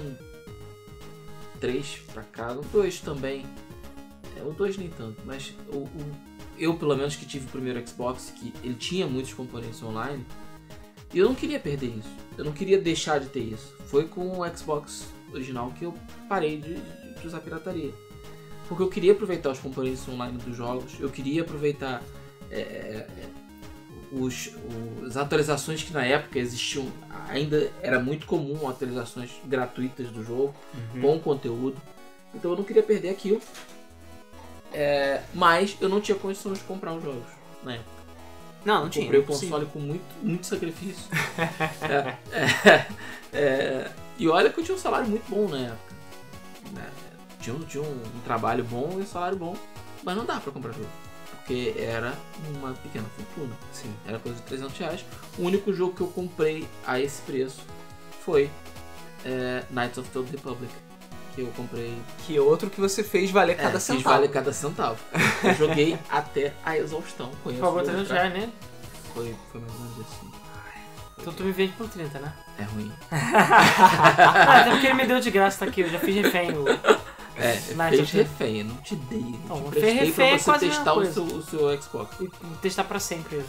S3: 3 pra cá, no 2 também. O 2 nem tanto, mas eu pelo menos que tive o primeiro Xbox, que ele tinha muitos componentes online, e eu não queria perder isso. Eu não queria deixar de ter isso. Foi com o Xbox original que eu parei de usar pirataria. Porque eu queria aproveitar os componentes online dos jogos, eu queria aproveitar as atualizações que na época existiam. Ainda era muito comum atualizações gratuitas do jogo, com conteúdo. Então eu não queria perder aquilo. Mas eu não tinha condições de comprar os jogos na época.
S1: Não tinha.
S3: Comprei o console com muito sacrifício. E olha que eu tinha um salário muito bom na época. Tinha um trabalho bom e um salário bom, mas não dá pra comprar jogo. Porque era uma pequena fortuna.
S1: Sim.
S3: Era coisa de R$300. O único jogo que eu comprei a esse preço foi Knights of the Old Republic. Que eu comprei.
S1: Que outro que você fez valer cada
S3: Fiz
S1: centavo.
S3: valer cada centavo. Eu joguei até a exaustão.
S2: Pagou R$300 nele?
S3: Foi mais ou menos assim.
S2: Então tu me vende por 30, né?
S3: É ruim.
S2: Até porque ele me deu de graça, tá aqui, eu já fiz refém.
S3: Fez refém, eu não te dei.
S2: Não,
S3: Te
S2: fez
S3: prestei
S2: refém é
S3: pra
S2: quase
S3: você
S2: a
S3: testar
S2: mesma
S3: o seu Xbox.
S2: E testar pra sempre.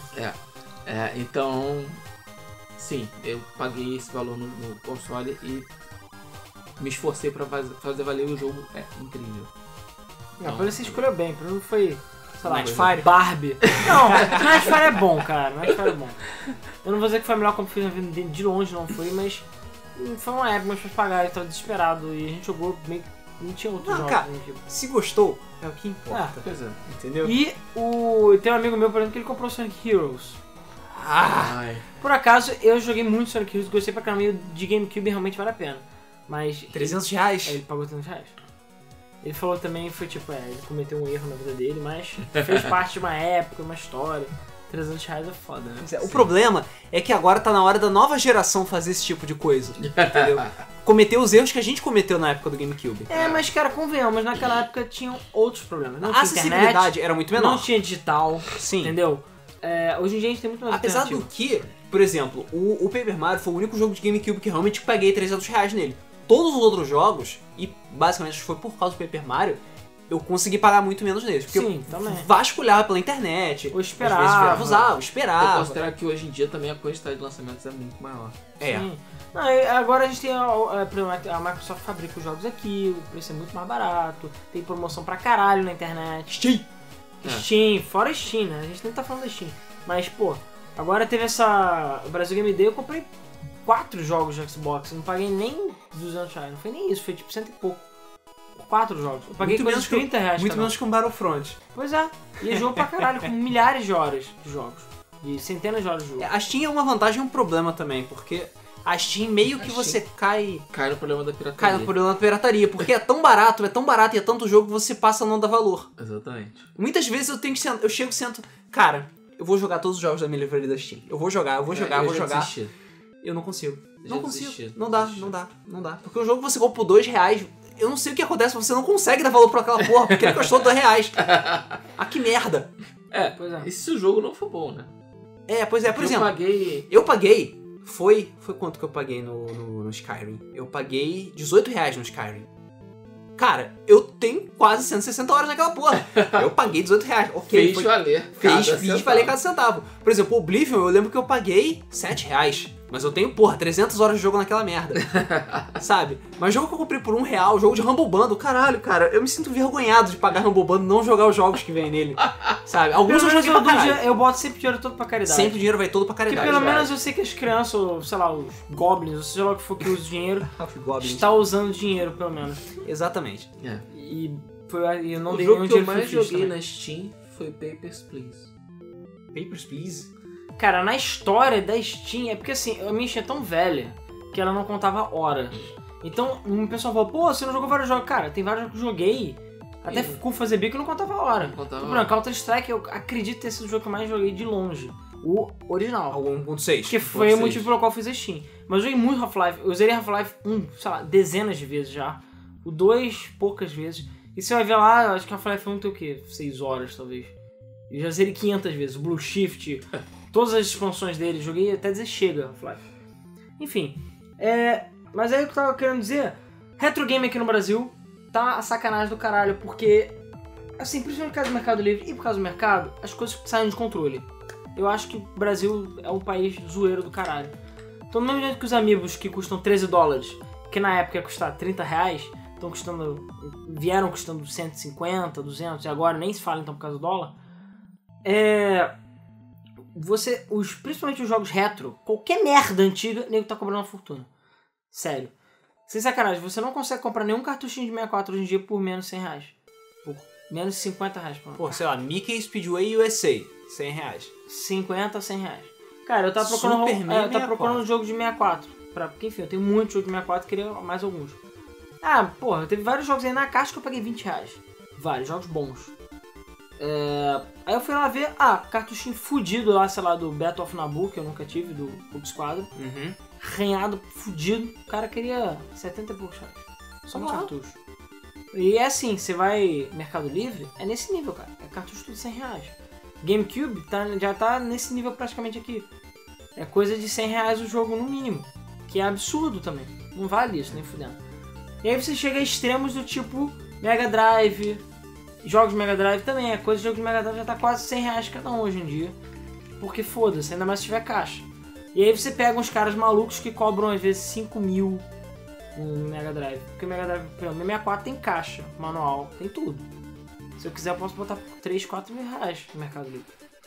S3: Então, sim, eu paguei esse valor no console e me esforcei pra fazer valer o jogo. É incrível.
S2: Não, pra você escolheu bem, pra mim foi, sei lá,
S1: Nightfire.
S2: Barbie. Não, Nightfire é bom, cara, Nightfire é bom. Eu não vou dizer que foi a melhor compra que eu fiz na vida, de longe não foi, mas foi uma época, mas pra pagar, eu tava desesperado e a gente jogou meio que não tinha outros jogos.
S1: Cara,
S2: né, tipo.
S1: se gostou, é o que importa.
S3: Pois é.
S1: Entendeu?
S2: E tem um amigo meu, por exemplo, que ele comprou Sonic Heroes.
S3: Ai.
S2: Por acaso, eu joguei muito Sonic Heroes, gostei pra caramba, e de GameCube realmente vale a pena. Mas...
S1: R$300?
S2: Ele pagou R$300. Ele falou também, foi tipo, ele cometeu um erro na vida dele, mas fez parte de uma época, uma história. R$300 é foda, né?
S1: O problema é que agora tá na hora da nova geração fazer esse tipo de coisa, entendeu? Cometer os erros que a gente cometeu na época do GameCube.
S2: Mas cara, convenhamos, naquela época tinham outros problemas. Não
S1: A
S2: tinha
S1: acessibilidade
S2: internet,
S1: era muito menor.
S2: não tinha digital,
S1: Sim.
S2: entendeu? Hoje em dia a gente tem muito mais
S1: Apesar do
S2: alternativa.
S1: que, por exemplo, o Paper Mario foi o único jogo de GameCube que realmente paguei R$300 nele. Todos os outros jogos, e basicamente foi por causa do Paper Mario, eu consegui pagar muito menos neles. Porque
S2: Sim,
S1: eu
S2: também.
S1: vasculhava pela internet.
S2: Ou esperava.
S1: Às vezes virava, usava,
S3: Eu
S1: esperava.
S3: considero que hoje em dia também a quantidade de lançamentos é muito maior.
S2: Sim. Não, agora a gente tem por exemplo, a Microsoft fabrica os jogos aqui, o preço é muito mais barato, tem promoção pra caralho na internet.
S1: Steam.
S2: Steam, fora Steam, né? A gente nem tá falando da Steam. Mas, pô, agora teve o Brasil Game Day, eu comprei 4 jogos de Xbox, eu não paguei nem R$200, não foi nem isso, foi tipo 100 e pouco. Por 4 jogos. Eu paguei coisa de 30 reais.
S1: Muito
S2: cada um.
S1: menos que um Battlefront.
S2: Pois é. E é jogo pra caralho, com milhares de horas de jogos. De centenas de horas de jogo.
S1: A Steam é uma vantagem e um problema também, porque a Steam meio que você cai
S3: Cai no problema da pirataria.
S1: no problema da pirataria, porque é tão barato e é tanto jogo que você passa a não dar valor.
S3: Exatamente.
S1: Muitas vezes eu chego e sento, cara, eu vou jogar todos os jogos da minha livraria da Steam. Eu vou jogar. Eu
S3: já desisti.
S1: Eu não consigo.
S3: Já
S1: Não consigo.
S3: desisti.
S1: Não dá. Porque o jogo que você compra por R$2, eu não sei o que acontece, você não consegue dar valor pra aquela porra, porque ele custou R$2. Ah, que merda.
S2: Pois é.
S3: E se o jogo não for bom, né?
S1: Pois é, por exemplo,
S3: Eu paguei...
S1: eu paguei, foi quanto que eu paguei no Skyrim? Eu paguei R$18 no Skyrim. Cara, eu tenho quase 160 horas naquela porra. Eu paguei R$18. Ok,
S3: Fiz valer.
S1: Fiz valer cada centavo. Por exemplo, o Oblivion, eu lembro que eu paguei R$7. Mas eu tenho, 300 horas de jogo naquela merda. Sabe? Mas jogo que eu comprei por R$1, jogo de Humble Bundle, caralho, cara, eu me sinto envergonhado de pagar Humble Bundle e não jogar os jogos que vem nele. Sabe? Alguns eu joguei pra caralho.
S2: Eu boto sempre dinheiro todo pra caridade.
S1: Sempre o dinheiro vai todo pra
S2: Porque
S1: caridade.
S2: pelo menos eu sei que as crianças, ou sei lá, os goblins, ou seja lá o que for que usa dinheiro,
S1: Goblins.
S2: está usando dinheiro, pelo menos.
S1: Exatamente.
S2: E eu não
S3: O
S2: dei
S3: jogo
S2: nenhum
S3: que eu
S2: dinheiro
S3: mais
S2: pro Fish
S3: joguei
S2: também.
S3: na Steam foi Papers, Please.
S1: Papers, Please?
S2: Cara, na história da Steam, é porque assim, a minha Steam é tão velha que ela não contava horas. Então, o pessoal fala, pô, você não jogou vários jogos? Cara, tem vários jogos que eu joguei, até com fazer bico, eu não contava hora.
S3: Não contava
S2: Por
S3: hora.
S2: exemplo, Counter-Strike, eu acredito ter sido o jogo que eu mais joguei de longe. O original.
S1: O 1.6.
S2: Que foi o
S3: 1.6.
S2: motivo pelo qual eu fiz a Steam. Mas eu joguei muito Half-Life. Eu zerei Half-Life, sei lá, dezenas de vezes já. O 2, poucas vezes. E você vai ver lá, eu acho que Half-Life 1 tem o quê? 6 horas, talvez. Eu já zerei 500 vezes. O Blue Shift, todas as expansões dele. Joguei até dizer chega, Half-Life. Enfim. Mas aí o que eu tava querendo dizer... Retro Game aqui no Brasil tá a sacanagem do caralho. Porque, assim, principalmente por causa do Mercado Livre e por causa do mercado, as coisas saem de controle. Eu acho que o Brasil é um país zoeiro do caralho. Então, do mesmo jeito que os Amiibos que custam $13, que na época ia custar R$30, vieram custando 150, 200, e agora nem se fala então por causa do dólar. Principalmente os jogos retro, qualquer merda antiga, nego tá cobrando uma fortuna. Sério. Sem sacanagem, você não consegue comprar nenhum cartuchinho de 64 hoje em dia por menos de R$100. Por menos de R$50.
S1: Pô, sei lá, Mickey Speedway USA, R$100.
S2: 50 a R$100. Cara, eu tava
S1: Superman
S2: procurando um jogo de 64. Porque, enfim, eu tenho muito jogo de 64 e queria mais alguns. Porra, teve vários jogos aí na caixa que eu paguei R$20. Vários jogos bons. Aí eu fui lá ver, cartuchinho fudido lá, sei lá, do Battle of Naboo, que eu nunca tive, do Cube Squadron.
S1: Uhum.
S2: Ranhado, fudido. O cara queria 70 e poucos reais. Só no
S1: Uau.
S2: cartucho. E é assim, você vai Mercado Livre, é nesse nível, cara. É cartucho tudo R$100. GameCube já tá nesse nível praticamente aqui. É coisa de R$100 o jogo no mínimo. Que é absurdo também. Não vale isso, nem fudendo. E aí você chega a extremos do tipo Mega Drive. Jogos de Mega Drive também. A coisa de jogos de Mega Drive já tá quase R$100 cada um hoje em dia. Porque foda-se, ainda mais se tiver caixa. E aí você pega uns caras malucos que cobram às vezes 5 mil no Mega Drive. Porque o Mega Drive, pelo menos, 64 tem caixa, manual, tem tudo. Se eu quiser eu posso botar por 3, 4 mil reais no Mercado Livre.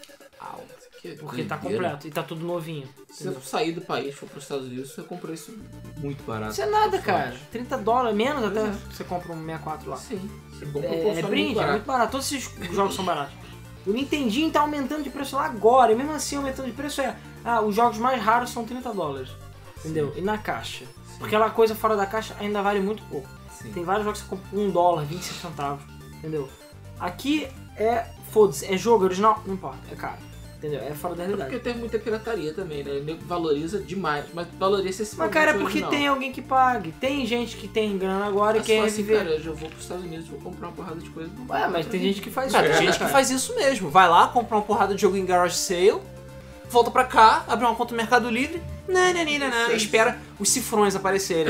S2: Porque tá completo e tá tudo novinho.
S3: Se você sair do país, for para os Estados Unidos, você compra isso muito barato.
S2: Isso é nada, cara. $30, menos até
S3: é.
S2: você compra um 64 lá.
S3: Sim. Você compra
S2: É brinde, é muito barato. Todos esses jogos são baratos. O Nintendinho tá aumentando de preço lá agora, e mesmo assim aumentando de preço os jogos mais raros são $30. Entendeu? E na caixa. Porque aquela coisa fora da caixa ainda vale muito pouco.
S3: Sim.
S2: Tem vários jogos que você compra por $1, 25 centavos. Entendeu? Aqui foda-se, é jogo original, não importa, é caro. Entendeu? É fora da realidade.
S3: Porque tem muita pirataria também, né? O nego valoriza demais, mas valoriza esse
S2: Mas cara, é porque tem alguém que pague. Tem gente que tem grana agora e quer
S3: assim,
S2: viver.
S3: cara, eu já vou pros Estados Unidos, vou comprar uma porrada de coisa.
S2: Mas tem gente que faz
S1: Cara,
S2: isso.
S1: tem gente que faz isso mesmo. Vai lá, compra uma porrada de jogo em Garage Sale, volta pra cá, abre uma conta no Mercado Livre, espera os cifrões aparecerem.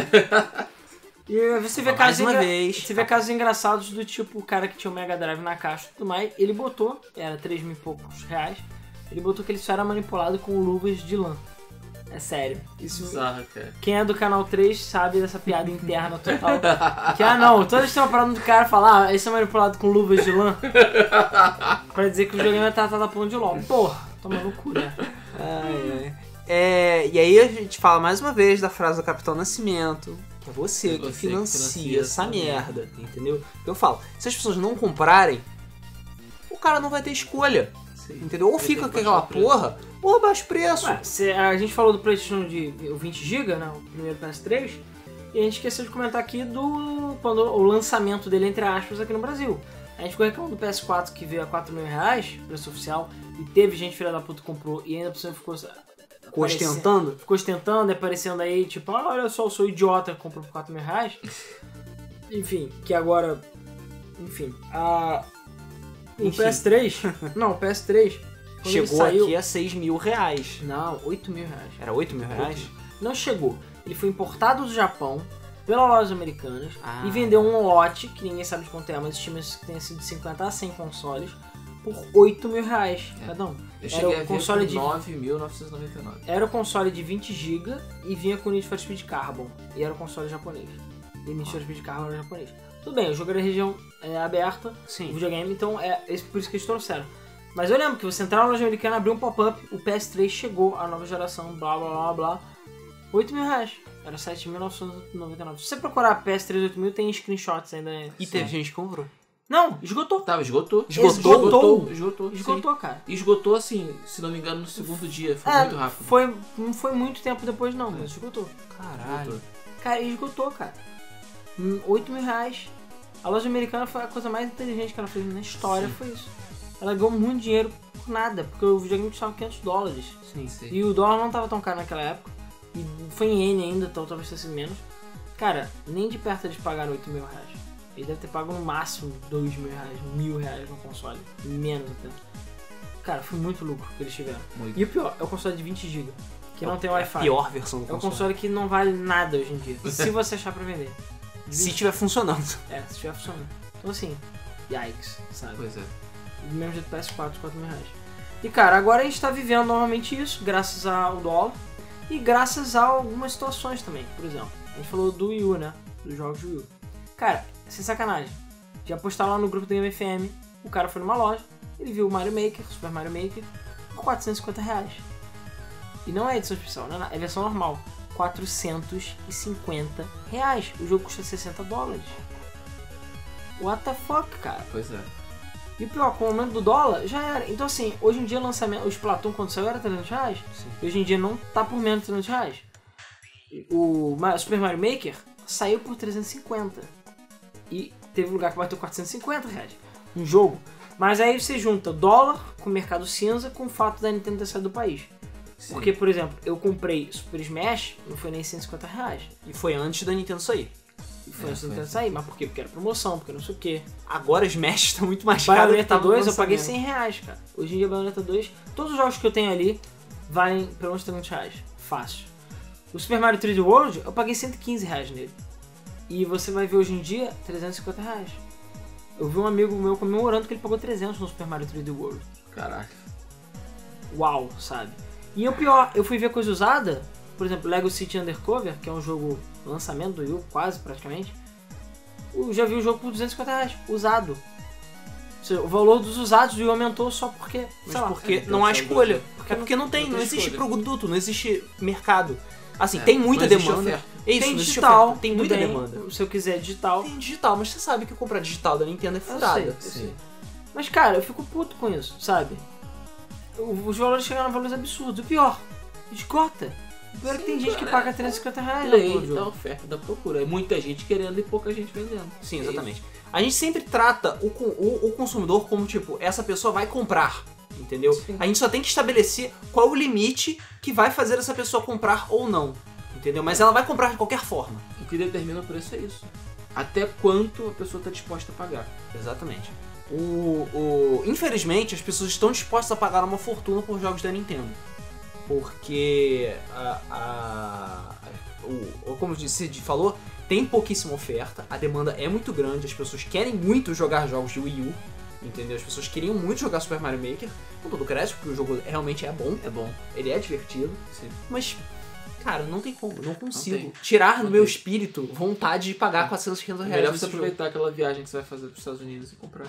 S2: E você vê
S1: Mais uma vez.
S2: Você vê casos engraçados do tipo o cara que tinha o Mega Drive na caixa e tudo mais, ele botou, era 3 mil e poucos reais, ele botou que ele só era manipulado com luvas de lã. É sério. Isso,
S3: bizarro, cara.
S2: quem é do canal 3 sabe dessa piada interna total. Que toda vez que tem uma parada do cara falar, esse é manipulado com luvas de lã. Pra dizer que o videogame é tratado a ponto de LOL. Porra, toma no cu, né?
S1: E aí a gente fala mais uma vez da frase do Capitão Nascimento, que é você que financia essa merda, entendeu? Eu falo, se as pessoas não comprarem, o cara não vai ter escolha, entendeu? Ou fica com aquela porra, ou baixa o preço.
S2: A gente falou do PlayStation de 20GB, né, o primeiro PS3, e a gente esqueceu de comentar aqui quando o lançamento dele, entre aspas, aqui no Brasil. A gente ficou reclamando do PS4 que veio a R$4.000, preço oficial, e teve gente filha da puta que comprou e ainda por cima ficou
S1: ostentando?
S2: Ficou ostentando, aparecendo aí, tipo, olha só, eu sou idiota que comprou por R$4.000. Enfim, que agora... Enfim, o PS3... Não, o PS3...
S1: Chegou aqui a R$6.000.
S2: Não, R$8.000.
S1: Era R$8.000?
S2: Não chegou. Ele foi importado do Japão pelas lojas americanas e vendeu um lote, que ninguém sabe de quanto é, mas estima-se que tenha sido de 50 a 100 consoles, por R$8.000 cada um.
S3: Eu cheguei
S2: era o console de
S3: 9.999.
S2: Era o console de 20 GB e vinha com Need for Speed Carbon. E era o console japonês. E Need for Speed Carbon era japonês. Tudo bem, o jogo era região aberta,
S1: sim,
S2: videogame, então por isso que eles trouxeram. Mas eu lembro que você entrar na loja americana, abrir um pop-up, o PS3 chegou, a nova geração, blá blá blá blá, R$8.000. Era 7.999. Se você procurar PS3 8.000, tem screenshots ainda.
S1: E teve gente que comprou.
S2: Não, esgotou.
S3: Esgotou,
S2: cara.
S3: Esgotou, assim, se não me engano, no segundo dia. Foi muito rápido.
S2: Não foi muito tempo depois, não, mas esgotou.
S1: Caralho.
S2: Cara, esgotou, cara. R$8.000. A loja americana foi a coisa mais inteligente que ela fez na história, foi isso. Ela ganhou muito dinheiro por nada, porque o videogame custava $500.
S1: Sim.
S2: E o dólar não tava tão caro naquela época. E foi em N ainda, então talvez tenha sido menos. Cara, nem de perto eles pagaram R$8.000. Eles devem ter pago no máximo R$2.000, R$1.000 no console. Menos até. Cara, foi muito lucro que eles tiveram.
S1: Muito.
S2: E o pior, é o console de 20 GB, que não tem Wi-Fi.
S1: É a pior versão do console.
S2: É um console que não vale nada hoje em dia. Se você achar pra vender.
S1: Se estiver funcionando.
S2: Se estiver funcionando. Então assim, yikes, sabe?
S3: Pois é.
S2: Do mesmo jeito do PS4, R$4.000. E cara, agora a gente tá vivendo novamente isso, graças ao dólar. E graças a algumas situações também. Por exemplo, a gente falou do Wii U, né? Dos jogos do Wii U. Cara, sem sacanagem. Já postaram lá no grupo do Game FM. O cara foi numa loja, ele viu o Mario Maker, Super Mario Maker, por R$450. E não é edição especial, não é versão normal. R$450. O jogo custa $60. What the fuck, cara?
S3: Pois é.
S2: E o pior, com o aumento do dólar, já era. Então assim, hoje em dia o lançamento, o Splatoon quando saiu era R$300.
S1: Sim.
S2: E hoje em dia não tá por menos de R$300. O Super Mario Maker saiu por 350. E teve lugar que bateu R$450 um jogo. Mas aí você junta dólar com o mercado cinza com o fato da Nintendo ter saído do país. Sim. Porque, por exemplo, eu comprei Super Smash, não foi nem R$150.
S1: E foi antes da Nintendo sair.
S2: E foi antes da Nintendo sair, mas por quê? Porque era promoção, porque não sei o quê.
S1: Agora Smash tá muito mais caro.
S2: Bayonetta 2 eu paguei R$100, cara. Hoje em dia Bayonetta 2, todos os jogos que eu tenho ali valem pelo menos R$300. Fácil. O Super Mario 3D World eu paguei R$115 nele. E você vai ver hoje em dia R$350. Eu vi um amigo meu comemorando que ele pagou 300 no Super Mario 3D World.
S3: Caraca.
S2: Uau, sabe? E o pior, eu fui ver coisa usada, por exemplo, Lego City Undercover, que é um jogo lançamento do Wii U, quase praticamente. Eu já vi o jogo por R$250, usado. Ou seja, o valor dos usados do Wii U aumentou só porque,
S1: sei lá, porque não há escolha. Porque não existe
S3: escolha.
S1: Produto, não existe mercado. Assim, tem muita demanda.
S2: Tem
S1: Isso,
S2: digital,
S1: tem muita demanda.
S2: Se eu quiser digital.
S1: Tem digital, mas você sabe que comprar digital da Nintendo é furada.
S2: Eu sei. Mas cara, eu fico puto com isso, sabe? Os valores chegaram a valores absurdos. O pior, esgota. O pior é que tem gente que paga R$350.
S3: Lei da oferta e da procura. É muita gente querendo e pouca gente vendendo.
S1: Sim, exatamente. A gente sempre trata o consumidor como, tipo, essa pessoa vai comprar, entendeu? Sim. A gente só tem que estabelecer qual é o limite que vai fazer essa pessoa comprar ou não, entendeu? Mas ela vai comprar de qualquer forma.
S3: O que determina o preço é isso. Até quanto a pessoa está disposta a pagar.
S1: Exatamente. Infelizmente, as pessoas estão dispostas a pagar uma fortuna por jogos da Nintendo. Porque, como você falou, tem pouquíssima oferta, a demanda é muito grande, as pessoas querem muito jogar jogos de Wii U, entendeu? As pessoas queriam muito jogar Super Mario Maker, com todo o crédito, porque o jogo realmente é bom.
S3: É bom.
S1: Ele é divertido.
S3: Sim.
S1: Mas, cara, não tem como, não consigo tirar do meu espírito vontade de pagar R$400, R$500.
S3: É melhor você aproveitar aquela viagem que você vai fazer para os Estados Unidos e comprar.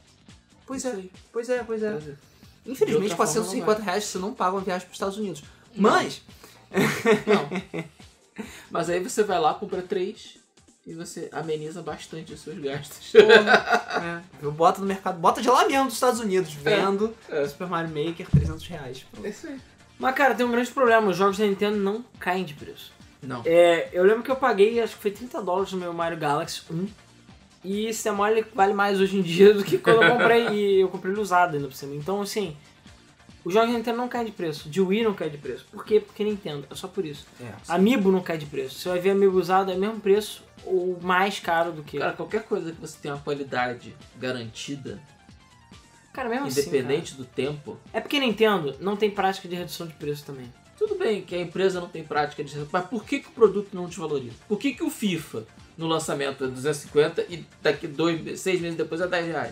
S1: Pois é. Infelizmente, R$450 você não paga uma viagem para os Estados Unidos. Mas,
S3: Não. Mas aí você vai lá, compra 3 e você ameniza bastante os seus gastos.
S1: bota no mercado, bota de lá mesmo dos Estados Unidos, vendo
S3: É.
S1: Super Mario Maker, R$300.
S3: É isso aí.
S2: Mas, cara, tem um grande problema. Os jogos da Nintendo não caem de preço.
S3: Não.
S2: Eu lembro que eu paguei, acho que foi $30 no meu Mario Galaxy 1. E esse mole vale mais hoje em dia do que quando eu comprei. E eu comprei ele usado ainda por cima. Então, assim, os jogos da Nintendo não caem de preço. De Wii não cai de preço. Por quê? Porque Nintendo. É só por isso. Amiibo não cai de preço. Você vai ver Amiibo usado, é o mesmo preço ou mais caro do que...
S3: Cara, qualquer coisa que você tenha uma qualidade garantida,
S2: Cara, mesmo
S3: independente
S2: assim,
S3: do tempo,
S2: é porque Nintendo não tem prática de redução de preço também.
S3: tudo bem que a empresa não tem prática de... Mas por que o produto não te valoriza? Por que o FIFA, no lançamento, é 250 e daqui 6 meses depois é R$10?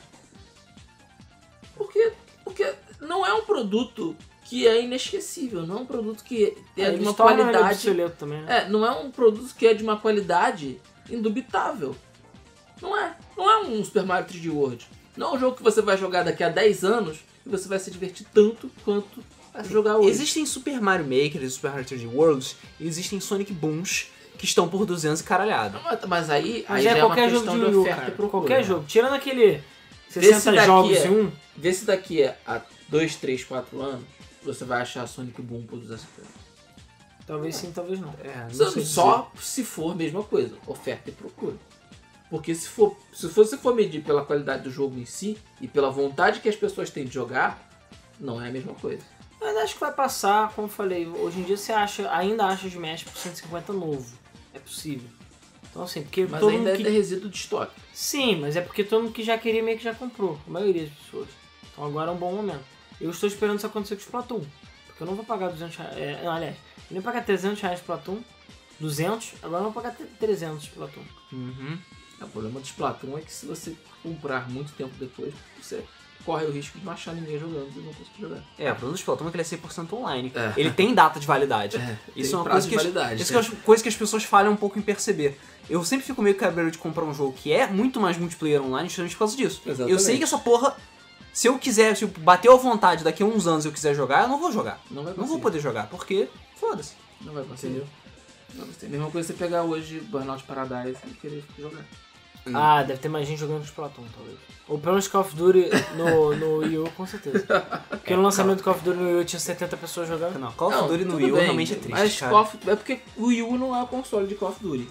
S3: Porque não é um produto que é inesquecível, não é um produto que é de
S2: Eles
S3: uma
S2: tornam ele
S3: qualidade...
S2: obsoleto também, né?
S3: Não é um produto que é de uma qualidade indubitável. Não é um Super Mario 3D World. Não é um jogo que você vai jogar daqui a 10 anos e você vai se divertir tanto quanto jogar hoje.
S1: Existem Super Mario Maker e Super Mario 3D Worlds, e existem Sonic Booms que estão por 200 e caralhado.
S3: Mas aí
S2: Mas
S3: já é uma
S2: qualquer jogo
S3: questão
S2: de
S3: de
S2: Wii U,
S3: oferta
S2: cara.
S3: e procura.
S2: Qualquer
S3: né?
S2: jogo. Tirando aquele
S3: se
S2: 60
S3: daqui
S2: jogos
S3: é-
S2: em um...
S3: Vê se daqui a 2, 3, 4 anos você vai achar Sonic Boom por 250.
S2: Talvez sim, talvez não.
S1: Não sei
S3: Só se for a mesma coisa, oferta e procura. Porque se você for medir pela qualidade do jogo em si e pela vontade que as pessoas têm de jogar, não é a mesma coisa.
S2: Mas acho que vai passar, como eu falei, hoje em dia você ainda acha Smash por 150 novo. É possível. Então assim, porque
S3: Mas
S2: todo
S3: ainda
S2: mundo
S3: é resíduo de estoque.
S2: Sim, mas é porque todo mundo que já queria meio que já comprou. A maioria das pessoas. Então agora é um bom momento. Eu estou esperando isso acontecer com o Splatoon. Porque eu não vou pagar 200 reais. Aliás, eu nem vou pagar 300 reais no Splatoon. 200, agora eu vou pagar 300 no Splatoon.
S3: O problema do Splatoon é que se você comprar muito tempo depois, você corre o risco de não achar ninguém jogando e não conseguir jogar.
S1: O problema do Splatoon é que ele é 100% online.
S3: É.
S1: Ele tem data de validade. Isso
S3: tem
S1: é uma
S3: prazo
S1: coisa
S3: de validade,
S1: isso é uma coisa que as pessoas falham um pouco em perceber. Eu sempre fico meio cabreiro de comprar um jogo que é muito mais multiplayer online, justamente por causa disso.
S3: Exatamente.
S1: Eu sei que essa porra, se eu quiser, se bateu à vontade daqui a uns anos eu quiser jogar, eu não vou jogar.
S3: Não vai
S1: Não vou
S3: conseguir.
S1: poder jogar, porque foda-se.
S3: Não vai conseguir. Não vai conseguir. Mesma coisa você pegar hoje Burnout Paradise e querer jogar.
S2: Ah, deve ter mais gente jogando Splatoon, talvez. Ou pelo menos Call of Duty no Wii U, com certeza. Porque no lançamento do Call of Duty no Wii U tinha 70 pessoas jogando.
S1: Não, Call of Duty no
S3: tudo
S1: Wii U
S3: bem,
S1: realmente é triste,
S3: mas
S1: cara.
S3: Call of, é porque o Wii U não é o console de Call of Duty.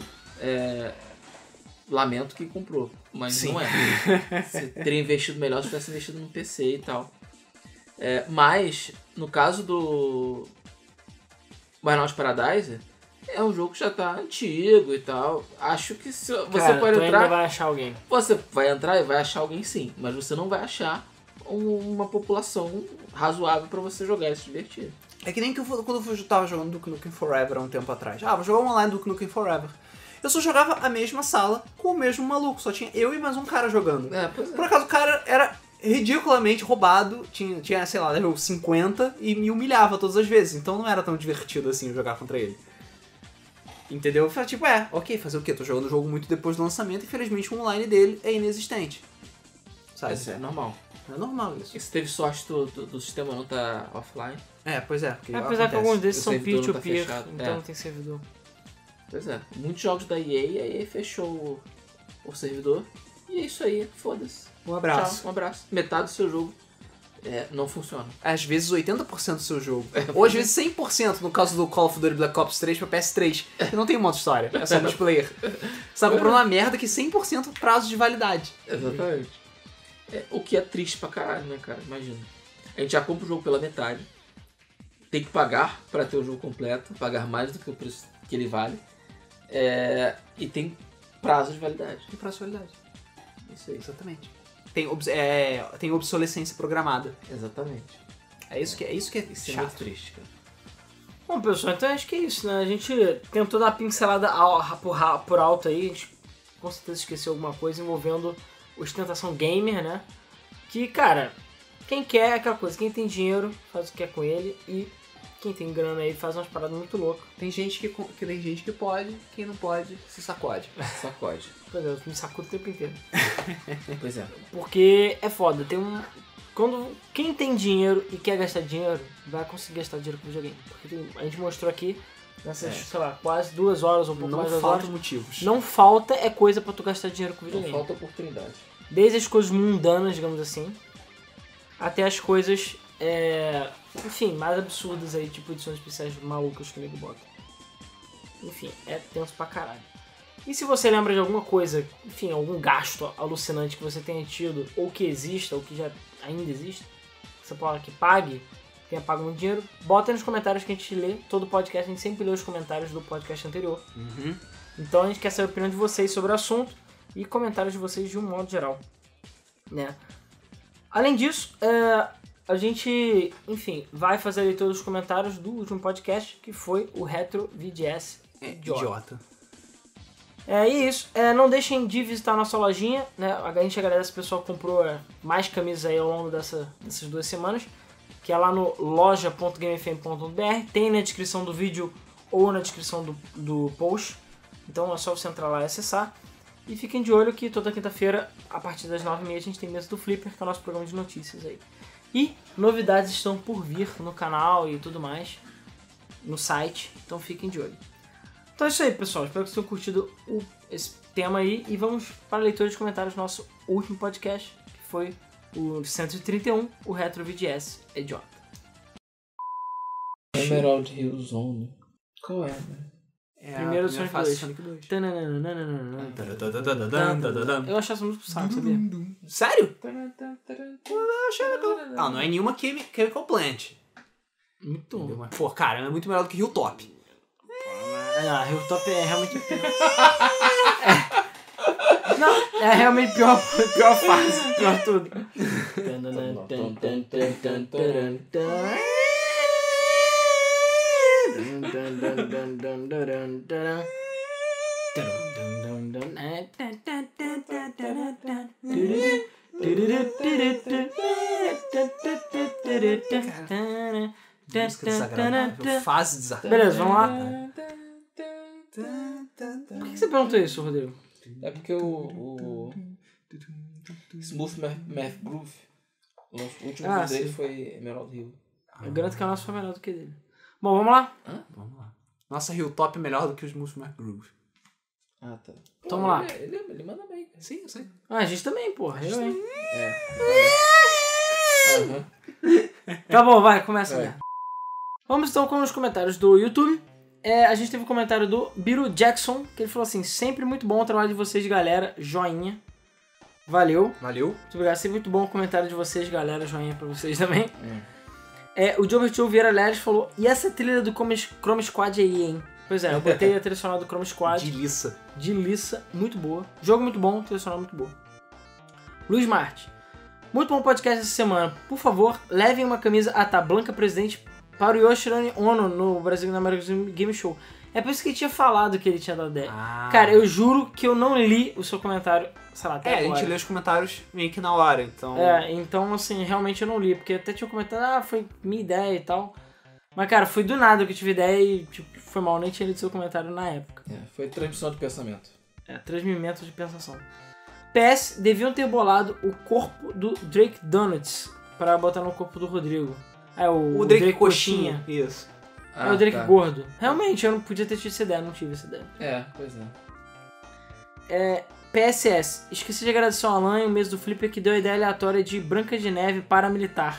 S3: Lamento que comprou, mas
S1: Sim.
S3: não é. Você teria investido melhor se tivesse investido no PC e tal. Mas, no caso do Burnout Paradise, é um jogo que já tá antigo e tal. Acho que se você
S2: Cara,
S3: pode
S2: tu
S3: entrar...
S2: ainda vai achar alguém.
S3: Você vai entrar e vai achar alguém sim, mas você não vai achar uma população razoável pra você jogar e se divertir.
S1: É que nem que quando eu tava jogando Duke Nukem Forever há um tempo atrás. Vou jogar um online Duke Nukem Forever. Eu só jogava a mesma sala com o mesmo maluco, só tinha eu e mais um cara jogando.
S3: Pois
S1: Por acaso o cara era ridiculamente roubado, tinha sei lá, level 50 e me humilhava todas as vezes, então não era tão divertido assim jogar contra ele. Entendeu? Eu falei, tipo, ok, fazer o quê? Tô jogando o jogo muito depois do lançamento e infelizmente o online dele é inexistente. Sabe?
S3: Isso é normal.
S1: É normal isso.
S3: E se teve sorte do sistema não tá offline,
S1: Pois é. Porque
S2: Apesar que
S1: acontece.
S2: alguns desses
S3: O
S2: são
S3: servidor não tá
S2: peer-to-peer,
S3: fechado.
S2: então
S3: É.
S2: não tem servidor.
S3: pois é. Muitos jogos da EA, a EA fechou o servidor e é isso aí, foda-se.
S1: Um abraço.
S3: Tchau, um abraço. Metade do seu jogo não funciona.
S1: Às vezes 80% do seu jogo. Ou às vezes 100% no caso do Call of Duty Black Ops 3 pra PS3. Que não tem modo história, é só multiplayer. Você tá comprando uma merda que 100% prazo de validade.
S3: Exatamente. O que é triste pra caralho, né, cara? Imagina. A gente já compra o jogo pela metade, tem que pagar pra ter o jogo completo, pagar mais do que o preço que ele vale, e tem prazo de validade.
S1: Tem prazo de validade.
S3: Isso aí.
S1: Exatamente. Tem obsolescência programada.
S3: Exatamente.
S1: É isso que é
S3: Isso é muito
S1: chato.
S3: triste, cara.
S2: Bom, pessoal, então acho que é isso, né? A gente tentou dar uma pincelada por alto aí, a gente com certeza esqueceu alguma coisa envolvendo ostentação gamer, né? Que, cara, quem quer é aquela coisa, quem tem dinheiro faz o que quer com ele e quem tem grana aí faz umas paradas muito loucas.
S1: Tem gente que pode, quem não pode se sacode.
S3: Sacode.
S2: Pois é, eu me sacudo o tempo inteiro.
S3: Pois é.
S2: Porque é foda, tem quem tem dinheiro e quer gastar dinheiro, vai conseguir gastar dinheiro com videogame. Porque a gente mostrou aqui, nessas, sei lá, quase 2 horas ou um pouco
S1: Não
S2: mais de 2 horas.
S1: faltam motivos.
S2: Não falta coisa pra tu gastar dinheiro com
S3: Não
S2: videogame.
S3: falta oportunidade.
S2: Desde as coisas mundanas, digamos assim, até as coisas, enfim, mais absurdas aí, tipo edições especiais malucas que o nego bota. Enfim, é tenso pra caralho. E se você lembra de alguma coisa, enfim, algum gasto alucinante que você tenha tido, ou que exista, ou que já ainda existe, você pode que pague, tenha pago muito dinheiro, bota aí nos comentários que a gente lê. Todo podcast, a gente sempre lê os comentários do podcast anterior.
S1: Uhum.
S2: Então a gente quer saber a opinião de vocês sobre o assunto e comentários de vocês de um modo geral, né? Além disso, a gente, enfim, vai fazer a leitura dos comentários do último podcast, que foi o Retro VGS
S1: Idiota.
S2: E é isso. Não deixem de visitar a nossa lojinha, né? A gente agradece o pessoal que comprou mais camisas aí ao longo dessas 2 semanas, que é lá no loja.gamefm.br. Tem na descrição do vídeo ou na descrição do post. Então é só você entrar lá e acessar. E fiquem de olho que toda quinta-feira, a partir das 9h30, a gente tem Mesa do Flipper, que é o nosso programa de notícias aí. E novidades estão por vir no canal e tudo mais, no site. Então fiquem de olho. Então é isso aí, pessoal. Espero que vocês tenham curtido esse tema aí. E vamos para a leitura de comentários do nosso último podcast, que foi o 131, o Retro VGS Idiota.
S3: Emerald Hill Zone. Qual é, né?
S2: Primeiro
S1: a
S2: Sonic
S1: fase
S2: 2.
S1: Sonic 2.
S2: Eu achei essa música pro saco, sabia?
S1: Sério? Eu achei legal. Ah, não é nenhuma Chemical Plant.
S2: Muito
S1: Entendeu?
S2: bom.
S1: Mas, pô, cara, é muito melhor do que Hilltop.
S2: Ah, Hilltop é realmente pior. Não, é realmente pior fase, pior tudo.
S1: Música desagradável. Fase desagradável.
S2: Beleza, vamos lá. Por que você perguntou isso, Rodrigo?
S3: É porque o Smooth Math Groove, o último vídeo dele
S2: sim.
S3: foi Emerald Hill.
S2: Eu garanto que a nossa foi melhor do que dele. Bom, vamos lá?
S1: Vamos lá. Nossa Hilltop é melhor do que os Smooth Groove.
S3: Ah, tá.
S2: Então vamos lá.
S3: Ele manda bem, cara.
S1: Sim, eu sei.
S2: Ah, a gente também, porra. Eu, hein?
S3: Aham.
S2: Tá bom, vai, começa.
S3: Vai.
S2: Né? Vamos então com os comentários do YouTube. A gente teve um comentário do Biro Jackson, que ele falou assim: sempre muito bom o trabalho de vocês, galera. Joinha. Valeu.
S1: Valeu.
S2: Muito obrigado. Sempre muito bom o comentário de vocês, galera. Joinha pra vocês também. O Gilberto Vieira Leres falou: e essa trilha do Chrome Squad aí, hein? Pois é, eu botei a trilha sonora do Chrome Squad.
S1: De liça.
S2: Muito boa. Jogo muito bom, trilha sonora muito boa. Luiz Marte: muito bom podcast essa semana. Por favor, levem uma camisa Blanca Presidente para o Yoshirane Ono no Brasil na American Game Show. É por isso que ele tinha falado que ele tinha dado ideia. Cara, eu juro que eu não li o seu comentário, sei lá, até agora.
S1: A gente lê os comentários meio que na hora, então...
S2: Então assim, realmente eu não li, porque até tinha comentado, foi minha ideia e tal. Mas, cara, foi do nada que eu tive ideia e, tipo, foi mal, nem tinha lido seu comentário na época.
S3: Foi transmissão de pensamento.
S2: Transmimento de pensação. PS, deviam ter bolado o corpo do Drake Donuts pra botar no corpo do Rodrigo. O Drake Coxinha.
S1: Isso.
S2: O Drake Gordo. Realmente, eu não podia ter tido essa ideia, não tive essa ideia.
S3: Pois é.
S2: PSS, esqueci de agradecer ao Alan e o mês do Flipper que deu a ideia aleatória de Branca de Neve paramilitar.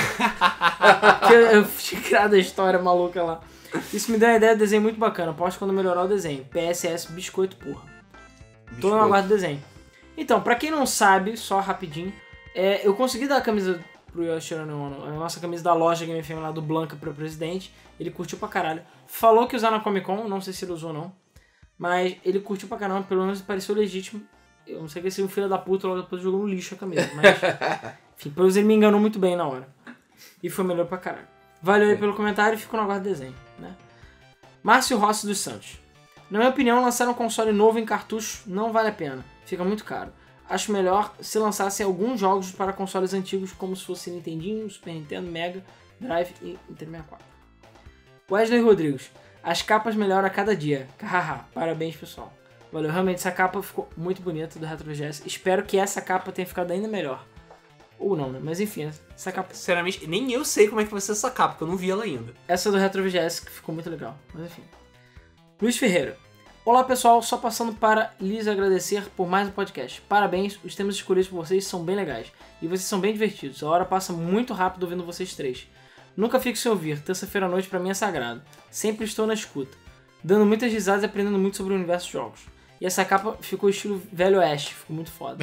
S2: eu tinha criado a história maluca lá. Isso me deu uma ideia de desenho muito bacana. Posto quando melhorar o desenho. PSS, biscoito, porra. Tô no aguardo do desenho. Então, pra quem não sabe, só rapidinho, eu consegui dar a camisa pro Yoshirane Ono, a nossa camisa da loja Game FM lá do Blanca pro presidente. Ele curtiu pra caralho. Falou que ia usar na Comic Con, não sei se ele usou ou não. Mas ele curtiu pra caramba, pelo menos pareceu legítimo. Eu não sei que esse um filho da puta logo depois jogou no lixo a camisa. Mas, enfim, pelo menos ele me enganou muito bem na hora. E foi melhor pra caralho. Valeu aí pelo comentário e fico no aguardo do desenho, né? Márcio Rossi dos Santos. Na minha opinião, lançar um console novo em cartucho não vale a pena. Fica muito caro. Acho melhor se lançassem alguns jogos para consoles antigos, como se fosse Nintendinho, Super Nintendo, Mega Drive e Nintendo 64. Wesley Rodrigues. As capas melhoram a cada dia. Hahaha. Parabéns, pessoal. Valeu. Realmente, essa capa ficou muito bonita do Retro VGS. Espero que essa capa tenha ficado ainda melhor. Ou não, né? Mas enfim, essa capa.
S1: Sinceramente, nem eu sei como é que vai ser essa capa, porque eu não vi ela ainda.
S2: Essa do Retro VGS que ficou muito legal. Mas enfim. Luiz Ferreira. Olá pessoal, só passando para lhes agradecer por mais um podcast. Parabéns, os temas escolhidos por vocês são bem legais. E vocês são bem divertidos. A hora passa muito rápido ouvindo vocês três. Nunca fico sem ouvir, terça-feira à noite pra mim é sagrado. Sempre estou na escuta. Dando muitas risadas e aprendendo muito sobre o universo de jogos. E essa capa ficou estilo Velho Oeste, ficou muito foda.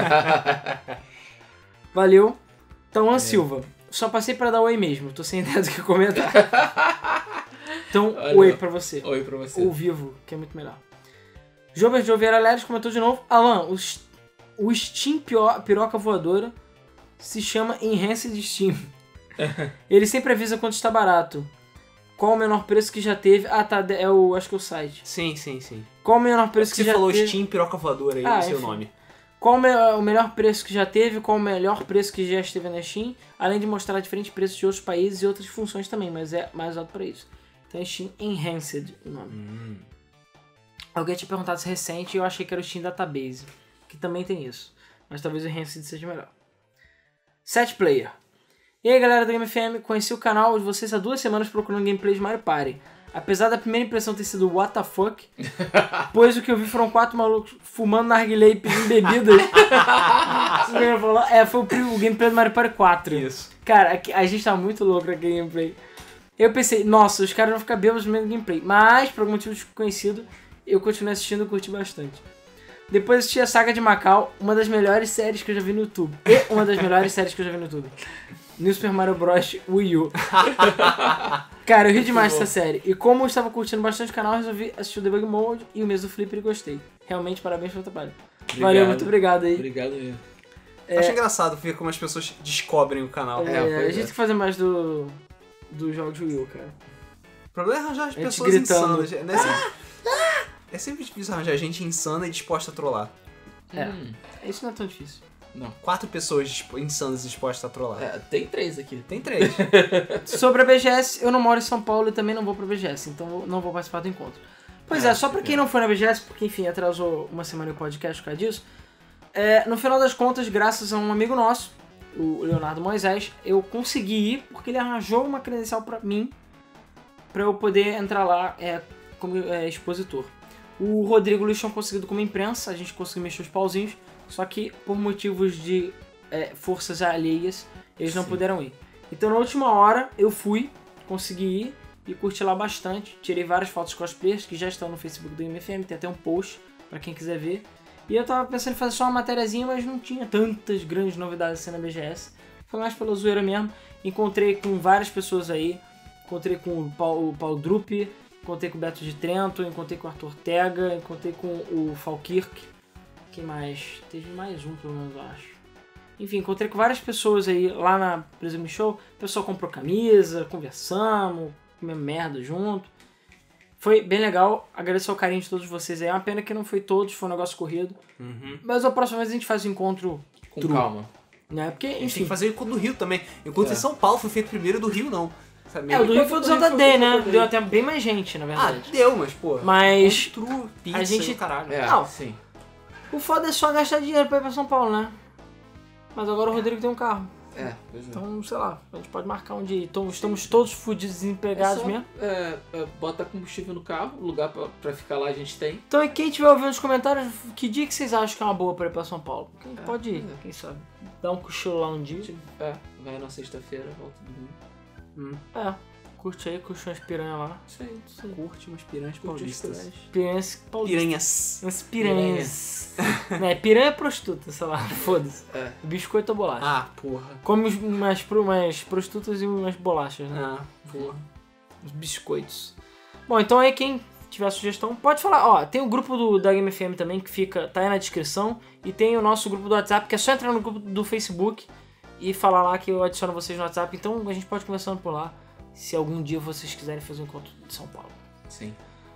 S2: Valeu. Então, Silva, só passei pra dar oi mesmo, tô sem ideia do que comentar. Então,
S3: Olha,
S2: oi pra você.
S3: Oi pra você.
S2: Ou vivo, que é muito melhor. Jober de Oliveira Leles comentou de novo. Alan, o Steam Piroca Voadora se chama Enhanced Steam. Ele sempre avisa quando está barato. Qual o menor preço que já teve? Ah, tá, acho que é o site.
S1: Sim.
S2: Qual o menor preço que
S1: Você
S2: já
S1: falou
S2: teve?
S1: Steam Piroca Voadora aí, não sei o
S2: enfim.
S1: nome.
S2: Qual o melhor preço que já teve? Qual o melhor preço que já esteve na Steam? Além de mostrar diferentes preços de outros países e outras funções também, mas é mais usado para isso. Então é Steam Enhanced o nome. Alguém tinha perguntado se é recente e eu achei que era o Steam Database, que também tem isso. Mas talvez o Enhanced seja melhor. 7 Player. E aí galera da Game FM, conheci o canal de vocês há 2 semanas procurando gameplay de Mario Party. Apesar da primeira impressão ter sido what the fuck, pois o que eu vi foram 4 malucos fumando narguilé e pedindo bebidas. Foi o gameplay do Mario Party 4.
S1: Isso.
S2: Cara, a gente tá muito louco naquele gameplay. Eu pensei, nossa, os caras vão ficar bêbados no meio do gameplay. Mas, por algum motivo desconhecido, eu continuei assistindo e curti bastante. Depois assisti a Saga de Macau, uma das melhores séries que eu já vi no YouTube. New Super Mario Bros. Wii U. Cara, eu ri demais dessa série. E como eu estava curtindo bastante o canal, resolvi assistir o Debug Mode e o mês do Flipper e gostei. Realmente, parabéns pelo trabalho. Valeu, muito obrigado aí.
S3: Obrigado mesmo.
S1: Acho engraçado ver como as pessoas descobrem o canal.
S2: A gente tem que fazer mais do jogo de Wii U, cara.
S1: O problema é arranjar as
S2: A gente
S1: pessoas
S2: gritando.
S1: insanas. É sempre difícil arranjar gente insana e disposta a trollar.
S2: Isso não é tão difícil.
S3: Não.
S1: 4 pessoas insanas dispostas a trollar.
S3: Tem 3 aqui.
S1: Tem 3.
S2: Sobre a BGS, eu não moro em São Paulo e também não vou pra BGS, então eu não vou participar do encontro. Pois só pra quem não foi na BGS, porque enfim, atrasou uma semana o podcast por causa disso, no final das contas, graças a um amigo nosso, o Leonardo Moisés, eu consegui ir porque ele arranjou uma credencial pra mim, pra eu poder entrar lá como expositor. O Rodrigo e o Luiz tinham conseguido como imprensa, a gente conseguiu mexer os pauzinhos, só que por motivos de forças alheias, eles não puderam ir. Então na última hora eu fui, consegui ir e curti lá bastante. Tirei várias fotos de cosplayers que já estão no Facebook do MFM, tem até um post pra quem quiser ver. E eu tava pensando em fazer só uma matériazinha, mas não tinha tantas grandes novidades assim na BGS. Foi mais pela zoeira mesmo. Encontrei com várias pessoas aí, encontrei com o Paul Drupp, encontrei com o Beto de Trento, encontrei com o Arthur Tega, encontrei com o Falkirk. Quem mais? Teve mais um, pelo menos, eu acho. Enfim, encontrei com várias pessoas aí lá na Prism Show. O pessoal comprou camisa, conversamos, comemos merda junto. Foi bem legal. Agradeço ao carinho de todos vocês aí. É uma pena que não foi todos, foi um negócio corrido. Mas a próxima vez a gente faz o encontro
S3: Com calma.
S2: né? Porque,
S1: Tem que
S2: enfim.
S1: fazer o do Rio também. Enquanto em São Paulo foi feito primeiro, do Rio não. Sabe?
S2: O do Rio foi do Zelda
S3: foi
S2: Day,
S3: do
S2: né?
S3: Zelda Day.
S2: Deu até bem mais gente, na
S1: Ah,
S2: verdade.
S1: deu, mas pô.
S2: Mas
S1: True, pizza,
S2: a gente-
S1: e o caralho.
S2: Não.
S3: Sim.
S2: o foda é só gastar dinheiro pra ir pra São Paulo, né? Mas agora o Rodrigo tem um carro.
S3: Pois é.
S2: Então, sei lá, a gente pode marcar um dia. Então, estamos todos fudidos, desempregados
S3: só,
S2: mesmo.
S3: bota combustível no carro, lugar pra ficar lá a gente tem.
S2: Então, e quem estiver ouvindo nos comentários, que dia que vocês acham que é uma boa pra ir pra São Paulo? Porque a gente pode ir, quem sabe. Dar um cochilo lá um dia.
S3: Vai na sexta-feira, volta domingo.
S2: Curte aí, curte umas piranhas lá.
S3: Isso aí.
S1: Curte umas piranhas
S3: Curte os
S1: paulistas.
S2: Piranhas paulistas.
S1: Piranhas.
S2: Umas piranhas. Né, piranha é prostituta, sei lá, foda-se. Biscoito ou bolacha.
S1: Ah, porra.
S2: Come umas prostitutas e umas bolachas, né?
S1: Ah, porra.
S2: Os biscoitos. Bom, então aí quem tiver sugestão, pode falar. Ó, tem o grupo da Game FM também, que tá aí na descrição. E tem o nosso grupo do WhatsApp, que é só entrar no grupo do Facebook e falar lá que eu adiciono vocês no WhatsApp. Então a gente pode conversando por lá, se algum dia vocês quiserem fazer um encontro de São Paulo.
S3: Sim.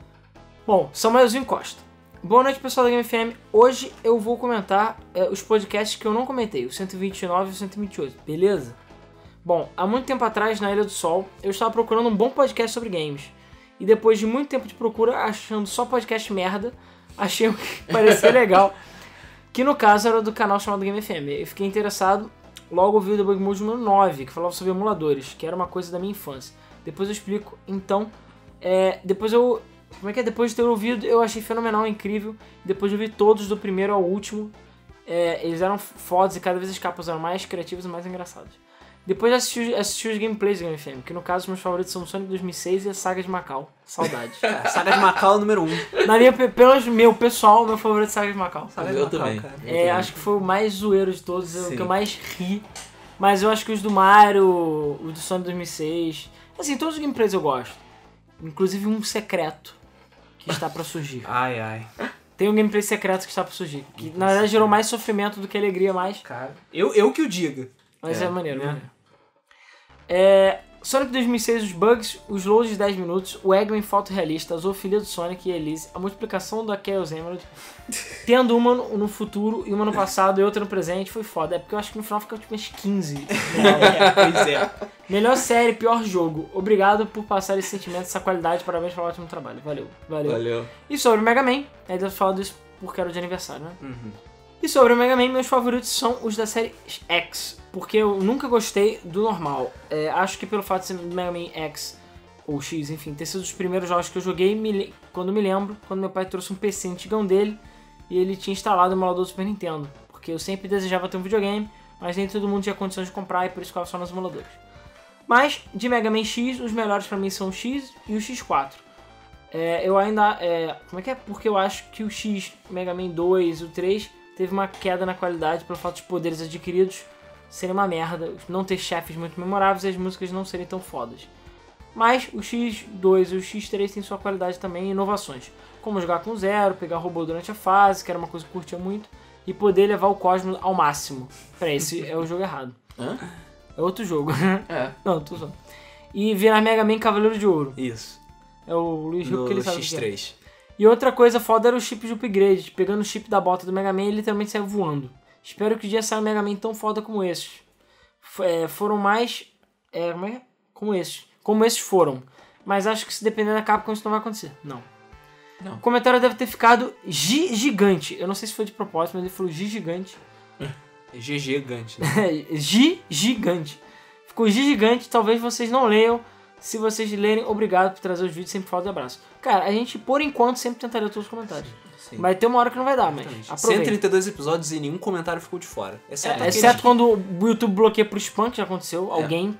S2: Bom, Samuelzinho Costa. Boa noite, pessoal da Game FM. Hoje eu vou comentar os podcasts que eu não comentei, o 129 e o 128, beleza? Bom, há muito tempo atrás, na Ilha do Sol, eu estava procurando um bom podcast sobre games. E depois de muito tempo de procura, achando só podcast merda, achei um que parecia legal, que no caso era do canal chamado Game FM. Eu fiquei interessado Logo ouvi o Debug Mode número 9, que falava sobre emuladores, que era uma coisa da minha infância. Depois eu explico. Então, depois de ter ouvido, eu achei fenomenal, incrível. Depois eu vi todos do primeiro ao último. Eles eram fodas e cada vez as capas eram mais criativas e mais engraçadas. Depois assisti os gameplays do Game FM, que no caso os meus favoritos são o Sonic 2006 e a Saga de Macau. Saudades.
S1: Saga de Macau número 1.
S2: Pelo meu pessoal, meu favorito é Saga de Macau.
S1: Saga de
S3: Eu
S1: Macau,
S3: também.
S1: cara.
S2: Acho que foi o mais zoeiro de todos, o
S3: Sim.
S2: que eu mais ri. Mas eu acho que os do Mario, os do Sonic 2006... Assim, todos os gameplays eu gosto. Inclusive um secreto que está pra surgir.
S1: Ai.
S2: Tem um gameplay secreto que está pra surgir. Que na verdade gerou mais sofrimento do que alegria, mais.
S1: Cara, eu que o diga.
S2: Mas é maneiro,
S1: né?
S2: maneiro. Sonic 2006, os bugs, os loads de 10 minutos, o Eggman fotorrealista, a zoofilia do Sonic e Elise, a multiplicação da Chaos Emerald, tendo uma no futuro e uma no passado e outra no presente, foi foda. É porque eu acho que no final fica tipo umas 15.
S1: Pois é.
S2: Melhor série, pior jogo. Obrigado por passar esse sentimento, essa qualidade. Parabéns pelo ótimo trabalho. Valeu. E sobre o Mega Man, aí devo falar disso porque era de aniversário, né?
S1: Uhum.
S2: E sobre o Mega Man, meus favoritos são os da série X, porque eu nunca gostei do normal. Acho que pelo fato de ser do Mega Man X, ou X, enfim, ter sido os primeiros jogos que eu joguei, quando me lembro, quando meu pai trouxe um PC antigão dele, e ele tinha instalado o emulador do Super Nintendo, porque eu sempre desejava ter um videogame, mas nem todo mundo tinha condições de comprar, e por isso ficava só nos emuladores. Mas, de Mega Man X, os melhores pra mim são o X e o X4. Eu ainda... como é que é? Porque eu acho que o X, Mega Man 2 e o 3... teve uma queda na qualidade pelo fato de poderes adquiridos serem uma merda, não ter chefes muito memoráveis e as músicas não serem tão fodas. Mas o X2 e o X3 têm sua qualidade também e inovações, como jogar com zero, pegar robô durante a fase, que era uma coisa que eu curtia muito, e poder levar o Cosmos ao máximo. Peraí, esse é o jogo errado.
S3: Hã?
S2: É outro jogo.
S3: Não,
S2: tô usando. E virar Mega Man Cavaleiro de Ouro.
S1: Isso.
S2: É o Luiz Rico que ele
S1: No
S2: sabe o que é.
S1: X3.
S2: E outra coisa foda era o chip de upgrade. Pegando o chip da bota do Mega Man, ele literalmente saiu voando. Espero que o dia saia um Mega Man tão foda como esses. Foram mais... Como esses. Como esses foram. Mas acho que se depender da Capcom isso não vai acontecer. Não. O comentário deve ter ficado gigante. Eu não sei se foi de propósito, mas ele falou gigante.
S1: Gigante, né?
S2: Gigante. Ficou gigante. Talvez vocês não leiam. Se vocês lerem, obrigado por trazer os vídeos. Sempre falta de abraço. Cara, a gente, por enquanto, sempre tenta ler todos os comentários.
S1: Sim.
S2: Vai ter uma hora que não vai dar, mas aproveita.
S1: 132 episódios e nenhum comentário ficou de fora.
S2: Exceto quando o YouTube bloqueia pro spam, que já aconteceu. Alguém...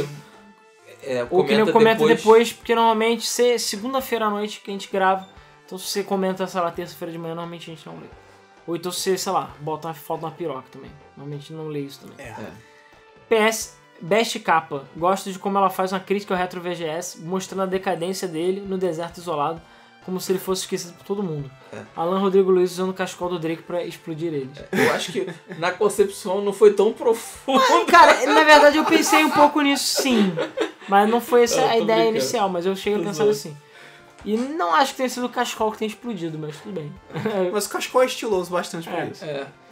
S3: Ou
S2: que nem comenta depois, porque normalmente segunda-feira à noite que a gente grava. Então se você comenta, sei lá, terça-feira de manhã, normalmente a gente não lê. Ou então se você, sei lá, bota uma foto na piroca também. Normalmente não lê isso também. PS, Best Capa. Gosto de como ela faz uma crítica ao Retro VGS, mostrando a decadência dele no deserto isolado, como se ele fosse esquecido por todo mundo. Alan Rodrigo Luiz usando o cachecol do Drake pra explodir ele.
S3: Eu acho que na concepção não foi tão profundo.
S2: Cara, na verdade eu pensei um pouco nisso sim. Mas não foi essa a ideia
S3: brincando.
S2: inicial, mas eu cheguei a pensar assim. E não acho que tenha sido o cachecol que tenha explodido, mas tudo bem.
S1: Mas o cachecol é estiloso bastante pra isso.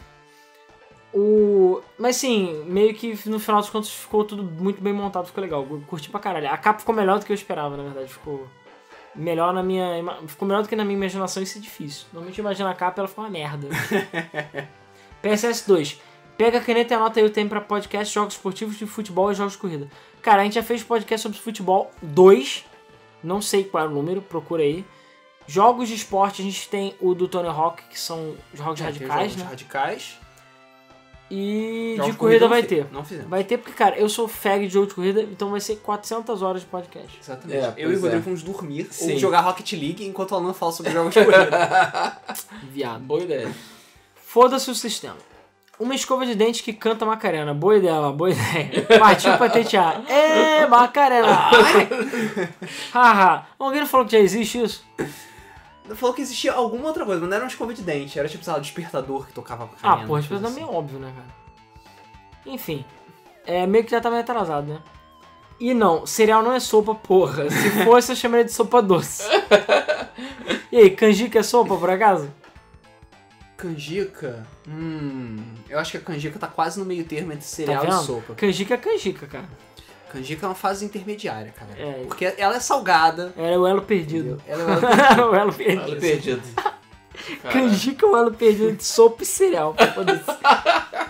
S2: Mas sim, meio que no final dos contos ficou tudo muito bem montado, ficou legal. Eu curti pra caralho. A capa ficou melhor do que eu esperava, na verdade. Ficou melhor do que na minha imaginação, isso é difícil. Normalmente eu imagino a capa e ela ficou uma merda. PSS 2. Pega a caneta e anota aí o tempo pra podcast, jogos esportivos de futebol e jogos de corrida. Cara, a gente já fez podcast sobre futebol 2. Não sei qual é o número, procura aí. Jogos de esporte, a gente tem o do Tony Hawk, que são jogos radicais, né?
S1: Radicais.
S2: E
S1: Jogos
S2: de corrida vai
S1: não
S2: ter.
S1: Não fizemos.
S2: Vai ter porque, cara, eu sou fag de jogo de corrida, então vai ser 400 horas de podcast.
S1: Exatamente. Eu e o Rodrigo vamos dormir
S3: Sim.
S1: ou jogar Rocket League enquanto o Alan fala sobre jogos de corrida.
S2: Viado.
S3: Boa ideia.
S2: Foda-se o sistema. Uma escova de dente que canta Macarena. Boa ideia. Partiu patentear. Macarena. Haha. Alguém não falou que já existe isso?
S1: Falou que existia alguma outra coisa, mas não era uma escova de dente. Era tipo, sei lá, um despertador que tocava com a caneta.
S2: Porra, despertador é meio óbvio, né, cara? Enfim. Meio que já tá meio atrasado, né? E não, cereal não é sopa, porra. Se fosse, eu chamaria de sopa doce. E aí, canjica é sopa, por acaso?
S1: Canjica? Eu acho que a canjica tá quase no meio termo entre cereal e sopa.
S2: Canjica é canjica, cara.
S1: Canjica é uma fase intermediária, cara.
S2: É.
S1: Porque ela é salgada.
S2: Era o elo perdido.
S1: Ela é o elo perdido.
S2: O elo perdido.
S3: Ela perdido.
S2: Canjica é o elo perdido entre sopa e cereal. Foda-se.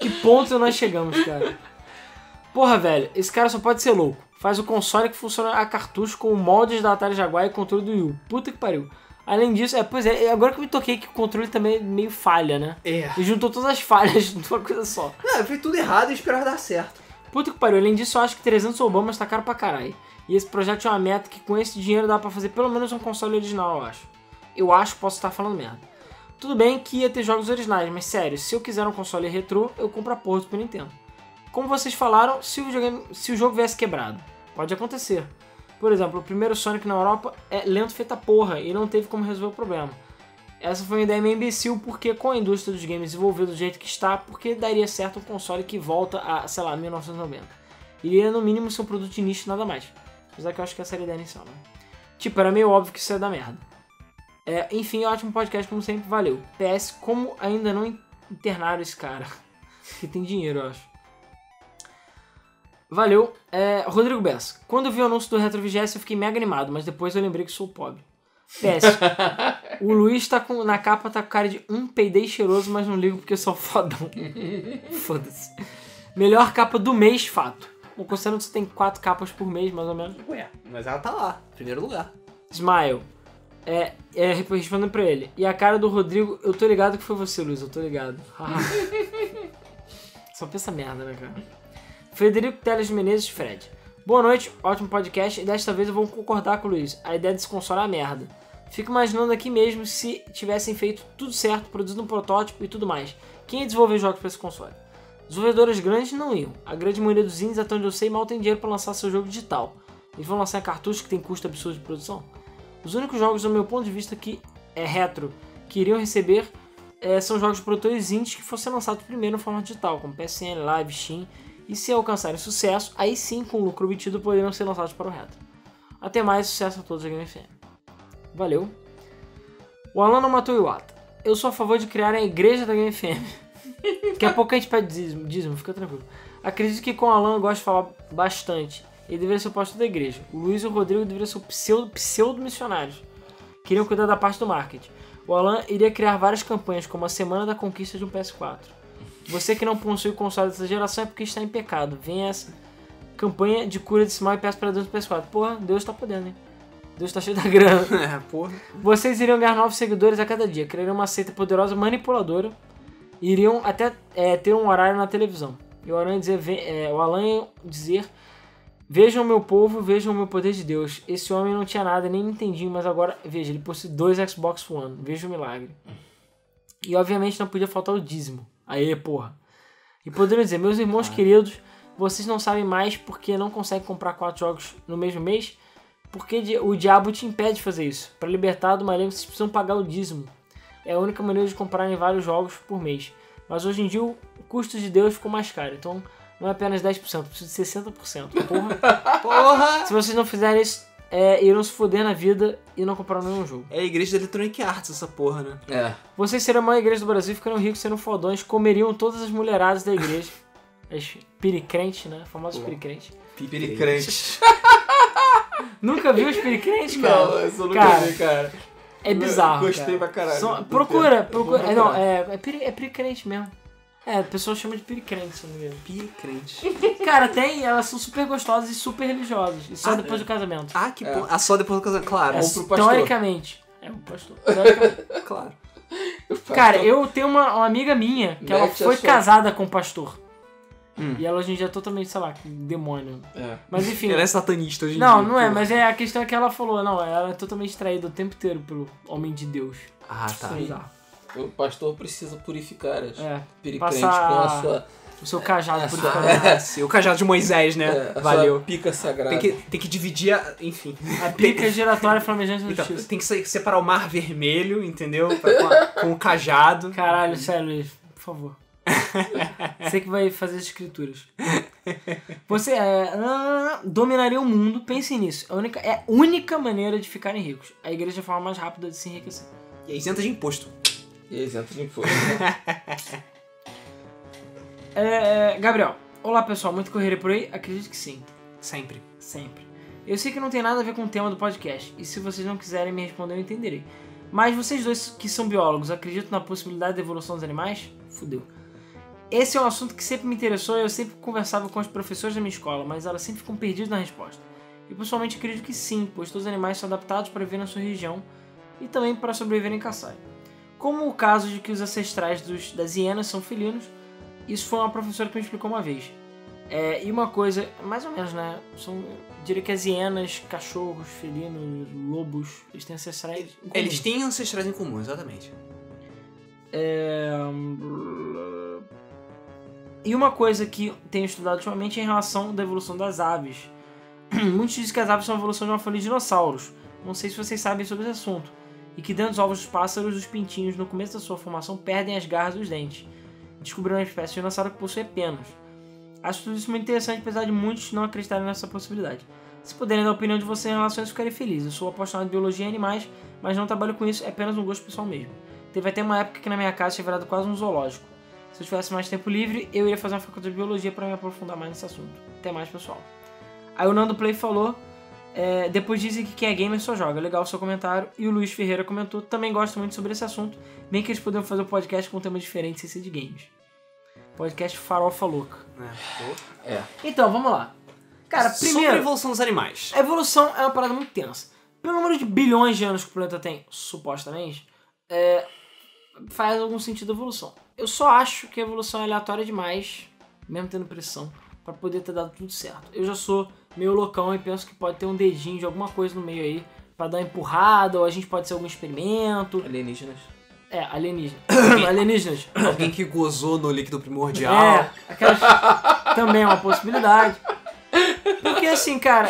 S2: Que ponto nós chegamos, cara? Porra, velho, esse cara só pode ser louco. Faz o console que funciona a cartucho com moldes da Atari Jaguar e controle do Wii U. Puta que pariu. Além disso, agora que eu me toquei que o controle também é meio falha, né?
S1: É.
S2: E juntou todas as falhas numa coisa só.
S1: Não, fez tudo errado e esperava dar certo.
S2: Puta que pariu. Além disso, eu acho que 300 Obamas tá caro pra caralho. E esse projeto tinha uma meta que com esse dinheiro dá pra fazer pelo menos um console original, eu acho. Eu acho que posso estar falando merda. Tudo bem que ia ter jogos originais, mas sério, se eu quiser um console retrô, eu compro a porra do Super Nintendo. Como vocês falaram, se o jogo viesse quebrado, pode acontecer. Por exemplo, o primeiro Sonic na Europa é lento feita porra e não teve como resolver o problema. Essa foi uma ideia meio imbecil, porque com a indústria dos games desenvolvida do jeito que está, porque daria certo um console que volta a, sei lá, 1990. Iria no mínimo ser um produto de nicho, nada mais. Apesar que eu acho que essa era a ideia inicial, né? Tipo, era meio óbvio que isso ia dar merda. Enfim, ótimo podcast, como sempre, valeu. PS, como ainda não internaram esse cara? Que tem dinheiro, eu acho. Valeu. Rodrigo Bessa. Quando eu vi o anúncio do Retro VGS, eu fiquei mega animado, mas depois eu lembrei que sou pobre. PS. O Luiz tá na capa, tá com cara de peidei cheiroso, mas não ligo porque eu sou fodão. Foda-se. Melhor capa do mês, fato. Bom, considerando que você tem 4 capas por mês, mais ou menos.
S1: Ué, mas ela tá lá, primeiro lugar.
S2: Smile. Respondendo pra ele. E a cara do Rodrigo, eu tô ligado que foi você, Luiz, eu tô ligado. Só pensa merda, né, cara? Frederico Teles Menezes, Fred. Boa noite, ótimo podcast, e desta vez eu vou concordar com o Luiz. A ideia desse console é uma merda. Fico imaginando aqui mesmo se tivessem feito tudo certo, produzido um protótipo e tudo mais. Quem ia desenvolver jogos pra esse console? Desenvolvedoras grandes não iam. A grande maioria dos indies, até onde eu sei, mal tem dinheiro pra lançar seu jogo digital. Eles vão lançar em cartucho que tem custo absurdo de produção? Os únicos jogos, do meu ponto de vista, que é retro, que iriam receber são jogos de produtores indies que fossem lançados primeiro no formato digital, como PSN, Live, Steam, e se alcançarem sucesso, aí sim, com o lucro obtido, poderiam ser lançados para o retro. Até mais, sucesso a todos da Game FM. Valeu. O Alan não matou o Iwata. Eu sou a favor de criar a igreja da Game FM. Daqui a pouco a gente pede dízimo, fica tranquilo. Acredito que com o Alan eu gosto de falar bastante. Ele deveria ser o pastor da igreja. O Luiz e o Rodrigo deveriam ser pseudo-missionários. Queriam cuidar da parte do marketing. O Alan iria criar várias campanhas, como a Semana da Conquista de um PS4. Você que não possui o console dessa geração é porque está em pecado. Vem essa campanha de cura desse mal e peça para Deus do PS4. Porra, Deus tá podendo, hein? Deus tá cheio da grana.
S1: Porra.
S2: Vocês iriam ganhar novos seguidores a cada dia. Criariam uma seita poderosa manipuladora. Iriam até ter um horário na televisão. E o Alan ia dizer... Vejam meu povo, vejam o meu poder de Deus. Esse homem não tinha nada, nem entendi, mas agora, veja, ele possui 2 Xbox One. Veja o milagre. E obviamente não podia faltar o dízimo. Aê, porra. E poderiam dizer, meus irmãos queridos, vocês não sabem mais porque não conseguem comprar 4 jogos no mesmo mês? Porque o diabo te impede de fazer isso. Para libertar do maligno, vocês precisam pagar o dízimo. É a única maneira de comprarem vários jogos por mês. Mas hoje em dia o custo de Deus ficou mais caro. Então não é apenas 10%, precisa de 60%. Porra! Se vocês não fizerem isso, irão se foder na vida e não comprarão nenhum jogo.
S1: É a igreja da Electronic Arts essa porra, né?
S2: Vocês seriam a maior igreja do Brasil, ficariam ricos, seriam fodões, comeriam todas as mulheradas da igreja. As piricrentes, né? Famosos piricrentes.
S1: Piricrentes.
S2: Nunca viu os piricrentes, cara?
S3: Não, eu nunca vi, cara.
S2: É bizarro,
S3: Gostei
S2: cara.
S3: pra caralho.
S2: Procura. É piricrente mesmo. A pessoa chama de piricrente, se não me engano.
S1: Piricrente.
S2: Cara, elas são super gostosas e super religiosas. E só depois do casamento.
S1: Ah, que porra. Ah, só depois do casamento, claro.
S3: Ou pro pastor.
S2: Teoricamente. O pastor. Teoricamente.
S1: Claro.
S2: Cara, eu tenho uma amiga minha que ela foi casada com um pastor. E ela hoje em dia é totalmente, sei lá, demônio. Mas enfim.
S1: Ela é satanista hoje em dia.
S2: Não é, mas a questão é que ela falou, ela é totalmente traída o tempo inteiro pelo homem de Deus.
S1: Ah, tá.
S3: O pastor precisa purificar as piricrentes
S2: passar
S3: com a sua...
S2: o seu cajado purificador.
S1: O cajado de Moisés, né?
S3: Valeu. Sua pica sagrada.
S1: Tem que dividir enfim.
S2: A pica giratória flamejante da justiça.
S1: Tem que separar o mar vermelho, entendeu? Com o cajado.
S2: Caralho, sério, Luiz, por favor. Você que vai fazer as escrituras. Você dominaria o mundo, pensem nisso. É a única maneira de ficarem ricos. A igreja é a forma mais rápida de se enriquecer.
S1: E é isenta de imposto.
S2: Gabriel, olá pessoal, muito correria por aí? Acredito que sim.
S1: Sempre.
S2: Eu sei que não tem nada a ver com o tema do podcast, e se vocês não quiserem me responder eu entenderei. Mas vocês dois que são biólogos, acreditam na possibilidade da evolução dos animais? Fudeu. Esse é um assunto que sempre me interessou e eu sempre conversava com os professores da minha escola, mas elas sempre ficam perdidas na resposta. E pessoalmente acredito que sim, pois todos os animais são adaptados para viver na sua região e também para sobreviver em caçai. Como o caso de que os ancestrais das hienas são felinos, isso foi uma professora que me explicou uma vez. E uma coisa, mais ou menos, né? Diria que as hienas, cachorros, felinos, lobos, eles têm ancestrais em comum.
S1: Eles têm ancestrais em comum, exatamente.
S2: E uma coisa que tenho estudado ultimamente é em relação à evolução das aves. Muitos dizem que as aves são a evolução de uma família de dinossauros. Não sei se vocês sabem sobre esse assunto. E que dentro dos ovos dos pássaros, os pintinhos, no começo da sua formação, perdem as garras e os dentes, descobrindo uma espécie de dinossauro que possui penas. Acho tudo isso muito interessante, apesar de muitos não acreditarem nessa possibilidade. Se puderem dar a opinião de vocês em relação a isso, ficarei feliz. Eu sou apaixonado em biologia e animais, mas não trabalho com isso, é apenas um gosto pessoal mesmo. Teve até uma época que na minha casa tinha virado quase um zoológico. Se eu tivesse mais tempo livre, eu iria fazer uma faculdade de biologia para me aprofundar mais nesse assunto. Até mais, pessoal. Aí o Nando Play falou, depois dizem que quem é gamer só joga. Legal o seu comentário. E o Luiz Ferreira comentou, também gosto muito sobre esse assunto. Bem que eles poderiam fazer um podcast com um tema diferente sem ser de games. Podcast Farofa Louca. Então, vamos lá. Cara, primeiro...
S1: Sobre a evolução dos animais.
S2: A evolução é uma parada muito tensa. Pelo número de bilhões de anos que o planeta tem, supostamente, faz algum sentido a evolução. Eu só acho que a evolução é aleatória demais, mesmo tendo pressão, pra poder ter dado tudo certo. Eu já sou meio loucão e penso que pode ter um dedinho de alguma coisa no meio aí, pra dar uma empurrada, ou a gente pode ser algum experimento.
S3: Alienígenas.
S2: Alienígenas.
S1: Alguém que gozou no líquido primordial.
S2: Aquelas também é uma possibilidade. Porque assim, cara,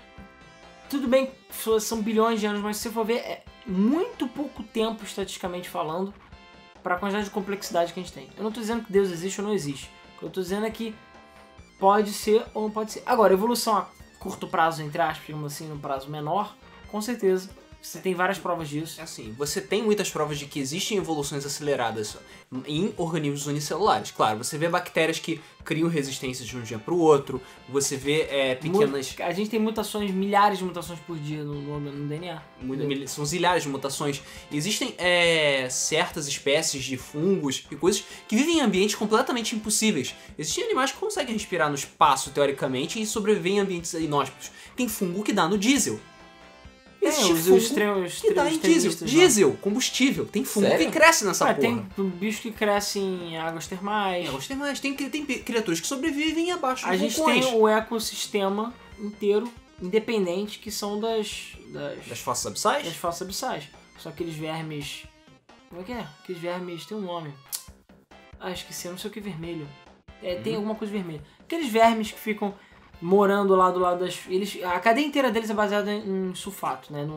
S2: tudo bem que são bilhões de anos, mas se você for ver, é muito pouco tempo, estatisticamente falando, para a quantidade de complexidade que a gente tem. Eu não tô dizendo que Deus existe ou não existe. O que eu tô dizendo é que pode ser ou não pode ser. Agora, evolução a curto prazo, entre aspas, digamos assim, no prazo menor, com certeza. Você tem várias provas disso.
S1: É assim, você tem muitas provas de que existem evoluções aceleradas em organismos unicelulares. Claro, você vê bactérias que criam resistência de um dia para o outro, você vê pequenas...
S2: A gente tem mutações, milhares de mutações por dia no DNA.
S1: São zilhares de mutações. Existem certas espécies de fungos e coisas que vivem em ambientes completamente impossíveis. Existem animais que conseguem respirar no espaço, teoricamente, e sobreviver em ambientes inóspitos. Tem fungo que dá no diesel. Existe fungo que dá em diesel, combustível. Tem fungo que cresce nessa porra.
S2: Tem bicho que cresce em águas termais.
S1: Tem criaturas que sobrevivem abaixo de vulcões.
S2: A gente tem o ecossistema inteiro, independente, que são das
S1: fossas abissais?
S2: Das fossas abissais. São aqueles vermes... Como é que é? Aqueles vermes... Tem um nome. Esqueci. Não sei o que vermelho. Tem alguma coisa vermelha. Aqueles vermes que ficam... morando lá do lado das... a cadeia inteira deles é baseada em sulfato, né?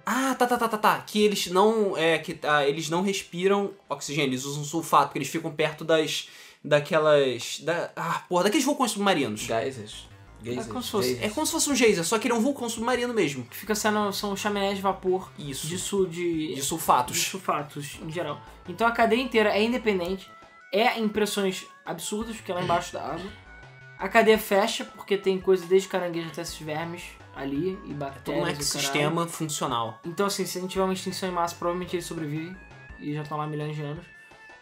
S1: Tá. Que eles não... eles não respiram oxigênio, eles usam sulfato, porque eles ficam perto daqueles vulcões submarinos.
S3: Geysers.
S1: É como se fosse um geyser, só que ele é um vulcão submarino mesmo.
S2: Que fica são chaminés de vapor.
S1: Isso.
S2: De
S1: sulfatos.
S2: De sulfatos, em geral. Então a cadeia inteira é independente, impressões absurdas, porque é lá embaixo da água. A cadeia fecha, porque tem coisa desde caranguejo até esses vermes ali, e bactérias.
S1: Todo um ecossistema funcional.
S2: Então, assim, se a gente tiver uma extinção em massa, provavelmente eles sobrevivem, e já estão lá há milhões de anos.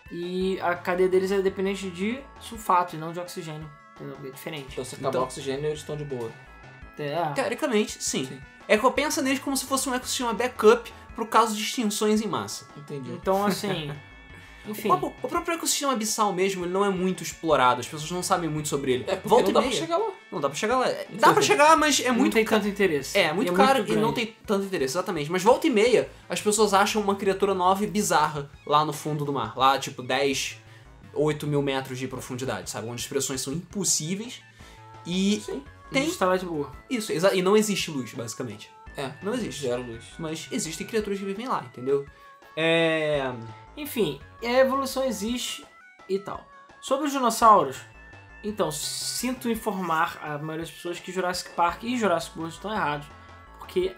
S2: E a cadeia deles é dependente de sulfato e não de oxigênio. Entendeu? É diferente.
S3: Então, se acabar o oxigênio, eles estão de boa.
S1: Teoricamente, sim. Pensa neles como se fosse um ecossistema backup pro caso de extinções em massa.
S3: Entendi.
S2: Então, assim... Enfim.
S1: O próprio ecossistema abissal mesmo, ele não é muito explorado, as pessoas não sabem muito sobre ele.
S3: Não dá pra chegar lá.
S1: Não dá pra chegar lá. Dá pra chegar, mas é muito...
S2: Não tem tanto interesse.
S1: É muito caro e não tem tanto interesse, exatamente. Mas volta e meia, as pessoas acham uma criatura nova e bizarra lá no fundo do mar. Lá, tipo, 8 mil metros de profundidade, sabe? Onde as pressões são impossíveis e...
S2: Sim. Tem... Está lá de boa.
S1: Isso, e não existe luz, basicamente. Não existe.
S3: Zero luz.
S1: Mas existem criaturas que vivem lá, entendeu?
S2: Enfim, a evolução existe e tal. Sobre os dinossauros, então, sinto informar a maioria das pessoas que Jurassic Park e Jurassic World estão errados. Porque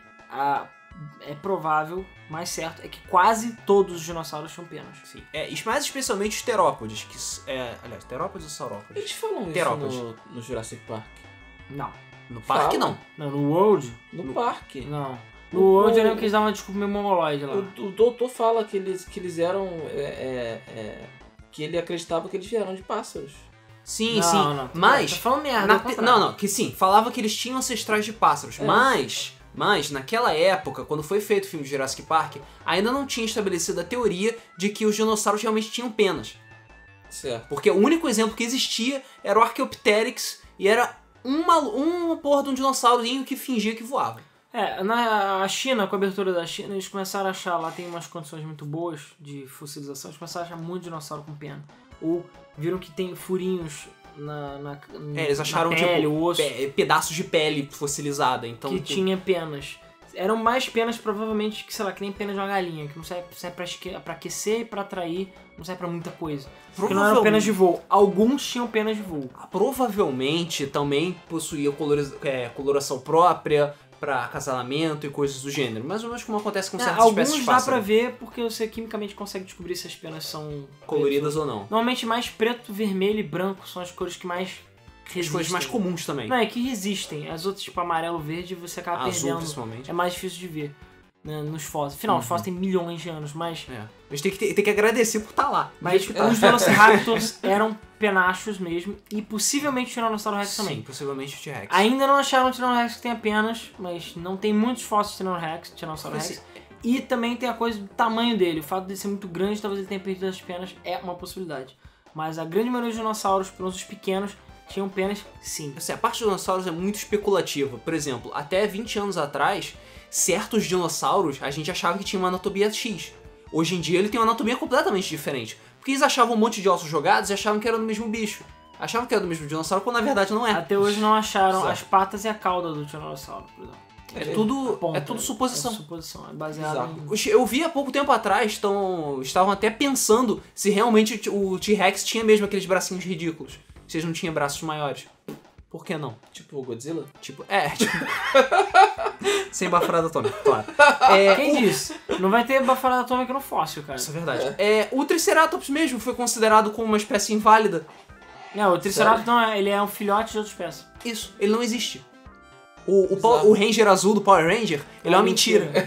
S2: é provável, mais certo, é que quase todos os dinossauros tinham penas.
S1: Sim. Mais especialmente os terópodes. Aliás, terópodes ou saurópodes?
S3: Eles falam
S1: terópodes.
S3: Isso no Jurassic Park.
S2: Não.
S1: No parque, não.
S2: Não, no World?
S3: No parque.
S2: Não. No World eu lembro que eles davam uma desculpa meio mongoloide lá.
S3: O doutor fala que eles eram que ele acreditava que eles vieram de pássaros.
S1: Sim,
S2: Não,
S1: sim.
S2: não,
S1: Mas.
S2: tá falando merda,
S1: na
S2: ao contrário.
S1: não, que sim, falava que eles tinham ancestrais de pássaros. Mas, naquela época, quando foi feito o filme de Jurassic Park, ainda não tinha estabelecido a teoria de que os dinossauros realmente tinham penas.
S3: Certo.
S1: Porque o único exemplo que existia era o Archaeopteryx e era uma porra de um dinossaurozinho que fingia que voava.
S2: Na China, com a abertura da China, eles começaram a achar, lá tem umas condições muito boas de fossilização, eles começaram a achar muito dinossauro com pena. Ou viram que tem furinhos
S1: Eles acharam
S2: na pele, o osso,
S1: pedaços de pele fossilizada. Então,
S2: que tinha penas. Eram mais penas, provavelmente, que sei lá, que nem pena de uma galinha, que não serve pra aquecer e pra atrair, não serve pra muita coisa. Porque não eram penas de voo. Alguns tinham penas de voo.
S1: Provavelmente também possuía coloração própria pra acasalamento e coisas do gênero. Mais ou menos como acontece com certas espécies de
S2: Alguns dá
S1: pássaro.
S2: pra ver porque você quimicamente consegue descobrir se as penas são
S1: Coloridas ou não.
S2: Normalmente mais preto, vermelho e branco são as cores que mais resistem.
S1: As coisas mais comuns também.
S2: Não, é que resistem. As outras, tipo amarelo, verde, você acaba
S1: Azul,
S2: perdendo.
S1: principalmente.
S2: É mais difícil de ver, né, nos fósseis. Afinal, os fósseis têm milhões de anos, mas...
S1: A gente tem que agradecer por estar lá.
S2: Mas os Velociraptors eram penachos mesmo, e possivelmente o Tiranossauro Rex também.
S1: Sim, possivelmente o T-Rex.
S2: Ainda não acharam o Tiranossauro Rex que tenha penas, mas não tem muitos fósseis de Tiranossauro Rex. E também tem a coisa do tamanho dele. O fato de ele ser muito grande, talvez ele tenha perdido as penas, é uma possibilidade. Mas a grande maioria dos dinossauros, pelo menos os pequenos, tinham penas, sim.
S1: Assim, a parte dos dinossauros é muito especulativa. Por exemplo, até 20 anos atrás, certos dinossauros a gente achava que tinha uma anatomia X. Hoje em dia ele tem uma anatomia completamente diferente. Porque eles achavam um monte de ossos jogados e achavam que era do mesmo bicho. Achavam que era do mesmo dinossauro, quando na verdade não é.
S2: Até hoje não acharam as patas e a cauda do Tiranossauro, por exemplo.
S1: É tudo suposição.
S2: É suposição, é baseado em...
S1: Eu vi há pouco tempo atrás, estavam até pensando se realmente o T-Rex tinha mesmo aqueles bracinhos ridículos. Se eles não tinham braços maiores. Por que não?
S3: Tipo o Godzilla?
S1: Sem baforada atômica, claro.
S2: Quem disse? Não vai ter baforada atômica no fóssil, cara.
S1: Isso é verdade. O Triceratops mesmo foi considerado como uma espécie inválida.
S2: Não, o Triceratops não ele é um filhote de outra espécie.
S1: Isso, ele não existe. O Ranger azul do Power Ranger, ele é uma mentira.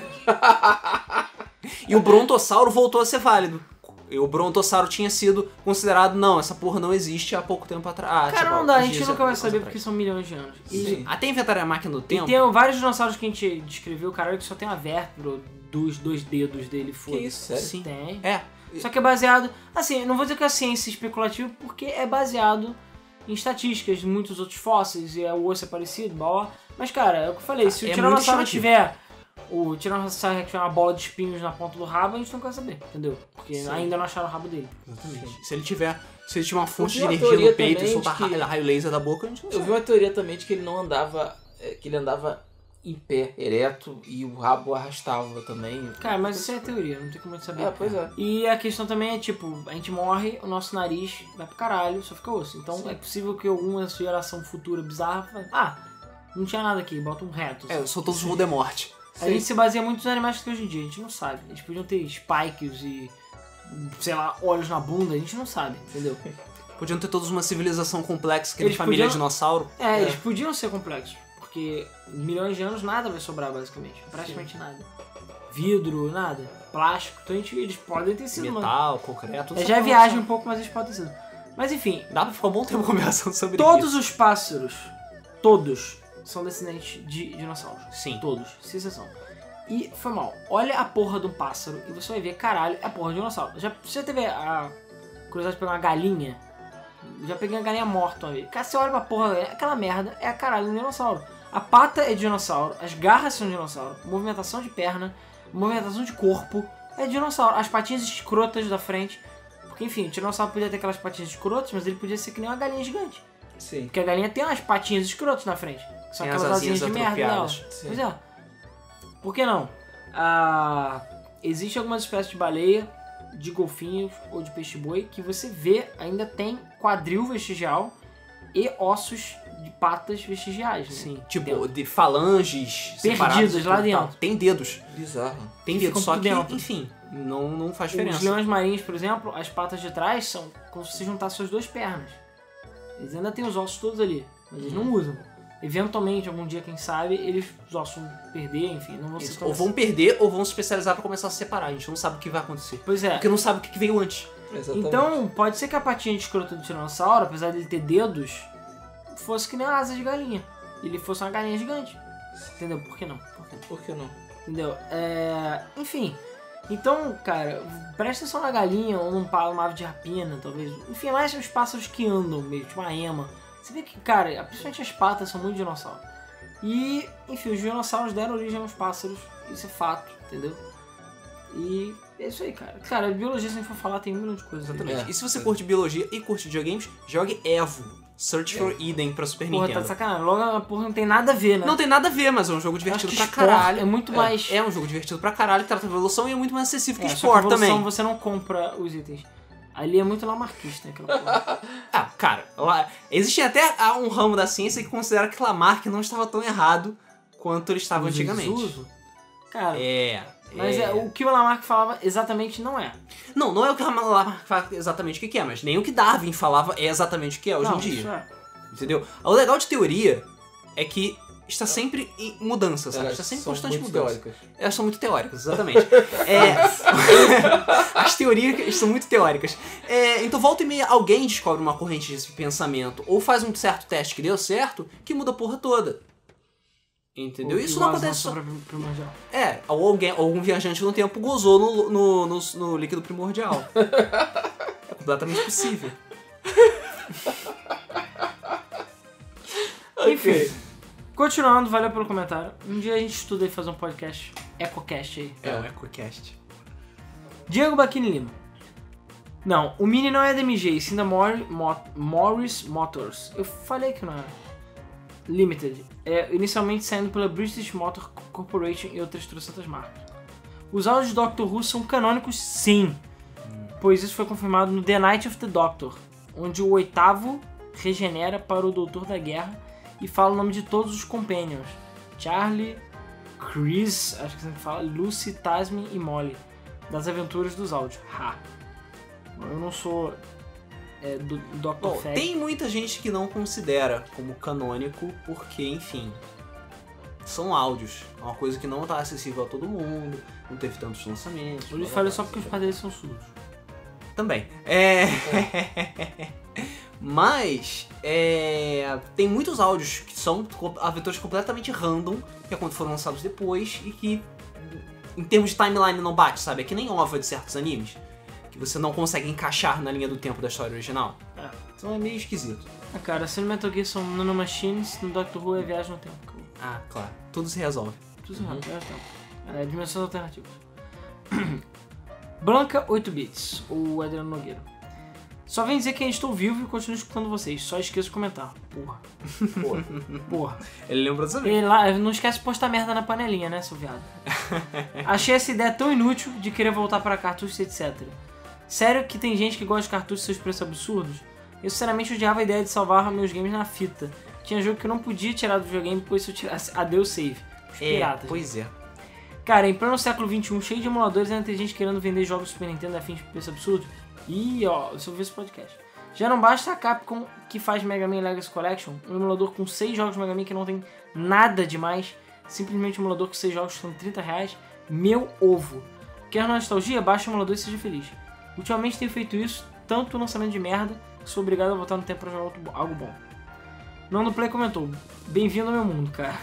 S1: E o Brontossauro voltou a ser válido. E o Brontossauro tinha sido considerado, não, essa porra não existe há pouco tempo atrás.
S2: Cara, não dá, a gente nunca vai saber porque são milhões de anos.
S3: Sim.
S1: Até inventaram a máquina do tempo.
S2: E tem vários dinossauros que a gente descreveu, caralho, que só tem uma vértebra dos dois dedos dele, foda-se.
S3: Que isso, sério?
S1: Sim.
S2: Tem.
S1: Só
S2: Só que é baseado... Assim, não vou dizer que é ciência especulativa, porque é baseado em estatísticas de muitos outros fósseis, e o osso é parecido, blá, blá. Mas, cara, é o que eu falei, se o Tiranossauro tiver... O Tiranossauro Rex tiver uma bola de espinhos na ponta do rabo, a gente não quer saber, entendeu? Porque ainda não acharam o rabo dele.
S1: Exatamente. Se ele tiver uma fonte de
S3: Eu vi uma
S1: energia no
S3: teoria
S1: peito e
S3: também
S1: soltar
S3: de que-
S1: raio laser da boca, a gente não
S3: Eu
S1: sabe.
S3: vi uma teoria também de que ele não andava... Que ele andava em pé, ereto, e o rabo arrastava também.
S2: Cara, mas isso é teoria, não tem como a gente saber.
S3: Pois é.
S2: E a questão também é, tipo, a gente morre, o nosso nariz vai pro caralho, só fica osso. Então é possível que alguma geração futura bizarra fale, não tinha nada aqui, bota um reto.
S1: São todos Voldemort.
S2: A gente se baseia muito nos animais que tem hoje em dia, a gente não sabe. Eles podiam ter spikes e, sei lá, olhos na bunda, a gente não sabe, entendeu?
S1: Podiam ter todos uma civilização complexa, que nem
S2: Eles
S1: família
S2: podiam-
S1: dinossauro.
S2: Eles podiam ser complexos, porque milhões de anos nada vai sobrar, basicamente. Praticamente nada. Vidro, nada. Plástico, então eles podem ter sido...
S1: Metal, concreto.
S2: Já viagem um pouco, mas eles podem ter sido. Mas enfim,
S1: Dá pra ficar um bom tempo conversando sobre
S2: todos
S1: isso.
S2: os pássaros, todos, são descendentes de dinossauros.
S1: Sim.
S2: Todos, sem exceção. E foi mal. Olha a porra de um pássaro e você vai ver, caralho, é a porra de um dinossauro. Você teve a curiosidade de pegar uma galinha? Já peguei uma galinha morta uma vez. Cara, você olha pra porra da galinha, aquela merda é a caralho de um dinossauro. A pata é de dinossauro, as garras são de dinossauro, movimentação de perna, movimentação de corpo é de dinossauro. As patinhas escrotas da frente. Porque, enfim, o dinossauro podia ter aquelas patinhas escrotas, mas ele podia ser que nem uma galinha gigante.
S3: Sim.
S2: Porque a galinha tem umas patinhas escrotas na frente. Que são
S1: Tem as
S2: aquelas
S1: asinhas
S2: asinhas de merda dela.
S1: atrofiadas.
S3: Sim.
S2: Pois é. Por que não? Existem algumas espécies de baleia, de golfinhos ou de peixe-boi que você vê ainda tem quadril vestigial e ossos de patas vestigiais, né?
S1: Sim, tipo,
S2: Dentro.
S1: de falanges
S2: Perdidas
S1: separadas,
S2: lá
S1: tudo e tal.
S2: dentro.
S1: Tem dedos.
S3: Bizarro.
S1: Tem
S2: Ficam
S1: dedos, só
S2: por
S1: que,
S2: dentro.
S1: enfim, não faz diferença.
S2: Os leões marinhos, por exemplo, as patas de trás são como se você juntasse suas duas pernas. Eles ainda têm os ossos todos ali, mas eles não usam. Eventualmente, algum dia, quem sabe, os ossos vão perder, enfim, não vão ser
S1: Ou vão perder ou vão se especializar pra começar a se separar. A gente não sabe o que vai acontecer.
S2: Pois é.
S1: Porque não sabe o que veio antes.
S3: Exatamente.
S2: Então, pode ser que a patinha de escroto do tiranossauro, apesar dele ter dedos, fosse que nem a asa de galinha. Ele fosse uma galinha gigante. Entendeu? Por que não?
S3: Por que não?
S2: Entendeu? Enfim. Então, cara, presta atenção na galinha ou numa ave de rapina, talvez. Enfim, mais os pássaros que andam mesmo, tipo uma ema. Você vê que, cara, principalmente as patas são muito dinossauros. E, enfim, os dinossauros deram origem aos pássaros. Isso é fato, entendeu? E é isso aí, cara. Cara, biologia, se a gente for falar, tem um milhão de coisas.
S1: Exatamente. E se você curte biologia e curte videogames, jogue Evo. Search for Eden pra Super
S2: Porra,
S1: Nintendo.
S2: tá de sacanagem. Logo, a porra não tem nada a ver, né?
S1: Não tem nada a ver, mas é um jogo divertido pra
S2: Sport
S1: caralho.
S2: é muito mais...
S1: É um jogo divertido pra caralho, que trata de evolução e é muito mais acessível que
S2: só
S1: Sport
S2: evolução,
S1: também.
S2: você não compra os itens. Ali é muito lamarquista, né, aquela porra.
S1: Ah, cara, existe até um ramo da ciência que considera que Lamarck não estava tão errado quanto ele estava antigamente.
S2: Desuso? Cara,
S1: Mas
S2: o que o Lamarck falava exatamente não é.
S1: Não é o que o Lamarck fala exatamente o que é, mas nem o que Darwin falava é exatamente o que é hoje
S2: Não,
S1: em dia.
S2: isso é.
S1: Entendeu? O legal de teoria é que está sempre em mudança, sabe? Está sempre em constante mudança.
S3: Teóricas.
S1: Elas são muito teóricas, exatamente. As teorias são muito teóricas. Então, volta e meia, alguém descobre uma corrente de pensamento ou faz um certo teste que deu certo, que muda a porra toda. Entendeu? Isso não acontece só... Ou algum viajante no tempo gozou no líquido primordial. É completamente possível.
S2: Enfim, continuando, valeu pelo comentário. Um dia a gente estuda e faz um podcast, EcoCast aí.
S1: Um EcoCast.
S2: Diego Baquini Lima. Não, o Mini não é da MG, sim da Morris Motors. Eu falei que não era. Limited. Inicialmente saindo pela British Motor Corporation e outras 300 marcas. Os áudios de Doctor Who são canônicos, sim. Pois isso foi confirmado no The Night of the Doctor, onde o 8º regenera para o Doutor da Guerra e fala o nome de todos os Companions. Charlie, Chris, acho que você fala, Lucy, Tasmin e Molly. Das aventuras dos áudios. Eu não sou do Dr. Fag.
S1: Tem muita gente que não considera como canônico porque, enfim, são áudios. É uma coisa que não está acessível a todo mundo, não teve tantos lançamentos.
S2: Eu falei só porque os pais deles são surdos.
S1: Também. Mas tem muitos áudios que são aventuras completamente random, que foram lançados depois e que, em termos de timeline, não bate, sabe? É que nem OVA de certos animes, que você não consegue encaixar na linha do tempo da história original. Então é meio esquisito.
S2: Cara, se no Metal Gear são Nanomachines, no Doctor Who é viagem no tempo.
S1: Claro. Tudo se resolve.
S2: Tudo se resolve, viagem no tempo. Dimensões alternativas. Blanca 8 bits, o Adriano Nogueira. Só vem dizer que ainda estou vivo e continuo escutando vocês. Só esqueço de comentar. Porra.
S1: Ele lembrou dessa vez.
S2: Ele lá, não esquece de postar merda na panelinha, né, seu viado? Achei essa ideia tão inútil de querer voltar para cartuchos, etc. Sério que tem gente que gosta de cartuchos e seus preços absurdos? Eu sinceramente odiava a ideia de salvar meus games na fita. Tinha jogo que eu não podia tirar do videogame, pois se eu tirasse, adeus save. Os piratas.
S1: Pois é.
S2: Cara, em pleno século XXI, cheio de emuladores, ainda tem gente querendo vender jogos do Super Nintendo a fim de preço absurdo. E ó, se eu ver esse podcast. Já não basta a Capcom que faz Mega Man Legacy Collection, um emulador com 6 jogos de Mega Man que não tem nada demais, simplesmente um emulador com 6 jogos custando R$30, meu ovo. Quer nostalgia? Baixa o emulador e seja feliz. Ultimamente tenho feito isso, tanto lançamento de merda, que sou obrigado a voltar no tempo pra jogar algo bom. Nando Play comentou, bem-vindo ao meu mundo, cara.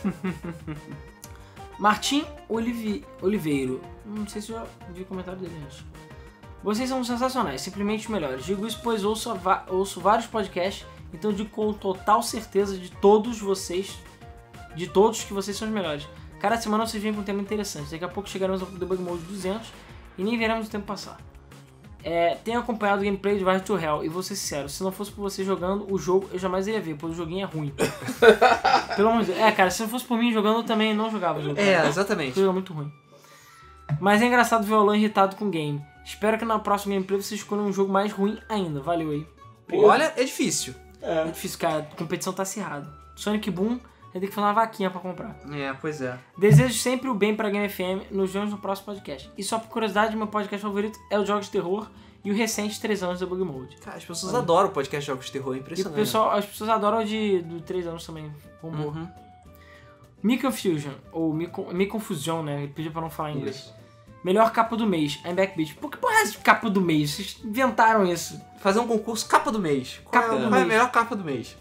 S2: Martim Oliveiro, não sei se eu já vi o comentário dele antes. Vocês são sensacionais, simplesmente os melhores. Digo isso pois ouço vários podcasts, então digo com total certeza de todos que vocês são os melhores. Cada semana vocês vêm com um tema interessante. Daqui a pouco chegaremos ao Debug Mode 200 e nem veremos o tempo passar. Tenho acompanhado o gameplay de Rise to Hell e vou ser sincero, se não fosse por você jogando o jogo, eu jamais iria ver, pois o joguinho é ruim. Pelo amor de Deus. Cara, se não fosse por mim jogando, eu também não jogava o jogo.
S1: Exatamente.
S2: O jogo é muito ruim. Mas é engraçado ver o Alan irritado com o game. Espero que na próxima gameplay você escolha um jogo mais ruim ainda. Valeu aí.
S1: Olha, é difícil.
S2: É difícil, cara. A competição tá acirrada. Sonic Boom, vai ter que fazer uma vaquinha pra comprar.
S1: Pois é.
S2: Desejo sempre o bem pra Game FM. Nos vemos no próximo podcast. E só por curiosidade, meu podcast favorito é o Jogos de Terror e o recente 3 anos do Bug Mode.
S1: Cara, as pessoas adoram o podcast de Jogos de Terror, é impressionante.
S2: E as pessoas adoram o do 3 anos também. Me Confusion, ou Me Confusion, né? Ele pediu pra não falar em inglês.
S3: Isso.
S2: Melhor capa do mês, I'm Back Beach. Por que porra é essa de capa do mês? Vocês inventaram isso.
S1: Fazer um concurso capa do mês.
S2: Capa
S1: Qual
S2: do
S1: é a
S2: mês.
S1: melhor capa do mês?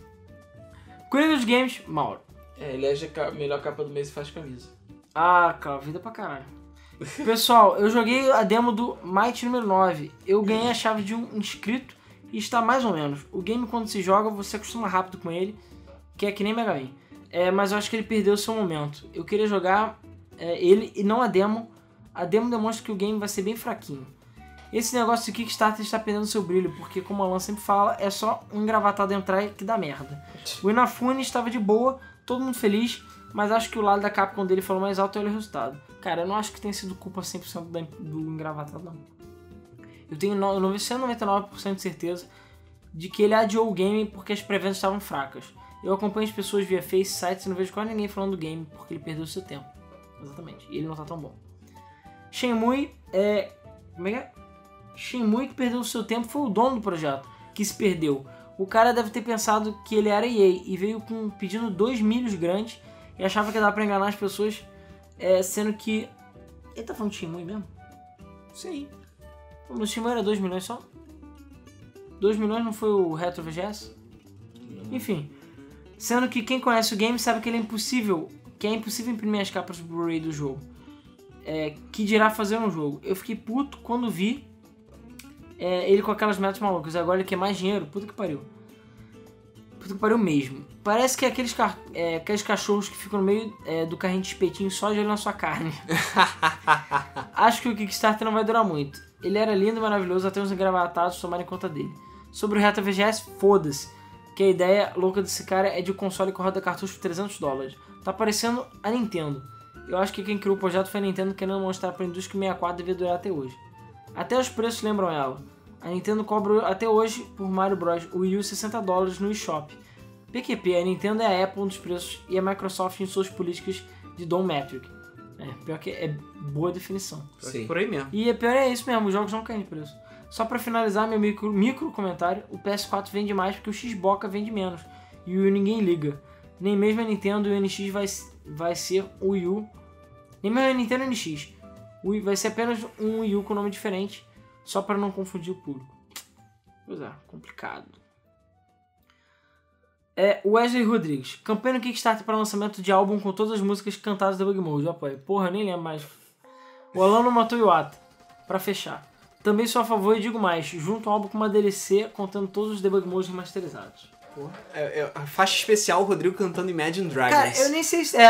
S2: Coelho dos Games, Mauro.
S3: Elege a melhor capa do mês e faz camisa.
S2: Ah, cara, vida pra caralho. Pessoal, eu joguei a demo do Might número 9. Eu ganhei a chave de um inscrito e está mais ou menos. O game, quando se joga, você acostuma rápido com ele, que é que nem Mega Man. Mas eu acho que ele perdeu o seu momento. Eu queria jogar ele e não a demo. A demo demonstra que o game vai ser bem fraquinho. Esse negócio de Kickstarter está perdendo seu brilho, porque, como o Alan sempre fala, é só um engravatado entrar que dá merda. O Inafune estava de boa, todo mundo feliz, mas acho que o lado da Capcom dele falou mais alto e olha o resultado. Cara, eu não acho que tenha sido culpa 100% do engravatado, não. Eu tenho 99% de certeza de que ele adiou o game porque as pré-vendas estavam fracas. Eu acompanho as pessoas via Face, sites e não vejo quase ninguém falando do game porque ele perdeu o seu tempo. Exatamente, e ele não tá tão bom. Shenmue como é que é? Shenmue que perdeu o seu tempo foi o dono do projeto, que se perdeu. O cara deve ter pensado que ele era EA e veio pedindo 2 milhos grandes e achava que dava pra enganar as pessoas, sendo que... Ele tá falando de Shenmue mesmo?
S1: Sim.
S2: No Shenmue era 2 milhões só? 2 milhões não foi o Retro VGS? Enfim, sendo que quem conhece o game sabe que é impossível imprimir as capas do Blu-ray do jogo. Que dirá fazer um jogo. Eu fiquei puto quando vi ele com aquelas metas malucas. Agora ele quer mais dinheiro. Puta que pariu. Puta que pariu mesmo. Parece que é aqueles cachorros que ficam no meio do carrinho de espetinho só de olho na sua carne. Acho que o Kickstarter não vai durar muito. Ele era lindo e maravilhoso até os engravatados tomarem conta dele. Sobre o Retro VGS, foda-se. Que a ideia louca desse cara é de um console que roda cartucho por $300. Tá parecendo a Nintendo. Eu acho que quem criou o projeto foi a Nintendo querendo mostrar pra indústria que o 64 devia durar até hoje. Até os preços lembram ela. A Nintendo cobra até hoje por Mario Bros. O Wii U $60 no eShop. PQP, a Nintendo é a Apple nos preços e a Microsoft em suas políticas de Don Metric. Pior que é boa definição.
S3: Sim.
S1: Por aí mesmo.
S2: E pior é isso mesmo, os jogos não caem de preço. Só pra finalizar meu micro comentário, o PS4 vende mais porque o Xbox vende menos. E o Wii U ninguém liga. Nem mesmo a Nintendo e o NX vai ser o Wii U. Nem mesmo a Nintendo e o NX. Vai ser apenas um Wii U com nome diferente, só para não confundir o público. Pois é, complicado. Wesley Rodrigues. Campanha no Kickstarter para lançamento de álbum com todas as músicas cantadas da Bug Mode. Apoio. Porra, eu nem lembro mais. O Alan não matou Iwata. Pra fechar. Também sou a favor e digo mais. Junto ao álbum com uma DLC contando todos os Debug Modes remasterizados.
S1: Porra. A faixa especial, o Rodrigo cantando Imagine Dragons.
S2: Cara, eu nem sei se...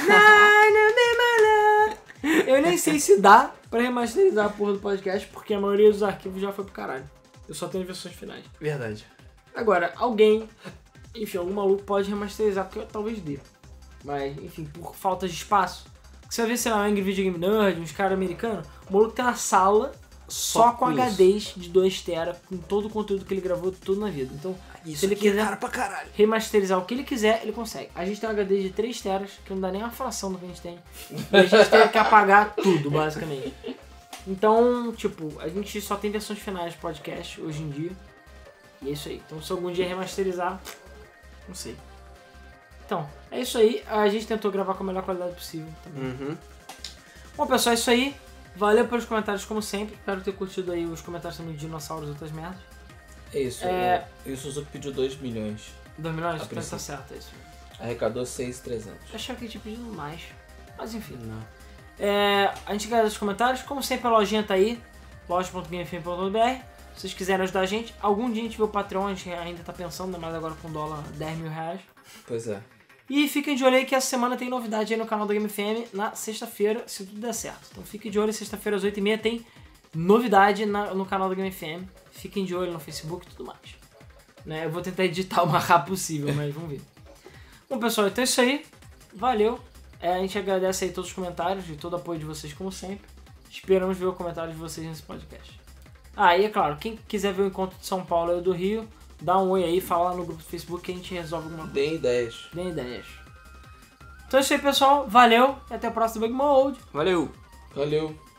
S2: Eu nem sei se dá pra remasterizar a porra do podcast, porque a maioria dos arquivos já foi pro caralho. Eu só tenho versões finais.
S1: Verdade.
S2: Agora, alguém, enfim, algum maluco pode remasterizar, porque talvez dê. Mas, enfim, por falta de espaço. Você vai ver, sei lá, um Angry Video Game Nerd, uns caras americanos, o maluco tem uma sala só com HDs de 2TB, com todo o conteúdo que ele gravou tudo na vida. Então,
S1: Isso
S2: se ele
S1: aqui é
S2: quiser
S1: cara pra caralho.
S2: remasterizar o que ele quiser, ele consegue. A gente tem um HD de 3TB, que não dá nem uma fração do que a gente tem. E a gente tem que apagar tudo, basicamente. Então, tipo, a gente só tem versões finais de podcast hoje em dia. E é isso aí. Então, se algum dia remasterizar, não sei. Então, é isso aí. A gente tentou gravar com a melhor qualidade possível também.
S1: Uhum.
S2: Bom, pessoal, é isso aí. Valeu pelos comentários, como sempre. Espero ter curtido aí os comentários também de dinossauros e outras merdas.
S3: É isso. E o Suzuki pediu 2 milhões.
S2: 2 milhões?
S3: A
S2: Tá
S3: princípio.
S2: certo, é isso.
S3: Arrecadou 6.300.
S2: Eu achava que ele tinha pedido mais. Mas enfim.
S1: Não.
S2: A gente agradece os comentários. Como sempre, a lojinha tá aí. loja.gamefm.br. Se vocês quiserem ajudar a gente. Algum dia a gente vê o Patreon. A gente ainda tá pensando, mas agora com dólar R$10 mil.
S3: Pois é.
S2: E fiquem de olho aí que essa semana tem novidade aí no canal da Game FM na sexta-feira, se tudo der certo. Então fiquem de olho, sexta-feira às 8h30 tem novidade no canal da Game FM. Fiquem de olho no Facebook e tudo mais. Né? Eu vou tentar editar o mais rápido possível, mas vamos ver. Bom, pessoal, então é isso aí. Valeu. A gente agradece aí todos os comentários e todo o apoio de vocês, como sempre. Esperamos ver o comentário de vocês nesse podcast. E é claro, quem quiser ver o encontro de São Paulo e o do Rio, dá um oi aí, fala lá no grupo do Facebook que a gente resolve alguma coisa.
S3: Dê ideias.
S2: Dê ideias. Então é isso aí, pessoal. Valeu e até o próximo Bug Mode.
S1: Valeu.
S3: Valeu.